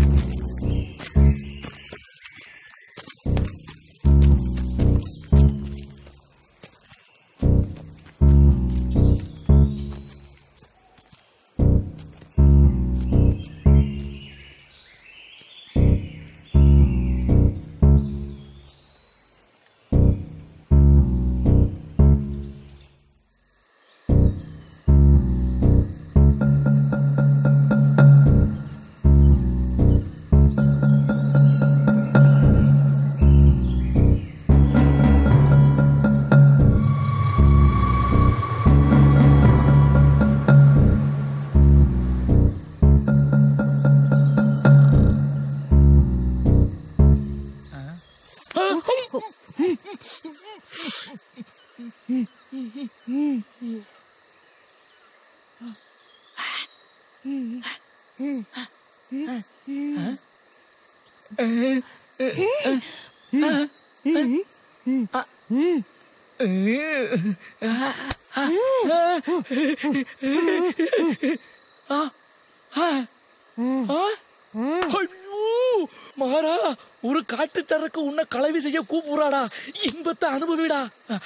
மாறா, ஒரு காட்டு சரக்கு உன்னை கலவி செய்ய கூப்பிடுறாடா. இன்பத்தை அனுபவிடா.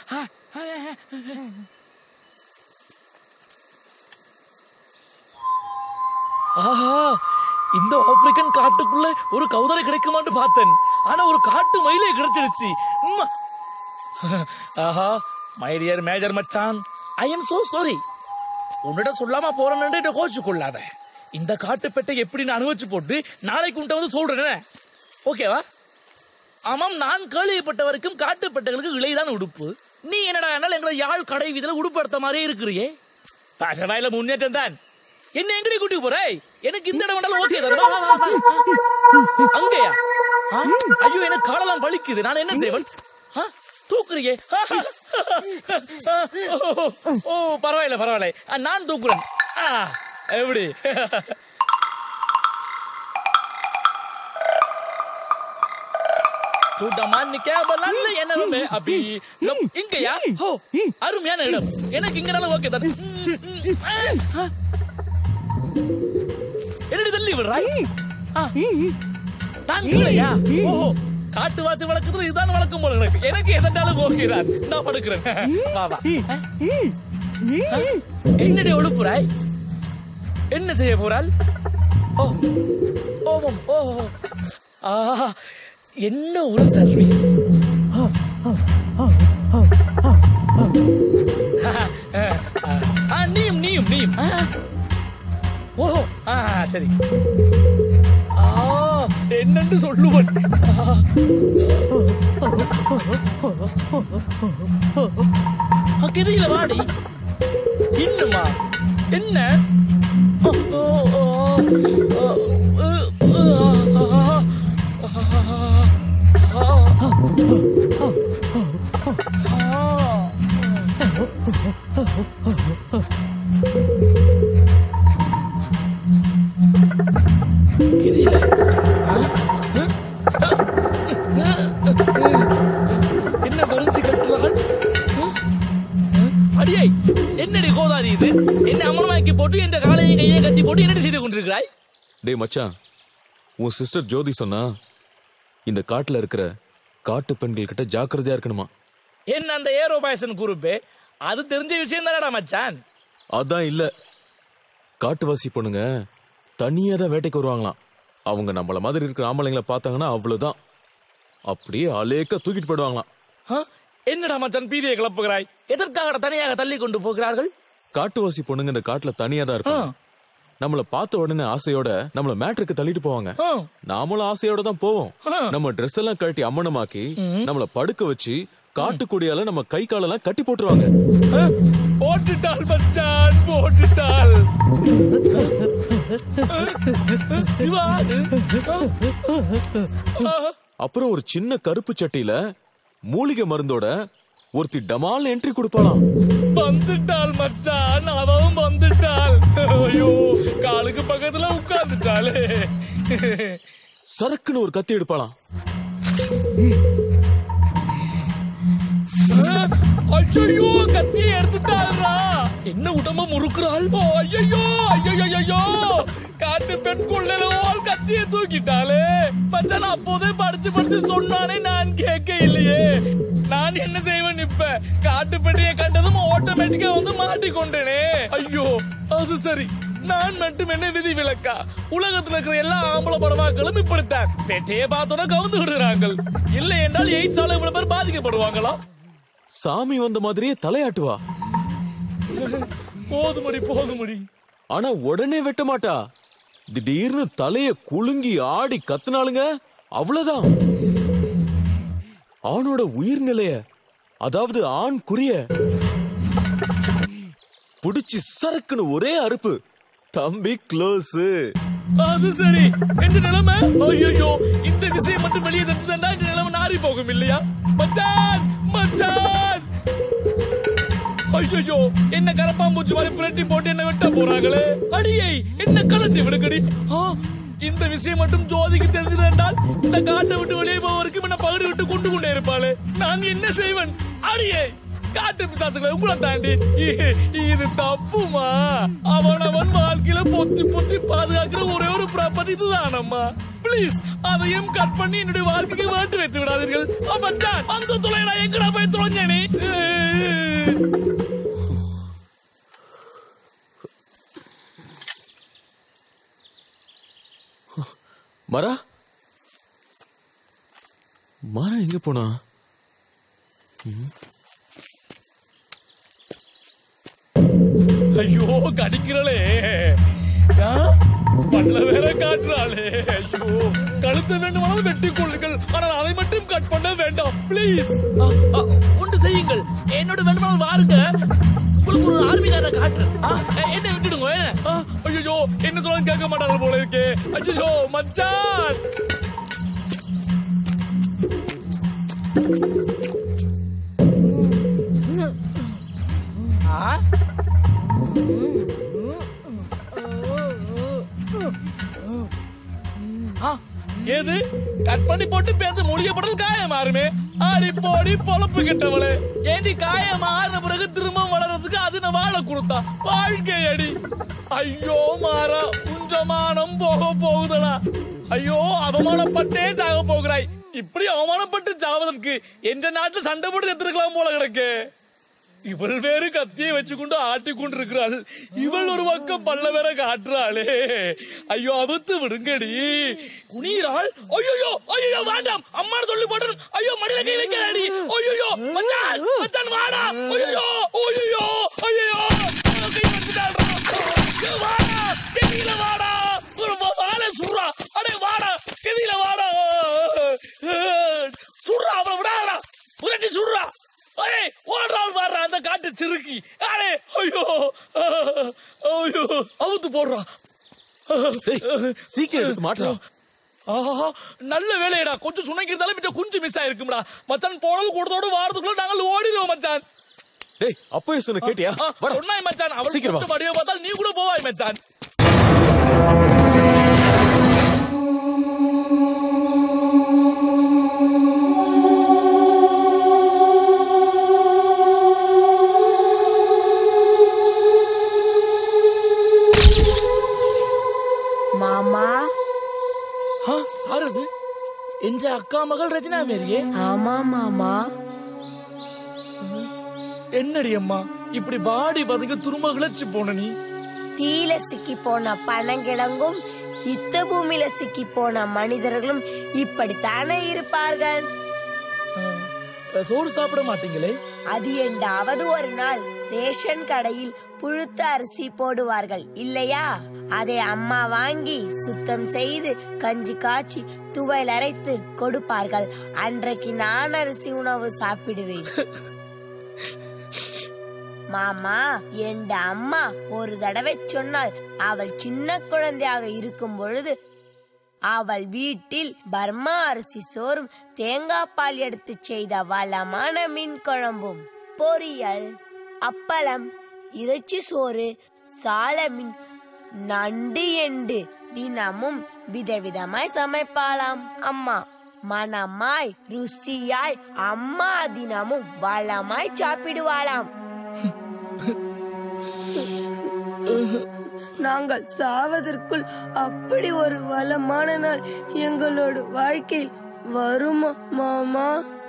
ஆஹா, இந்த ஆப்பிரிக்கன் காட்டுக்குள்ள ஒரு கௌதரை கிடைக்குமான்னு பார்த்தேன். ஆனா ஒரு காட்டு மயிலே கிடைச்சிருச்சு. ஆஹா, மை டியர் மேஜர் மச்சான், ஐ எம் சோ சாரி. உன்னிட சொல்லாம போறேன்னு கோச்சு கொள்ளாத. இந்த காட்டு பெட்டை எப்படி அனுபவிச்சு போட்டு நாளைக்கு உன்ட்ட வந்து சொல்றேன். ஓகேவா? ஆமாம், நான் கேள்விப்பட்ட வரைக்கும் காட்டு பெட்டைகளுக்கு இலைதான் உடுப்பு. நீ என்னடா எங்களை யாழ் கடை வீதியில உடுப்பு எடுத்த மாதிரியே இருக்கிறியே. பாசவாயில முன்னேற்றம் தான். என்ன எங்கடி கூட்டி போற? எனக்கு இந்த இடம் வேண்டாலும் ஓகே தான். அங்கயா? ஐயோ, எனக்கு காலெல்லாம் வலிக்குது. நான் என்ன செய்வேன்? தூக்குறியே? ஓ, பரவாயில்ல பரவாயில்ல, நான் தூக்குறேன். எப்படி? இங்கயா? அருமையான இடம். எனக்கு இங்கனாலும் ஓகே தான். என்னடி தள்ளி விடுறாய்? நான் இல்லையா? ஓஹோ, காட்டுவாசி வழக்கத்துல இதுதான் வழக்கம் போல. எனக்கு எனக்கு எதனாலும் ஓகே தான். நான் படுக்கிறேன். வா வா. என்னடி ஒழுப்புறாய்? என்ன செய்ய போறாள்? ஓ ஓமம் ஓ ஆ, என்ன ஒரு சர்வீஸ். சரி என்னன்னு சொல்லுவன். கெதியில வாடி இன்னுமா என்ன என்ன வரிஞ்சு கட்டுறாள்? அடியை என்னடி கோதாரி இது? என்ன அமலமாக்கி போட்டு என்ற காலையை கையை கட்டி போட்டு என்னடி செய்து கொண்டிருக்கிறாய்? டேய் மச்சான், உன் சிஸ்டர் ஜோதி சொன்னா இந்த காட்டுல இருக்கிற காட்டு பெண்கள் கிட்ட ஜாக்கிரதையா இருக்கணுமா. என்ன அந்த ஏரோ பாய்சன் குரூப் அது தெரிஞ்ச விஷயம் தானடா மச்சான். அதான் இல்ல, காட்டுவாசி பொண்ணுங்க தனியா தான் வேட்டைக்கு வருவாங்களாம். அவங்க நம்மள மாதிரி இருக்கிற ஆம்பளைங்களை பார்த்தாங்கன்னா அவ்வளவுதான், அப்படியே அலேக்க தூக்கிட்டு போயிடுவாங்களாம். என்னடா மச்சான் பீதியை கிளப்புகிறாய்? எதற்காக தனியாக தள்ளி கொண்டு போகிறார்கள்? காட்டுவாசி பொண்ணுங்க இந்த காட்டுல தனியா தான் இருக்கும். நம்மள பார்த்த உடனே ஆசையோட நம்மள மேட்ருக்கு தள்ளிட்டு போவாங்க. நாமளும் ஆசையோட தான் போவோம். நம்ம ட்ரெஸ் எல்லாம் கழட்டி அம்மனமாக்கி நம்மள படுக்க வச்சு காட்டுக்குடியால நம்ம கை காலெல்லாம் கட்டி போட்டுருவாங்க. போட்டுட்டால் மச்சான், போட்டுட்டால். அப்புறம் ஒரு சின்ன கருப்பு சட்டியில மூலிகை மருந்தோட ஒருத்தி டமால் என்ட்ரி கொடுப்பாளாம். வந்துட்டாள் மச்சான், அவன் வந்துட்டாள். ஐயோ, காலுக்கு பக்கத்துல உட்கார்ந்துட்டாளே. சரக்குன்னு ஒரு கத்தி எடுப்பாளாம். ஐயோ, கத்தியை எடுத்துட்டாளா? என்ன உடம்ப முறுக்குறாள்? ஐயோ ஐயோ, காட்டு பெண் கொள்ளலோல் கத்தியை தூக்கிட்டாளே. மச்சான் அப்போதே படிச்சு படிச்சு சொன்னானே, நான் கேட்க இல்லையே. நான் என்ன செய்வேன் இப்ப? காட்டு பெண்ணையை கண்டதும் ஆட்டோமேட்டிக்கா வந்து மாட்டிக்கொண்டேனே. ஐயோ, அது சரி, நான் மட்டும் என்ன விதி விலக்கா? உலகத்துல இருக்கிற எல்லா ஆம்பளை படமாக்களும் இப்படித்தான். பெட்டையை பார்த்தோட கவுந்து விடுறாங்க. இல்லை என்றால் எய்ட்ஸால இவ்வளவு பேர் பாதிக்கப்படுவாங்களா? சாமி வந்த மாதிரியே தலையாட்டுவா. போதுமடி போதுமடி. ஆனா உடனே வெட்ட மாட்டா. திடீர்னு தலைய குலுங்கி ஆடி கத்துனாளுங்க, அவ்வளவுதான். ஆணோட உயிர்நிலைய, அதாவது ஆண் குறிய புடிச்சு சரக்குன்னு ஒரே அறுப்பு. தம்பி க்ளோஸ். அது சரி, எந்த நிலைமை? ஐயோ, இந்த விஷயம் மட்டும் வெளியே தெரிஞ்சதா இந்த நிலைமை நாரி போகும் இல்லையா? மச்சான் மச்சான், ஐயோ, என்ன கரப்பாம்பூச்சி மாதிரி புரட்டி போட்டு என்ன வெட்ட போறாங்களே. அடியை என்ன கலட்டி விடுக்கடி. இந்த விஷயம் மட்டும் ஜோதிக்கு தெரிஞ்சது என்றால் இந்த காட்டை விட்டு வெளியே போவதற்கு என்ன பகுதி விட்டு கொண்டு கொண்டே இருப்பாளே. நான் என்ன செய்வேன்? அடியை காட்டு பிசாசுகளை உங்களை தாண்டி இது தப்புமா? அவன் அவன் வாழ்க்கையில பொத்தி பொத்தி பாதுகாக்கிற ஒரே ஒரு ப்ராப்பர்ட்டி இதுதானம்மா. பிளீஸ் அதையும் கட் பண்ணி என்னுடைய வாழ்க்கைக்கு மாற்றி வைத்து விடாதீர்கள். மச்சான், அந்த துளையடா எங்கடா போய் தொலைஞ்ச நீ? மரா மரா எங்க போனா? ஐயோ, கடிக்கிறாளே. பல்ல வேற காட்டுறாளே. ஐயோ, கழுத்து வேண்டுமானாலும் வெட்டி கொள்ளுங்கள், ஆனால் அதை மட்டும் கட் பண்ண வேண்டாம் பிளீஸ். ஒன்று செய்யுங்கள், என்னோட வேண்டுமானாலும் வாருங்க, உங்களுக்கு ஒரு ஆர்மிக்கார காட்டுறேன். என்ன விட்டுடுங்க. ஐயோ, என்ன சொல்ல கேட்க மாட்டாங்க போல இருக்கே. ஐயோ மச்சான், ஏது கட் பண்ணி போட்டு பேருந்து முடியப்படல் காயம் மாறுமே. ஆடி போடி பொழப்பு கெட்டவளே, ஏண்டி காயம் மாறின பிறகு திரும்ப வளர்றதுக்கு அது நான் வாழ கொடுத்தா வாழ்க்கை அடி. ஐயோ மாறா, உஞ்சமானம் போக போகுதடா. ஐயோ, அவமானப்பட்டே சாக போகிறாய். இப்படி அவமானப்பட்டு சாவதற்கு என்ற நாட்டில் சண்டை போட்டு செத்துருக்கலாம் போல கிடக்கு. இவள் வேறு கத்தியை வச்சுக்கொண்டு ஆட்டிக்கொண்டு இருக்கிறாள். இவள் ஒரு பக்கம் பல்ல வேற காட்டுறாளே. ஐயோ, அவுத்து விடுங்கடி. குனிறாள். ஐயோ ஐயோ, வேண்டாம், அம்மான்னு சொல்லி போட்டு. ஐயோ, மடியில கை வைக்கிறாடி. ஐயோ மச்சான், மச்சான் வாடா. ஐயோ ஐயோ ஐயோ, கை வச்சுட்டாள். வாடா, கீழ வாடா. ஏய் ஓடுறாள் பாரு அந்த காட்டு சிறுக்கி. அரே ஐயோ ஐயோ அவுத்து போடுறா. சீக்கிரம் எடுத்து மாட்டுறா. ஆஹா நல்ல வேலையடா. கொஞ்சம் சுனைக்கிறதால மிச்சம் குஞ்சு மிஸ் ஆயிருக்கும்டா மச்சான். போனது கூடத்தோடு வாரத்துக்குள்ள நாங்கள் ஓடிடுவோம் மச்சான். டேய் அப்பவே சொன்ன கேட்டியா? சொன்னாய் மச்சான். அவள் சீக்கிரம் மட்டும் வடிவை பார்த்தால் நீ கூட போவாய் மச்சான். மாமா ஆறுது என்ற அக்கா மகள் ரஜினா மேரியே. ஆமா மாமா. என்னடி அம்மா இப்படி வாடி பதுங்க துரும்ப கிளச்சு போன நீ? தீல சிக்கி போன பனங்கிழங்கும் யுத்த பூமியில சிக்கி போன மனிதர்களும் இப்படித்தானே இருப்பார்கள். சோறு சாப்பிட மாட்டீங்களே? அது என்றாவது ஒரு நாள் ரேஷன் கடையில் புழுத்த அரிசி போடுவார்கள் இல்லையா? அதை அம்மா வாங்கி சுத்தம் செய்து கஞ்சி காய்ச்சி துவையில் அரைத்து கொடுப்பார்கள். அன்றைக்கு நான் அரிசி உணவு சாப்பிடுவேன். மாமா என் அம்மா ஒரு தடவை சொன்னால், அவள் சின்ன குழந்தையாக இருக்கும் பொழுது அவள் வீட்டில் பர்மா அரிசி சோறும் தேங்காய் பால் எடுத்து செய்த வளமான மீன் குழம்பும் பொரியல் அப்பளம் இறைச்சி சோறு சாலமீன் நண்டு எண்டு தினமும் விதவிதமாய் சமைப்பாளாம் அம்மா. மனமாய் ருசியாய் அம்மா தினமும் வளமாய் சாப்பிடுவாளாம். நாங்கள் சாவதற்குள் அப்படி ஒரு வளமான நாள் எங்களோட வாழ்க்கையில் வருமா மாமா?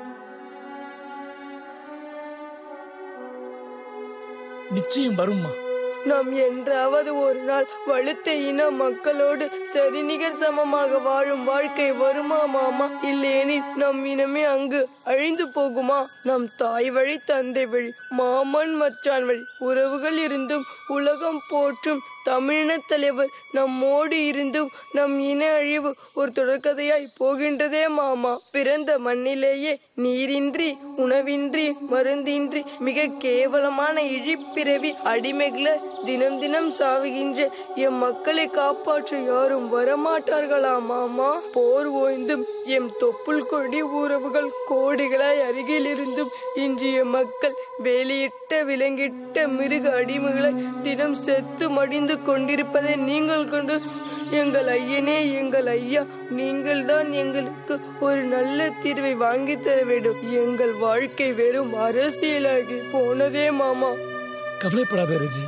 நிச்சயம் வருமா. நாம் என்றாவது ஒரு நாள் வலுத்த இன மக்களோடு சரிநிகர் சமமாக வாழும் வாழ்க்கை வருமா மாமா? இல்லையெனில் நம் இனமே அங்கு அழிந்து போகுமா? நம் தாய் வழி தந்தை வழி மாமன் மச்சான் வழி உறவுகள் இருந்தும் உலகம் போற்றும் தமிழின தலைவர் நம்மோடு இருந்தும் நம் இன அழிவு ஒரு தொடர்கதையாய் போகின்றதே மாமா. பிறந்த மண்ணிலேயே நீரின்றி உணவின்றி மருந்தின்றி மிக கேவலமான இழிப்பிறவி அடிமைகளை தினம் தினம் சாவுகின்ற எம் மக்களை காப்பாற்ற யாரும் வரமாட்டார்களா மாமா? போர் ஓய்ந்தும் எம் தொப்புள் கொடி உறவுகள் கோடிகளாய் அருகில் இருந்தும் இன்றைய மக்கள் வேலியிட்ட விலங்கிட்ட மிருக அடிமைகளை தினம் செத்து மடிந்து கொண்டிருப்பதை நீங்கள் கொண்டு எங்கள் ஐயனே எங்கள் ஐயா நீங்கள் தான் எங்களுக்கு ஒரு நல்ல தீர்வை வாங்கி தர வேண்டும். எங்கள் வாழ்க்கை வெறும் அரசியலாகி போனதே மாமா. கவலைப்படாத ரஜி,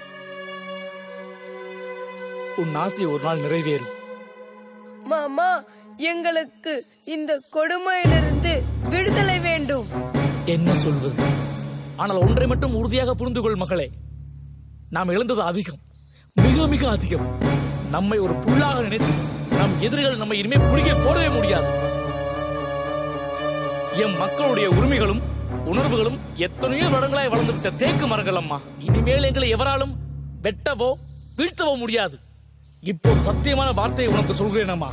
உன் ஆசை ஒரு நாள் நிறைவேறும். மாமா எங்களுக்கு இந்த கொடுமையிலிருந்து விடுதலை வேண்டும். என்ன சொல்வது? ஆனால் ஒன்றை மட்டும் உறுதியாக புரிந்து கொள் மகளே, நாம் இழந்தது அதிகம், மிக மிக அதிகம். நம்மை ஒரு புல்லாக நினைத்து நம் எதிரிகள் நம்மை இனிமே புளிய போடவே முடியாது. எம் மக்களுடைய உரிமைகளும் உணர்வுகளும் எத்தனையோ வருடங்களாய் வளர்ந்துவிட்ட தேக்கு மரங்கள் அம்மா. இனிமேல் எங்களை எவராலும் வெட்டவோ வீழ்த்தவோ முடியாது. இப்போ சத்தியமான வார்த்தையை உனக்கு சொல்கிறேன் அம்மா.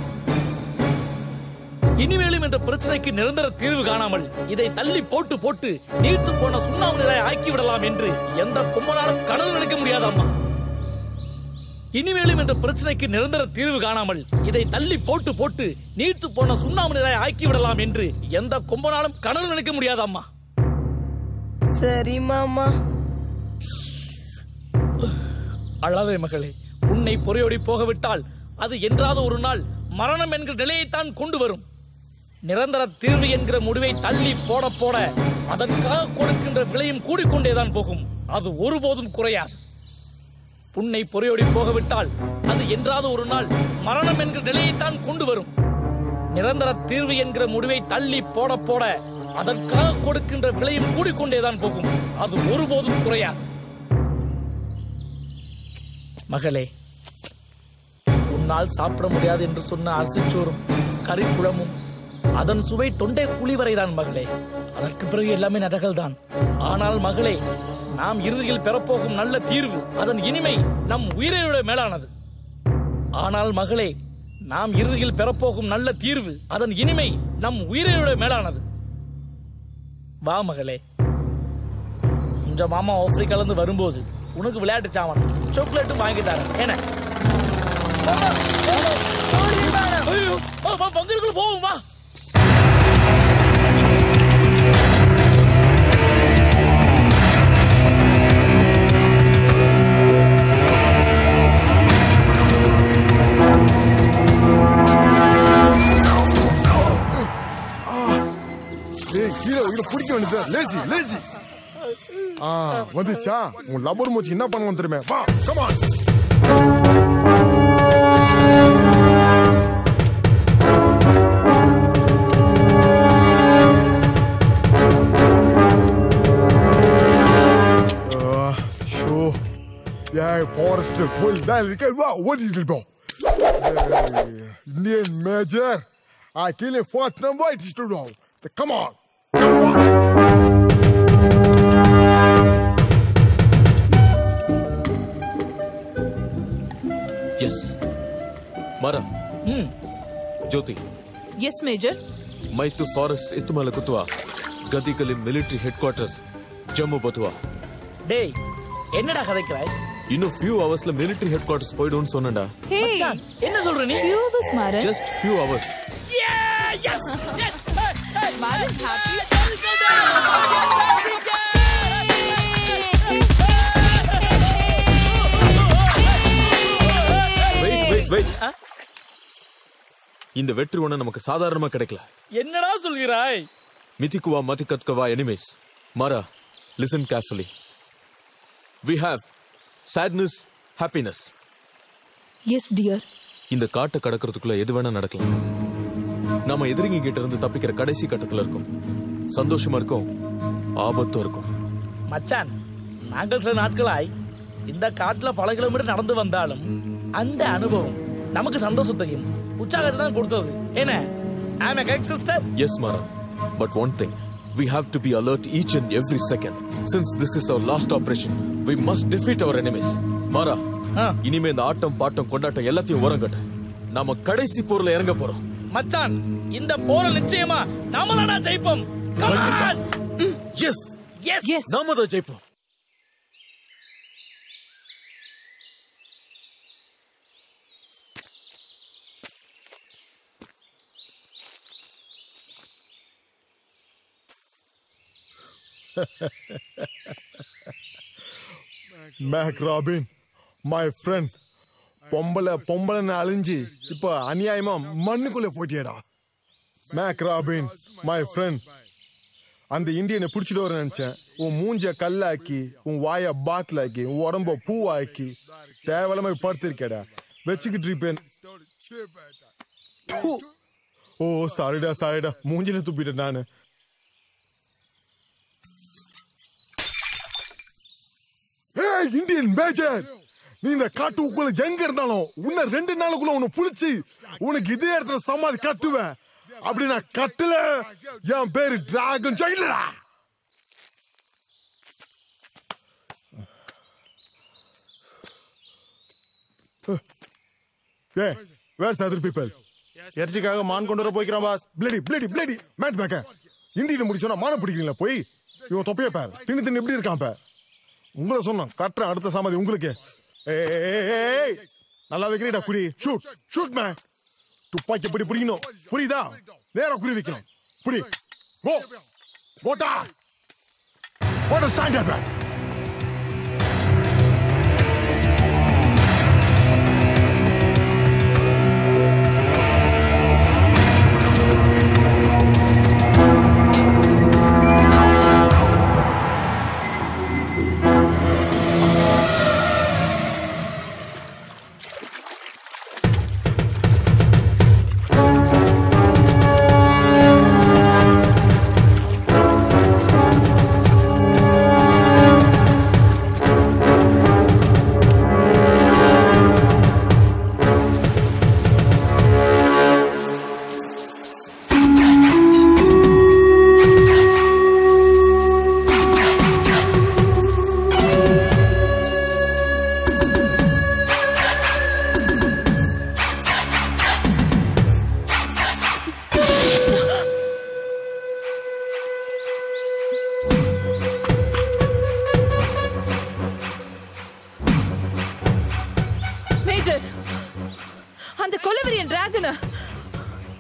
இனிமேலும் இந்த பிரச்சனைக்கு நிரந்தர தீர்வு காணாமல் இதை தள்ளி போட்டு போட்டு நீர்த்து போன சுண்ணாம்பு நீரை ஆக்கி விடலாம் என்று எந்த கொம்பனாலும் கனவு நினைக்க முடியாதம்மா. இனிமேலும் இந்த பிரச்சனைக்கு நிரந்தர தீர்வு காணாமல் இதை தள்ளி போட்டு போட்டு நீர்த்து போன சுண்ணாம்பு நீரை ஆக்கி விடலாம் என்று எந்த கொம்பனாலும் கனவு நினைக்க முடியாதம்மா. சரி மாமா. அழாதே மகளே, உன்னை பொறையோடி போகவிட்டால் அது என்றாவது ஒரு நாள் மரணம் என்கிற நிலையைத்தான் கொண்டு வரும். நிரந்தர தீர்வு என்கிற முடிவை தள்ளி போட போட அதற்காக கொடுக்கின்ற விலையும் கூடிக்கொண்டேதான் போகும். அது ஒருபோதும் குறையாது. உன்னை பொறையோடி போகவிட்டால் அது என்றாவது ஒரு நாள் மரணம் என்கிற நிலையைத்தான் கொண்டு வரும். நிரந்தர தீர்வு என்கிற முடிவை தள்ளி போட போட அதற்காக கொடுக்கின்ற விலையும் கூடிக்கொண்டேதான் போகும். அது ஒருபோதும் குறையாது. மகளே, உன்னால் சாப்பிட முடியாது என்று சொன்ன அரிசிச்சோறும் கறிக்குழம்பும் அதன் சுவை தொண்டை குழி வரைதான் மகளே. அதற்கு பிறகு எல்லாமே நரகல் தான். ஆனால் மகளே, நாம் இறுதியில் பெறப்போகும் நல்ல தீர்வு அதன் இனிமை நம் உயிரையோட மேலானது. ஆனால் மகளே, நாம் இறுதியில் பெறப்போகும் நல்ல தீர்வு அதன் இனிமை நம் உயிரையோட மேலானது. வா மகளே, உங்க மாமா ஆப்பிரிக்கால இருந்து வரும்போது உனக்கு விளையாட்டு சாமான் சாக்லேட்டும் வாங்கி தரேன். என்ன பங்குக்குள்ள போகுமா? பிடிக்க வேண்டியது லேசி லேசி. ஆ வந்துச்சா? உன் லப்பர் மூச்சு என்ன பண்ணுவோம் தெரியுமே? வா கமான். ஷோ Yeah, forest full. What is it about? Indian Major, I kill him first number. It is too long. Come on. Come on. Yes. Mara. Hmm. Jyoti. Yes, Major. Maitu Forest Itumala Kutwa. Gadikali Military Headquarters. Jammu Batwa. Day. என்னடா கதைக்கிறாய்? இன்னும் few hoursல military headquarters போய்டும்னு சொன்னடா. Hey. என்ன சொல்ற நீ? Few hours Maran. Just few hours. Yeah! Yes! Yes! Hey! Hey! Maran happy. Wait, wait, wait. இந்த வெற்றி ஒண்ணு நமக்கு சாதாரணமா கிடைக்கல. என்னடா சொல்கிறாய்? மிதிக்குவா மதிக்கத்கவா enemies. Mara, listen carefully. We have sadness, happiness. Yes, dear. இந்த காட்டை கடக்கிறதுக்குள்ள எது வேணா நடக்கலாம். நாம எதிரிங்க கிட்ட இருந்து தப்பிக்கிற கடைசி கட்டத்துல இருக்கும். சந்தோஷமா இருக்கும், ஆபத்தும் இருக்கும். மச்சான், நாங்கள் சில நாட்களாய் இந்த காட்டுல பல கிலோமீட்டர் நடந்து வந்தாலும் அந்த அனுபவம் நமக்கு சந்தோஷத்தையும் உற்சாகத்தை தான் கொடுத்தது. என்ன? I am a correct sister? Yes, Mara. But one thing, we have to be alert each and every second. Since this is our last operation, we must defeat our enemies. Mara, இனிமே இந்த ஆட்டம் bottom கொண்டாட்டம் எல்லாத்தையும் ஓரங்கட்ட. நாம கடைசி போர்ல இறங்க போறோம். மச்சான், இந்த போர் நிச்சயமா நாம ஜெயிப்போம். Come on! Yes. Yes. Yes. நாம தான் ஜெயிப்போம். Mac Robin, my friend. பொம்பளை பொம்பளைன்னு அழிஞ்சு இப்ப அநியாயமா மண்ணுக்குள்ள போயிட்டியடா. Mac Robin, my friend. அந்த இந்தியனை பிடிச்சிட்டு வர நினைச்சேன். உன் மூஞ்ச கல்லாக்கி, உன் வாய பாட்டில் ஆக்கி, உன் உடம்ப பூவாக்கி தேவையில்லாம படுத்திருக்கேடா. வச்சுக்கிட்டு இருப்பேன். ஓ சாரிடா சாரிடா, மூஞ்சில துப்பிட்டேன் நானு. இந்தியன் மேஜர், நீ இந்த காட்டுக்குள்ள எங்க இருந்தாலும் உன்ன ரெண்டு நாளுக்குள்ள உன்னை புடிச்சு உனக்கு இதே இடத்துல சமாதி கட்டுவேன். அப்படி நான் கட்டல, என் பேரு டிராகன் ஜெயிலரா. ஏ வேர்ஸ் அதர் பீப்பிள்? எர்ஜிக்காக மான் கொண்டு வர போய்க்கிறான் boss. Bloody bloody bloody mad பேக்க இந்தியில முடிச்சோன்னா மான பிடிக்கிறீங்களா? போய் இவன் தொப்பைய பேர் தின்னு தின்னு எப்படி இருக்கான் பே. உங்களை சொன்னோம் கட்டுற அடுத்த சமாதி உங்களுக்கு. நல்லா வைக்கிறீடா குறி. Shoot shoot me. துப்பாக்கி எப்படி பிடிக்கணும் புரியுதா? நேரா குறி வைக்கணும். புடி கோ கோட்டா கோட்டா ஸ்டாண்ட் அப்.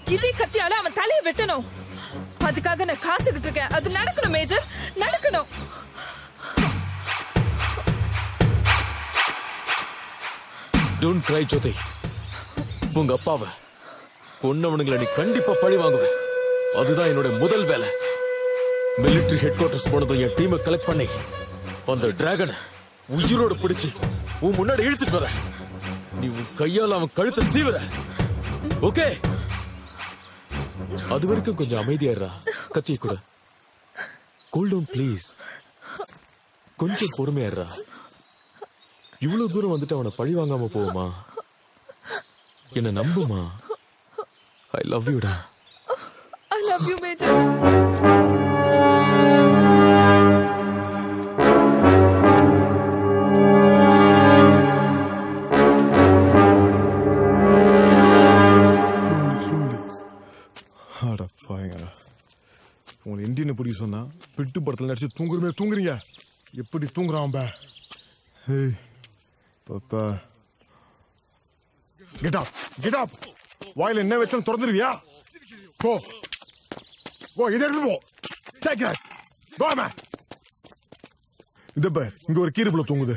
இதே கத்தியால அவன் தலையை வெட்டணும். அதுக்காக நான் காத்துக்கிட்டு இருக்கேன். அது நடக்கணும் மேஜர், நடக்கணும். Don't cry Jyothi. உங்க அப்பாவை பொன்னவனுங்களை நீ கண்டிப்பா பழி வாங்குவ. அதுதான் என்னோட முதல் வேலை. மிலிட்டரி ஹெட் குவார்டர்ஸ் போனதும் என் டீமை கலெக்ட் பண்ணி அந்த டிராகனை உயிரோட பிடிச்சு உன் முன்னாடி இழுத்துட்டு வர. நீ உன் கையால் அவன் கழுத்தை சீவர. ஓகே? அது வரைக்கும் கொஞ்சம் அமைதியாடுறா. கத்திய கூட கூல் டவுன் ப்ளீஸ். கொஞ்சம் பொறுமையாடுறா. இவ்வளவு தூரம் வந்துட்டு அவனை பழி வாங்காம போவோமா? என்ன நம்புமா? ஐ லவ் யூடா. I love you, Major. உங்களை இந்தியனை பிடிக்க சொன்னா பிட்டு படத்தில் நடிச்சு தூங்குறமே தூங்குறீங்க. எப்படி தூங்குறான் பே? ஹேய் பாப்பா, கெட் அப் கெட் அப். வாயில என்ன வச்சாலும் திறந்துருவியா? போ போ, இதை எடுத்து போ. Take that. Go man. இந்த பார், இங்க ஒரு கீரை புள்ள தூங்குது.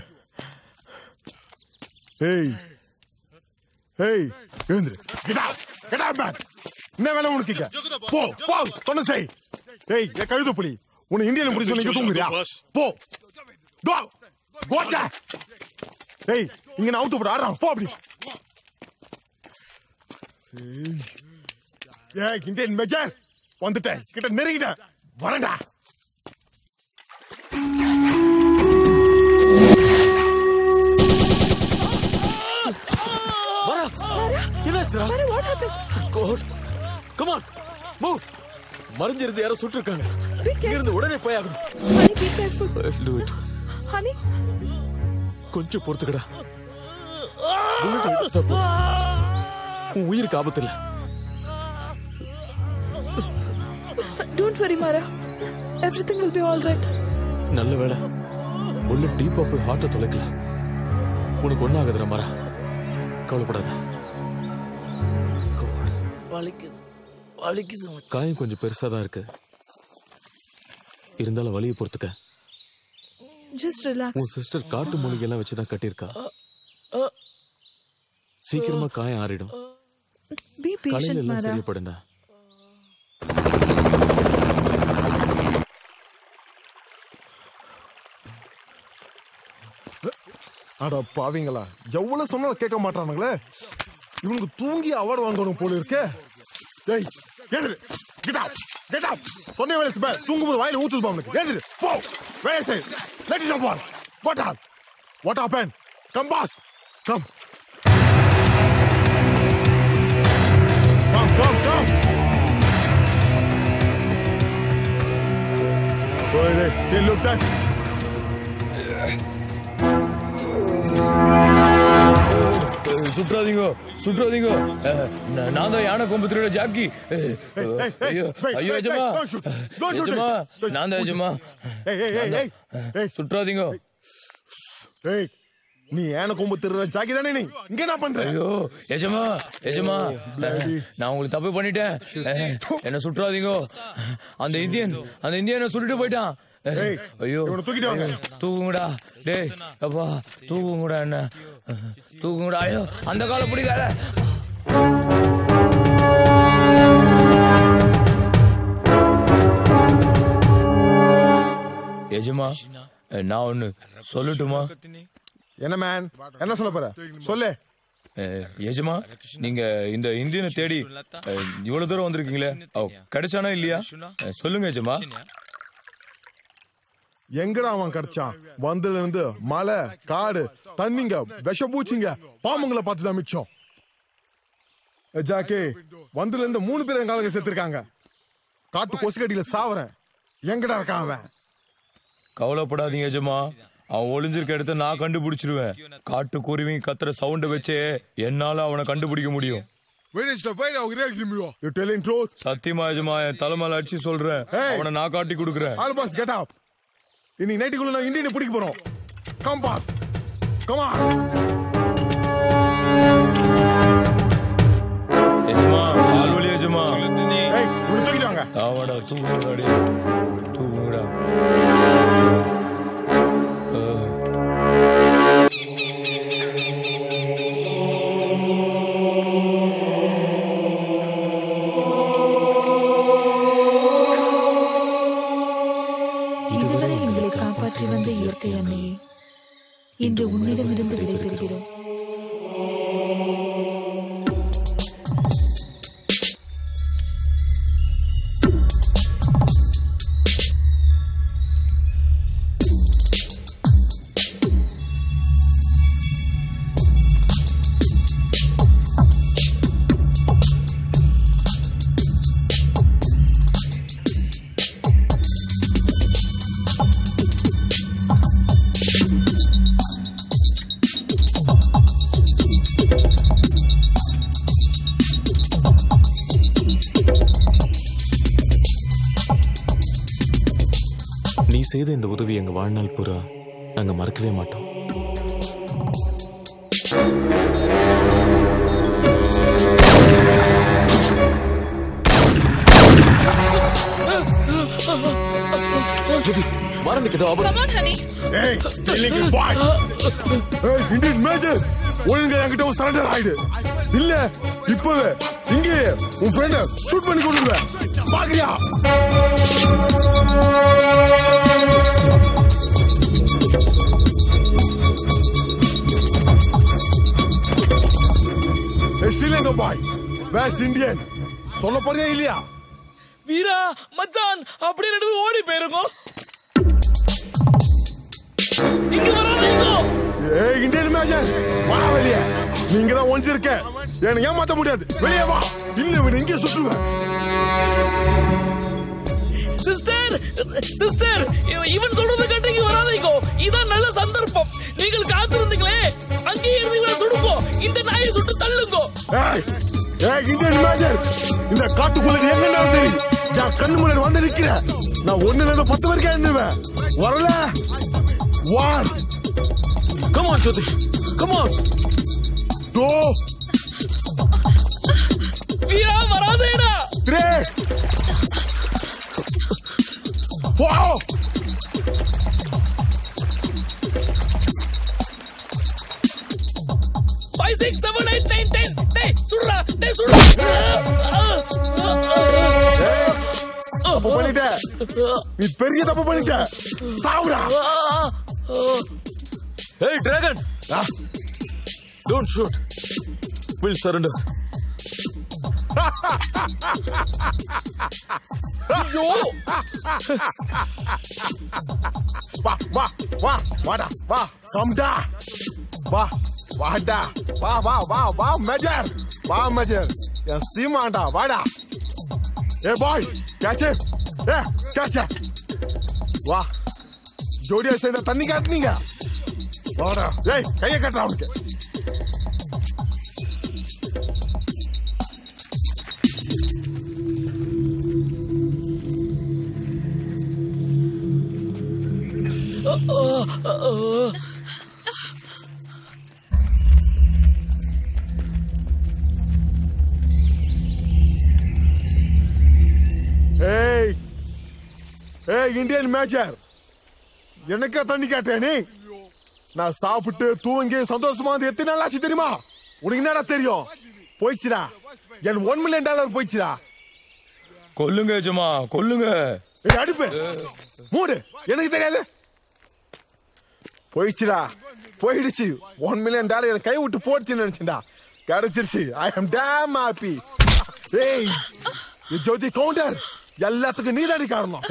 ஏய் ஏய், எழுந்துரு. Get up get up man. என்ன வேலை உனக்கு? போ போ, சொன்ன செய். ஏய், என் கழுது புலி, உன்னை இந்தியன் புடி சொன்னீங்க தூங்குறியா? போ கோ கோச்சா. ஏய், இங்க நான் அவுத்து போட ஆறா. போ அப்படி. ஏய், இந்தியன் மேஜர் வந்துட்டேன். கிட்ட நெருங்கிட்டேன். வரண்டா. வரா. என்னாச்சுடா? கோட் கம் ஆன் மூவ். மறைஞ்சிருந்து யாரோ சுட்டு இருக்காங்க. இங்க இருந்து உடனே போய் ஆகணும். Do it. Honey, கொஞ்சம் பொறுத்துக்கடா. உன் உயிருக்கு ஆபத்து இல்ல. don't worry, Mara. Everything will be all right. நல்ல வேளை புல்லட் டீப்பா போய் ஹார்ட்டை தொலைக்கல. உனக்கு ஒன்னும் ஆகுதுடா மரா, கவலைப்படாத. வலிக்குது வலிக்குது. காயம் கொஞ்சம் பெருசா தான் இருக்கு. இருந்தாலும் வலியை பொறுத்துக்க. Just relax. உன் சிஸ்டர் காட்டு மூலிகை எல்லாம் வச்சுதான் கட்டியிருக்கா. சீக்கிரமா காயம் ஆறிடும். Be patient, காலையில எல்லாம் Mara. சரியப்படுண்டா. அட பாவீங்களா, எவ்வளவு சொன்னாலும் கேட்க மாட்டானுங்களே. இவனுக்கு தூங்கி அவார்டு வாங்கணும் போல இருக்கே. டேய் எழுது. Get up get up. சொன்ன வேலை சுப தூங்கும்போது வாயில ஊத்துது பாவனுக்கு. எழுது போ. வேலை செய். Let it up. What all what happen? Come boss come come come come. ஓய் see look that. சுற்றாதீங்க சுற்றாதீங்க. நான் தான் யானை கொம்பு திருட ஜாக்கி. ஐயோ ஐயோ எஜமா எஜமா, நான் தான் எஜமா. சுற்றாதீங்க. ஏய், நீ யானை கொம்பு திருட ஜாக்கி தானே? நீ இங்க என்ன பண்ற? ஐயோ எஜமா எஜமா, நான் உங்களுக்கு தப்பு பண்ணிட்டேன். என்ன சுற்றாதீங்க. அந்த இந்தியன் அந்த இந்தியனை சுட்டுட்டு போயிட்டான். ஐயோ தூக்குங்கடா. டேய் அப்பா தூக்குங்கடா, என்ன தூக்குங்கடா. ஐயோ அந்த காலை பிடிக்காத. எஜமா, நான் ஒண்ணு சொல்லட்டுமா? என்ன மேன், என்ன சொல்ல போற? சொல்லு. எஜமா, நீங்க இந்த இந்தியனை தேடி இவ்வளவு தூரம் வந்திருக்கீங்களே, கிடைச்சானா இல்லையா? சொல்லுங்க எஜமா. எங்கடா அவன் கிடைச்சான்? வந்ததுல இருந்து மலை, காடு, தண்ணிங்க, விஷ பூச்சிங்க, பாம்புங்களை பார்த்துதான் மிச்சம். ஜாக்கே, வந்ததுல இருந்து மூணு பேர் எங்க ஆளுங்க செத்துருக்காங்க. காட்டு கொசுக்கடியில சாவறேன். எங்கடா இருக்கான் அவன்? கவலைப்படாதீங்க எஜமா, அவன் ஒளிஞ்சிருக்க இடத்த நான் கண்டுபிடிச்சிருவேன். காட்டு குருவி கத்துற சவுண்ட வச்சே என்னால அவனை கண்டுபிடிக்க முடியும். சத்தியமா எஜமா, என் தலைமையில அடிச்சு சொல்றேன். அவனை நான் காட்டி கொடுக்குறேன். இன்னைக்கு நைட்டுக்குள்ள நான் இந்தியனை பிடிக்க போறோம். Come boss come on. எஜமா, சால்வலி எஜமா. எஜமா ஏய் உள்ள தூக்கிட்டாங்க ஆவாடா தூங்குடாடி தூங்குடா இதுவரை எங்களை காப்பாற்றி வந்த இயற்கை அன்னையே, இன்று உன்னிடமிருந்து விடைபெறுகிறோம். நீ செய்த இந்த உதவி எங்க வாழ்நாள் பூரா நாங்க மறக்கவே மாட்டோம். ஜோதி வாரனுக்கு ஏதோ ஆபத்து. Come on, honey. ஏய் டெல்லிங் பாய் ஏய் இந்தியன் மேஜர் ஒழுங்கா என்கிட்ட ஒரு சரண்டர் ஆயிடு. இல்ல இப்பவே இங்கே உன் ஃப்ரெண்ட ஷூட் பண்ணி கொள்ளுவேன். பாக்கறியா? ஏய் ஸ்ரீலங்கா பாய் வேஸ்ட் இந்தியன் சொல்ல போறியா இல்லையா? வீரா மச்சான் அப்படியே ரெண்டு பேரும் ஓடி போயிருங்க. இங்க வராதீங்க. ஏய் இந்தியன் மேஜர் வா வெளிய. நீங்க தான் ஒளிஞ்சிருக்க. என்ன ஏமாத்த முடியாது. வெளிய வா. இல்ல இவன் இங்கே சுத்துவேன். சிஸ்டர் சிஸ்டர் இவன் சொல்றத கேட்டு இங்க வராதீங்க. இதான் நல்ல சந்தர்ப்பம். நீங்கள் காத்திருந்தீங்களே அங்கே இருந்து இவனை சுடுங்க. இந்த நாயை சுட்டு தள்ளுங்க. ஏய் ஏய் இந்தியன் மேஜர் இந்த காட்டுக்குள்ள எங்கடா சரி நான் கண்ணு முன்னாடி வந்து நிக்கிறேன். நான் ஒண்ணு ரெண்டு பத்து வரைக்கும் எண்ணுவேன். வரல one. Come on Jyothi come on. Two. Veera வராதேடா. Three. Four. Five six seven eight nine ten. டேய் சுடுடா டேய் சுடுடா. தப்பு பண்ணிட்ட. நீ பெரிய தப்பு பண்ணிட்ட. சாவுடா. Hey dragon. Ah. Don't shoot. We'll surrender. ஐயோ. வா வா வா வாடா வா கம்டா. வா வாடா வா வா வா வா மேஜர் வா மேஜர் என் சீமாண்டா வாடா. ஏ பாய் கேட்ச் ஏ கேட்ச் வா ஜோடியா சேர்ந்த தண்ணி காட்டுனீங்க. வாடா ஏய் கையை கட்டுறா அவனுக்கு. ஏய் ஏய் இந்தியன் மேஜர் எனக்கா தண்ணி கேட்டேன் நீ? நான் சாப்பிட்டு தூங்கி சந்தோஷமா வந்து எத்தனை நாள் ஆச்சு தெரியுமா? உனக்கு என்னடா தெரியும்? போயிடுச்சுடா என் ஒன் மில்லியன் டாலர் போயிடுச்சுடா. கொல்லுங்க எஜமா கொல்லுங்க. ஏய் அடிப்பு மூடு எனக்கு தெரியாது. போயிடுச்சுடா போயிடுச்சு. ஒன் மில்லியன் டாலர் என் கை விட்டு போடுச்சுன்னு நினைச்சுடா. கிடைச்சிருச்சு. I am damn happy. ஏய் ஜோதி கவுண்டர் எல்லாத்துக்கும் நீதாடி காரணம்.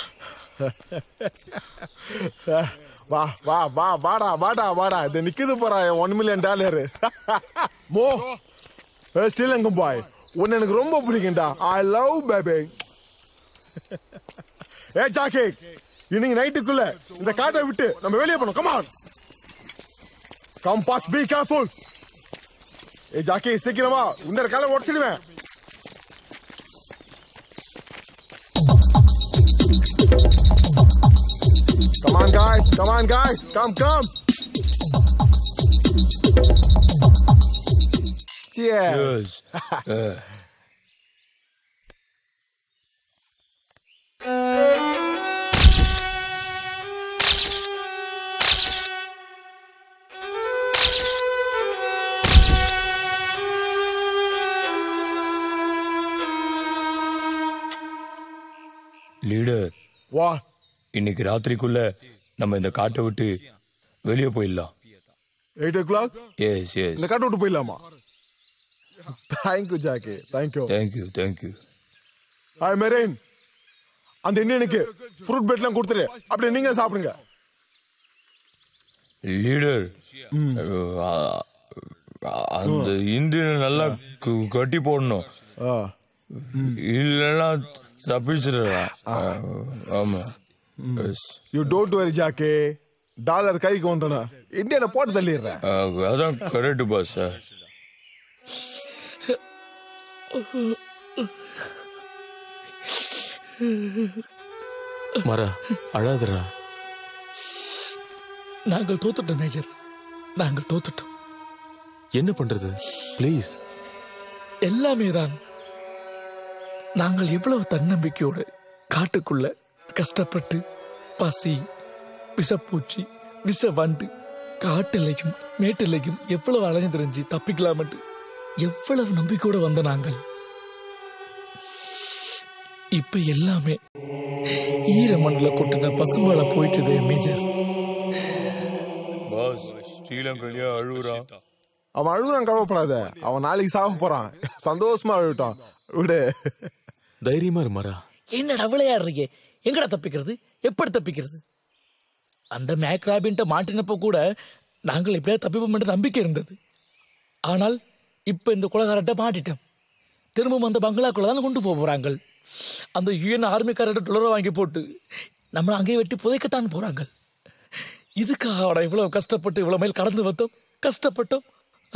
வா வா வா வாடா வாடா வாடா. இது நிக்குது போறா ஒன் மில்லியன் டாலர். மோ ஸ்ரீலங்கன் பாய் உன்னை எனக்கு ரொம்ப பிடிக்கும்டா. I love baby. ஏ ஜாக்கி இன்னைக்கு நைட்டுக்குள்ள இந்த காட்டை விட்டு நம்ம வெளியே போனோம். Come on come boss be careful. ஏ ஜாக்கி சீக்கிரமா இந்த காலை உடைச்சிடுவேன். Come on guys, come on guys, come come. Cheers. Cheers. uh. Leader வா இன்னைக்கு ராத்திரிக்குள்ள நம்ம இந்த காட்டை விட்டு வெளியே போயிடலாம். Eight o'clock yes yes இந்த காட்டை விட்டு போயிடலாமா? Thank you Jackie, thank you thank you thank you. Hi மெரின், அந்த இந்தியனுக்கு ஃப்ரூட் பெட்லாம் கொடுத்துரு, அப்படியே நீங்க சாப்பிடுங்க. லீடர் அந்த இந்தியனை நல்லா கு- கட்டி போடணும், இல்லைன்னா தப்பிச்சிடலாம். ஆமா you don't worry Jackie, dollar கைக்கு வந்தோன்னா இந்தியனை போட்டு தள்ளிடுறேன். அதான் கரெக்ட் பாஸ். மரா அழாதரா. நாங்கள் தோத்துட்டோம் மேஜர், நாங்கள் தோத்துட்டோம். என்ன பண்றது ப்ளீஸ்? எல்லாமே தான். நாங்கள் இவ்வளவு தன்னம்பிக்கையோட காட்டுக்குள்ள கஷ்டப்பட்டு பசி, விஷப்பூச்சி, விஷ வண்டு, காட்டிலையும் மேட்டிலையும் எவ்வளவு அலைஞ்சு தெரிஞ்சு தப்பிக்கலாமட்டு எவ்வளவு நம்பிக்கையோட வந்த நாங்கள் இப்ப எல்லாமே ஈர மண்ணுல கொட்டின பசும்பால போயிட்டுதே மேஜர். பாஸ் ஸ்ரீலங்கா அழுகுறான். அவன் அழுகுறான், கவலைப்படாத. அவன் நாளைக்கு சாக போறான், சந்தோஷமா அழுவிட்டான். விடு, தைரியமா இரு மரா. என்னடா விளையாடுறீங்க? எங்கடா தப்பிக்கிறது? எப்படி தப்பிக்கிறது? அந்த மேக் ராபின்ட்ட மாட்டினப்ப கூட நாங்கள் எப்படியா தப்பிப்போம் என்ற நம்பிக்கை இருந்தது. ஆனால் இப்ப இந்த குலகாரட்ட மாட்டிட்டோம். திரும்பவும் அந்த பங்களாக்குள்ள தான் கொண்டு போக போறாங்க. அந்த யூஎன் ஆர்மிக்காரர்கிட்ட டொலரை வாங்கி போட்டு நம்மளை அங்கேயே வெட்டி புதைக்கத்தான் போறாங்க. இதுக்காக இவ்வளவு கஷ்டப்பட்டு இவ்வளவு மேல் கடந்து வந்தோம், கஷ்டப்பட்டோம்.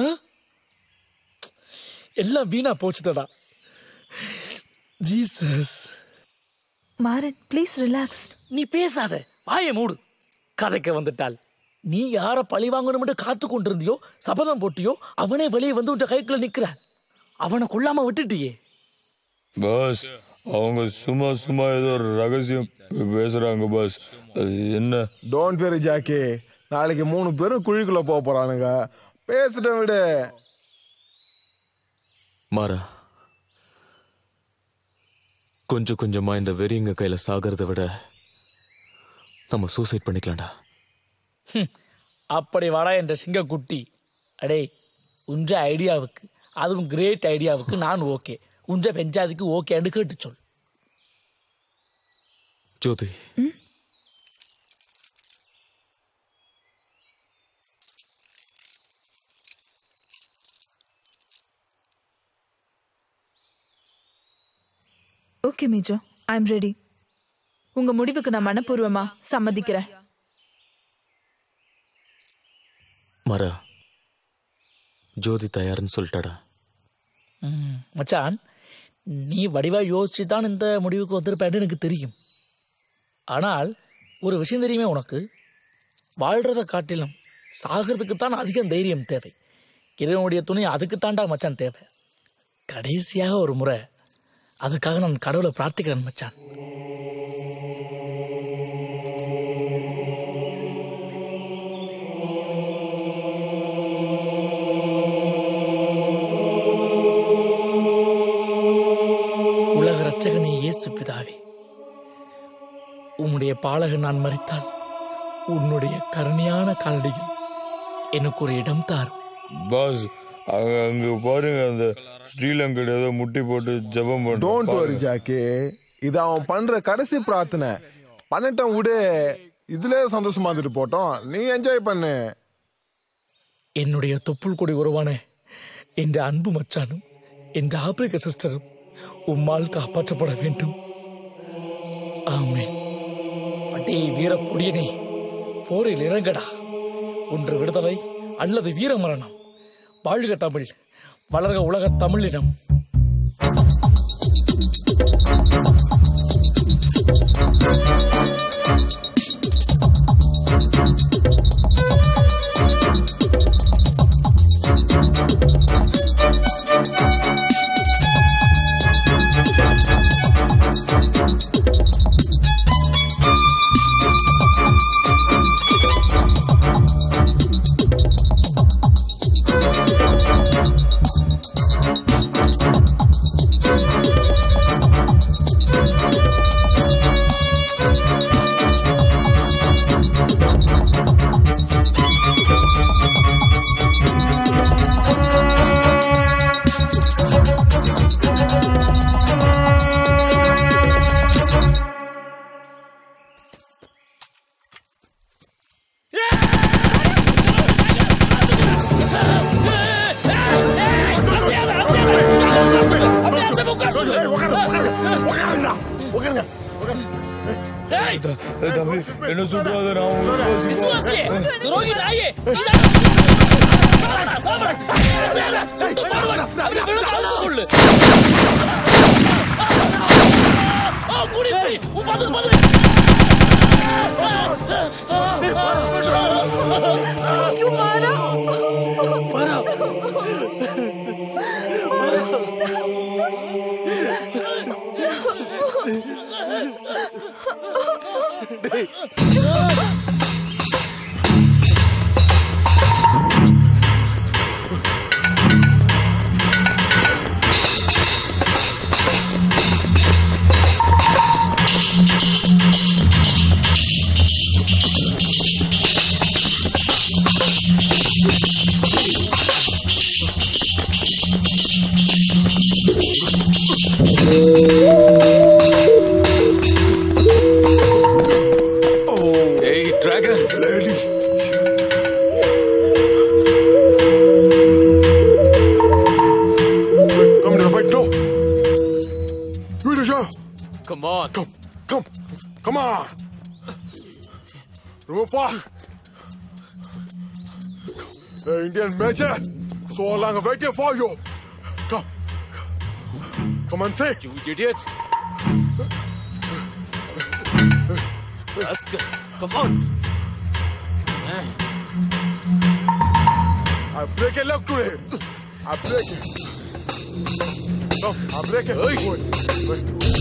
எல்லாம் வீணா போச்சுதடா. ஜீசஸ். Maran please relax. நீ பேசாத, வாயை மூடு. கதைக்க வந்துட்டால் நீ யார பழி வாங்கணும் காத்து கொண்டிருந்தியோ, சபதம் போட்டியோ, அவனே வெளியே வந்து உன் கைக்குள்ள நிக்கிறான். அவனை கொள்ளாம விட்டுட்டியே. பாஸ் அவங்க சும்மா சும்மா ஏதோ ஒரு ரகசியம் பேசுறாங்க பாஸ். அது என்ன? டோன்ட் வெரி ஜாக்கி, நாளைக்கு மூணு பேரும் குழிக்குள்ள போக போறானுங்க. பேசிட்ட விடு. மாறா, கொஞ்சம் கொஞ்சமா இந்த வெறியங்க கையில சாகிறத விட நம்ம சூசைட் பண்ணிக்கலாம்டா. அப்படி வாடா என்ற சிங்கக்குட்டி. அடே உஞ்ச ஐடியாவுக்கு, அதுவும் கிரேட் ஐடியாவுக்கு நான் ஓகே, உஞ்ச பெஞ்சாதிக்கு ஓகேன்னு கேட்டு சொல். Jothi, okay major, I am ready. உங்க முடிவுக்கு நான் மனப்பூர்வமா சம்மதிக்கிறேன். மரா, ஜோதி தயார்னு சொல்லிட்டாடா. மச்சான், நீ வடிவா யோசிச்சு தான் இந்த முடிவுக்கு வந்திருப்பேன்னு எனக்கு தெரியும். ஆனால் ஒரு விஷயம் தெரியுமே உனக்கு, வாழ்றதை காட்டிலும் சாகிறதுக்கு தான் அதிகம் தைரியம் தேவை. இறைவனுடைய துணை அதுக்குத்தாண்டா மச்சான் தேவை. கடைசியாக ஒரு முறை அதுக்காக நான் கடவுளை பிரார்த்திக்கிறேன் மச்சான். உலக ரட்சகனே இயேசு பிதாவே, உம்முடைய பாலகன் நான் மரித்தால் உன்னுடைய கருணையான காலடியில் எனக்கு ஒரு இடம் தாரும். பாஸ் அங்க அங்க பாருங்க, அந்த ஸ்ரீலங்கா ஏதோ முட்டி போட்டு ஜெபம் பண்ண. டோன்ட் வரி ஜாக்கி, இது அவன் பண்ற கடைசி பிரார்த்தனை. பண்ணட்டும் விடு, இதுல சந்தோஷமா இருந்துட்டு போட்டோம். நீ என்ஜாய் பண்ணு. என்னுடைய தொப்புள் கொடி உறவான என்ற அன்பு மச்சானும் என்ற ஆப்பிரிக்க சிஸ்டரும் உம்மால் காப்பாற்றப்பட வேண்டும். ஆமென். அடே வீரப்பொடியனே, போரில் இறங்கடா. ஒன்று விடுதலை அல்லது வீர மரணம். வாழ்க தமிழ், வளர்க உலக தமிழினம். தம்பி என்ன சொல்றாத நான் விசுவாசியே துரோகி நாயே சொல்லு குடி குடி பாத்து பாத்து Mara! Mara! Hey, Dragon! Lady! Come to the fight, no! Give it a shot! Come on! Come, come, come on! Remove fast! The Indian Major! So long waiting for you! Come! Come and say! You idiot! Rascal! Come on! I break a leg today! I break it! No, I break it! Wait, wait, wait.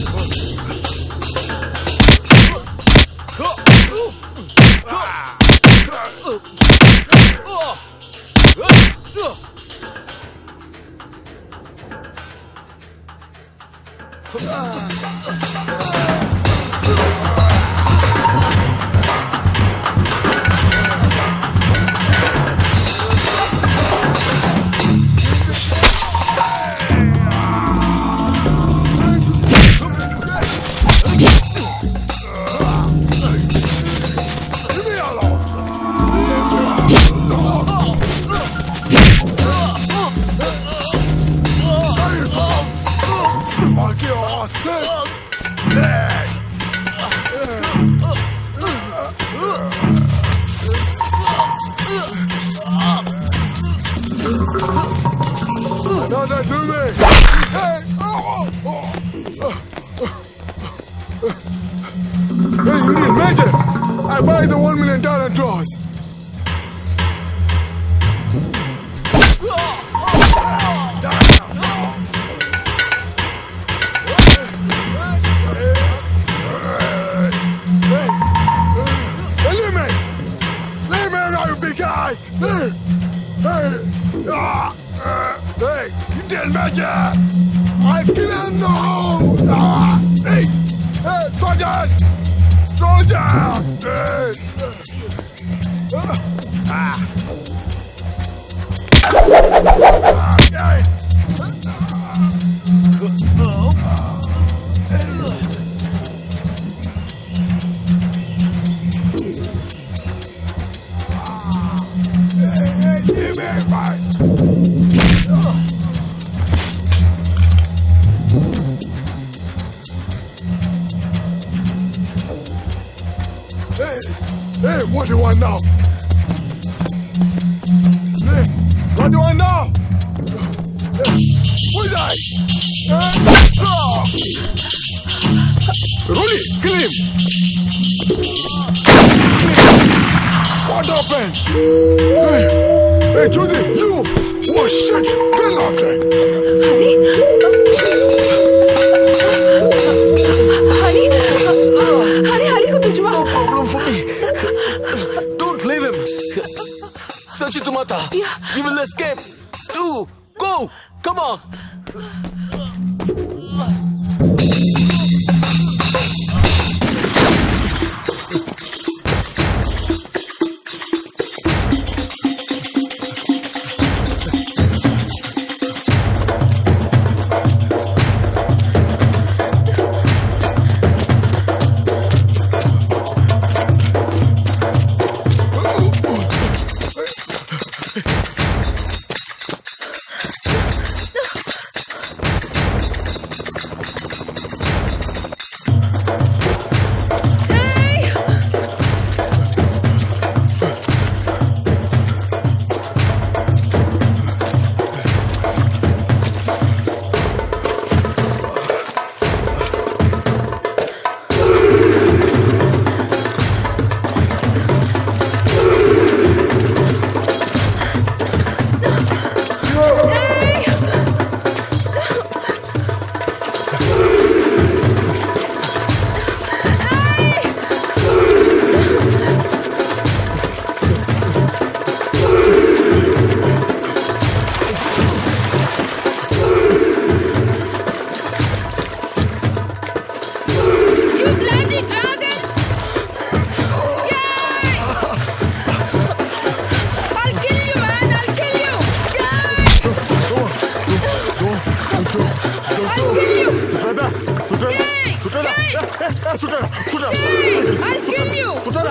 No, no, do me! Hey! Oh, oh, oh. Hey, Indian Major! I buy the one million dollar draws. Hey! Hey! Ah! Hey! Indian Major! I didn't know! Ah! Hey! Hey! Soldier! Soldier! Hey! Ah! Hey! Hey, hey, what do you want now? Hey, what do you want now? Hey, who is I? Hey, oh. Rolly, kill him! What happened? Hey, hey, Judy, you! Oh shit! Kill up there! Honey? Honey? Honey, Honey, ko tujwa. No problem for me. Don't leave him. Search it, Mata. Yeah. He will escape. Do go. Come on.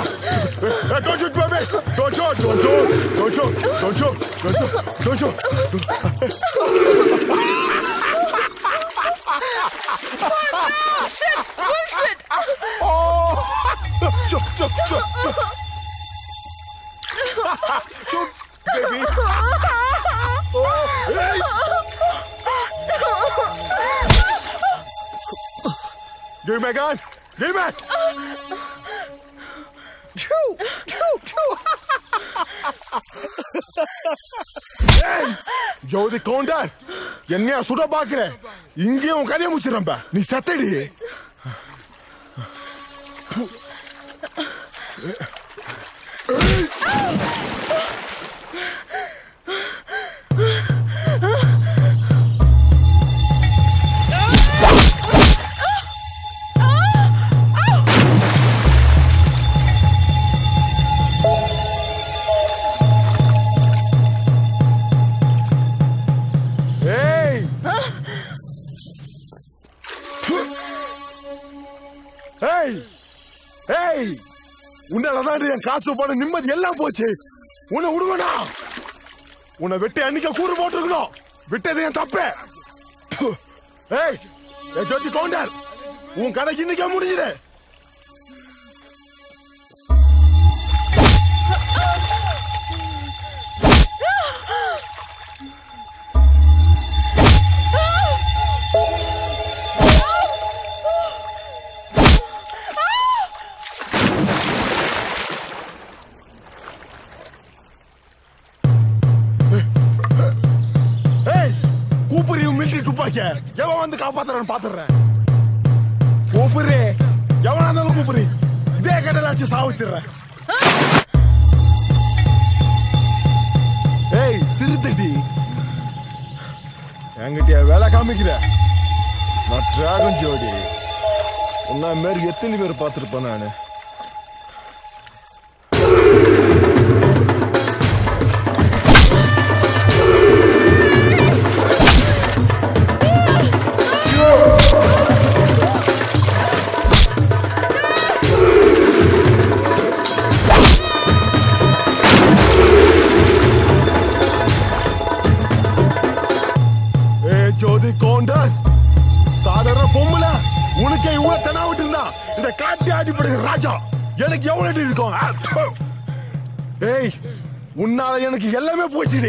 Hey, don't shoot, baby! Don't shoot! Don't shoot! Don't shoot! Don't shoot! Don't shoot! Don't shoot! Shit! Bullshit! Oh! Shoot! Shoot! Shoot! Shoot! Baby! Oh! Hey! Give me my gun! Give me! Jothi Gounder என்னையா சுட பாக்குற இங்கே உன் கதையை முடிச்சிடறப்ப நீ சத்தடி உன்னாலதான் என் காசு போன நிம்மதி எல்லாம் போச்சு உன்னை விடுவனா உன்னை வெட்டி அன்னைக்கு கூறு போட்டுருக்கணும் விட்டது என் தப்பே ஏய் ஜோதி கவுண்டர் உன் கடை இன்னைக்கே முடிஞ்சுது எவன் வந்து காப்பாத்துறான்னு பாத்துறேன் கூப்பிடுறே எவனா இருந்தாலும் கூப்பிடு இதே கடலாச்சு சாவிச்சிடுறேன் ஏய் சிறுத்தடி என்கிட்ட வேலை காமிக்கிற நான் டிராகன் ஜோடி உன்ன மாரி எத்தனை பேர் பார்த்திருப்பேன் நானு எனக்கு எவ்வளவு இருக்கும் ஏய் உன்னால எனக்கு எல்லாமே போச்சுடி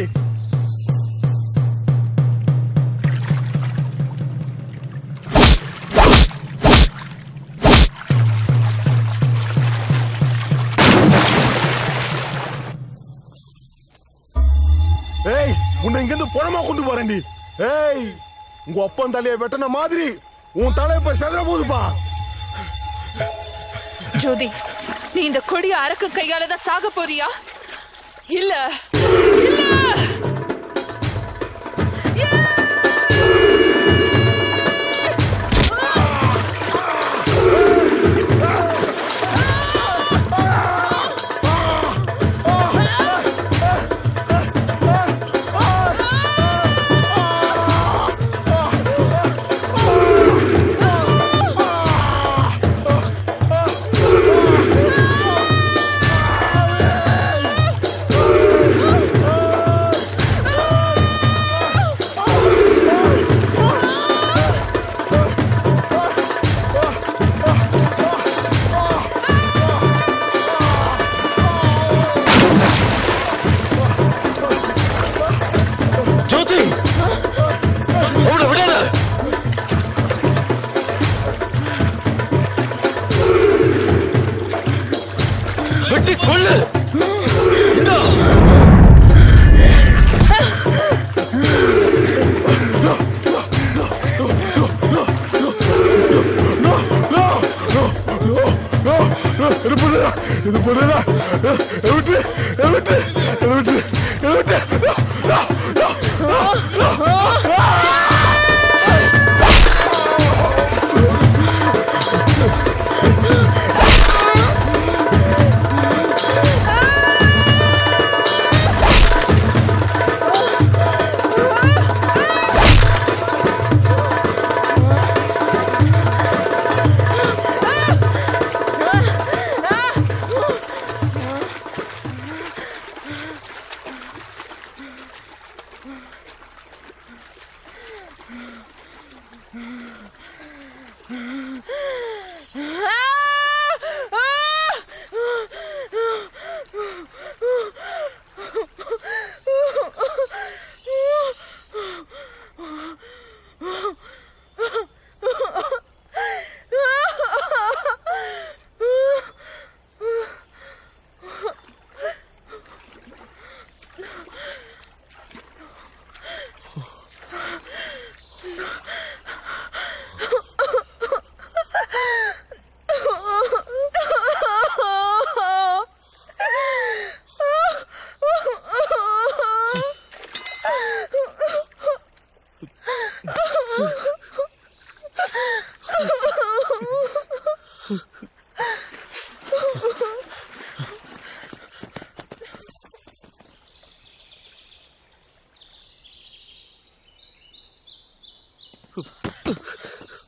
ஏய் உன்னை இங்க இருந்து புறமா கொண்டு போறேன்டி ஏய் உங்க அப்பன் தலையை வெட்டின மாதிரி உன் தலையை போய் செதற போதுப்பா ஜோதி நீ இந்த கொடிய அரக்கு கையால தான் சாக போறியா இல்ல இல்ல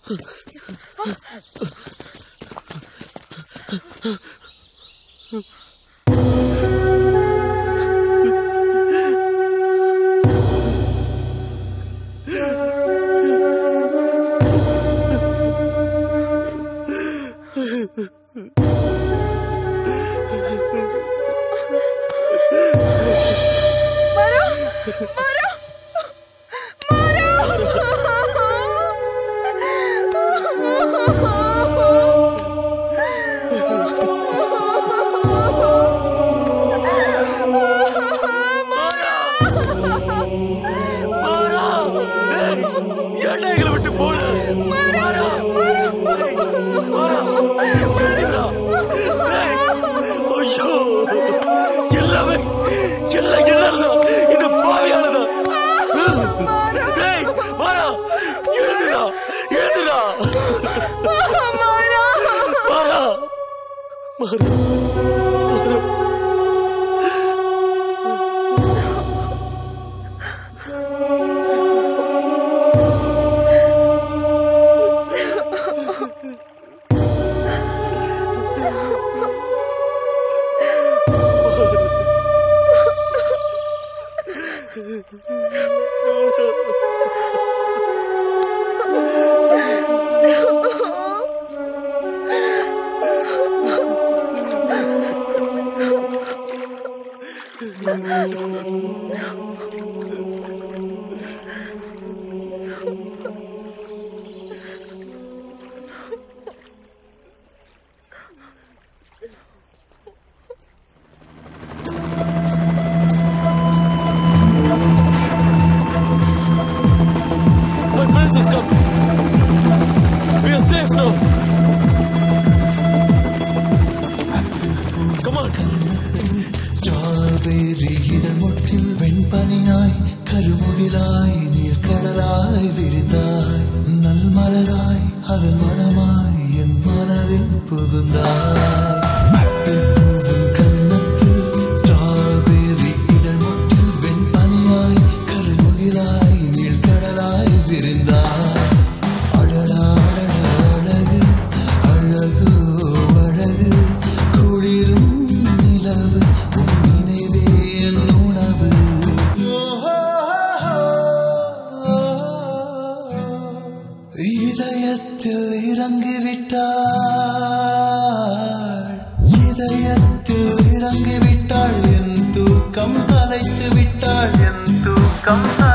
இதயத்தில் இறங்கிவிட்டாள் என் தூக்கம் கலைத்து விட்டாள் என் தூக்கம்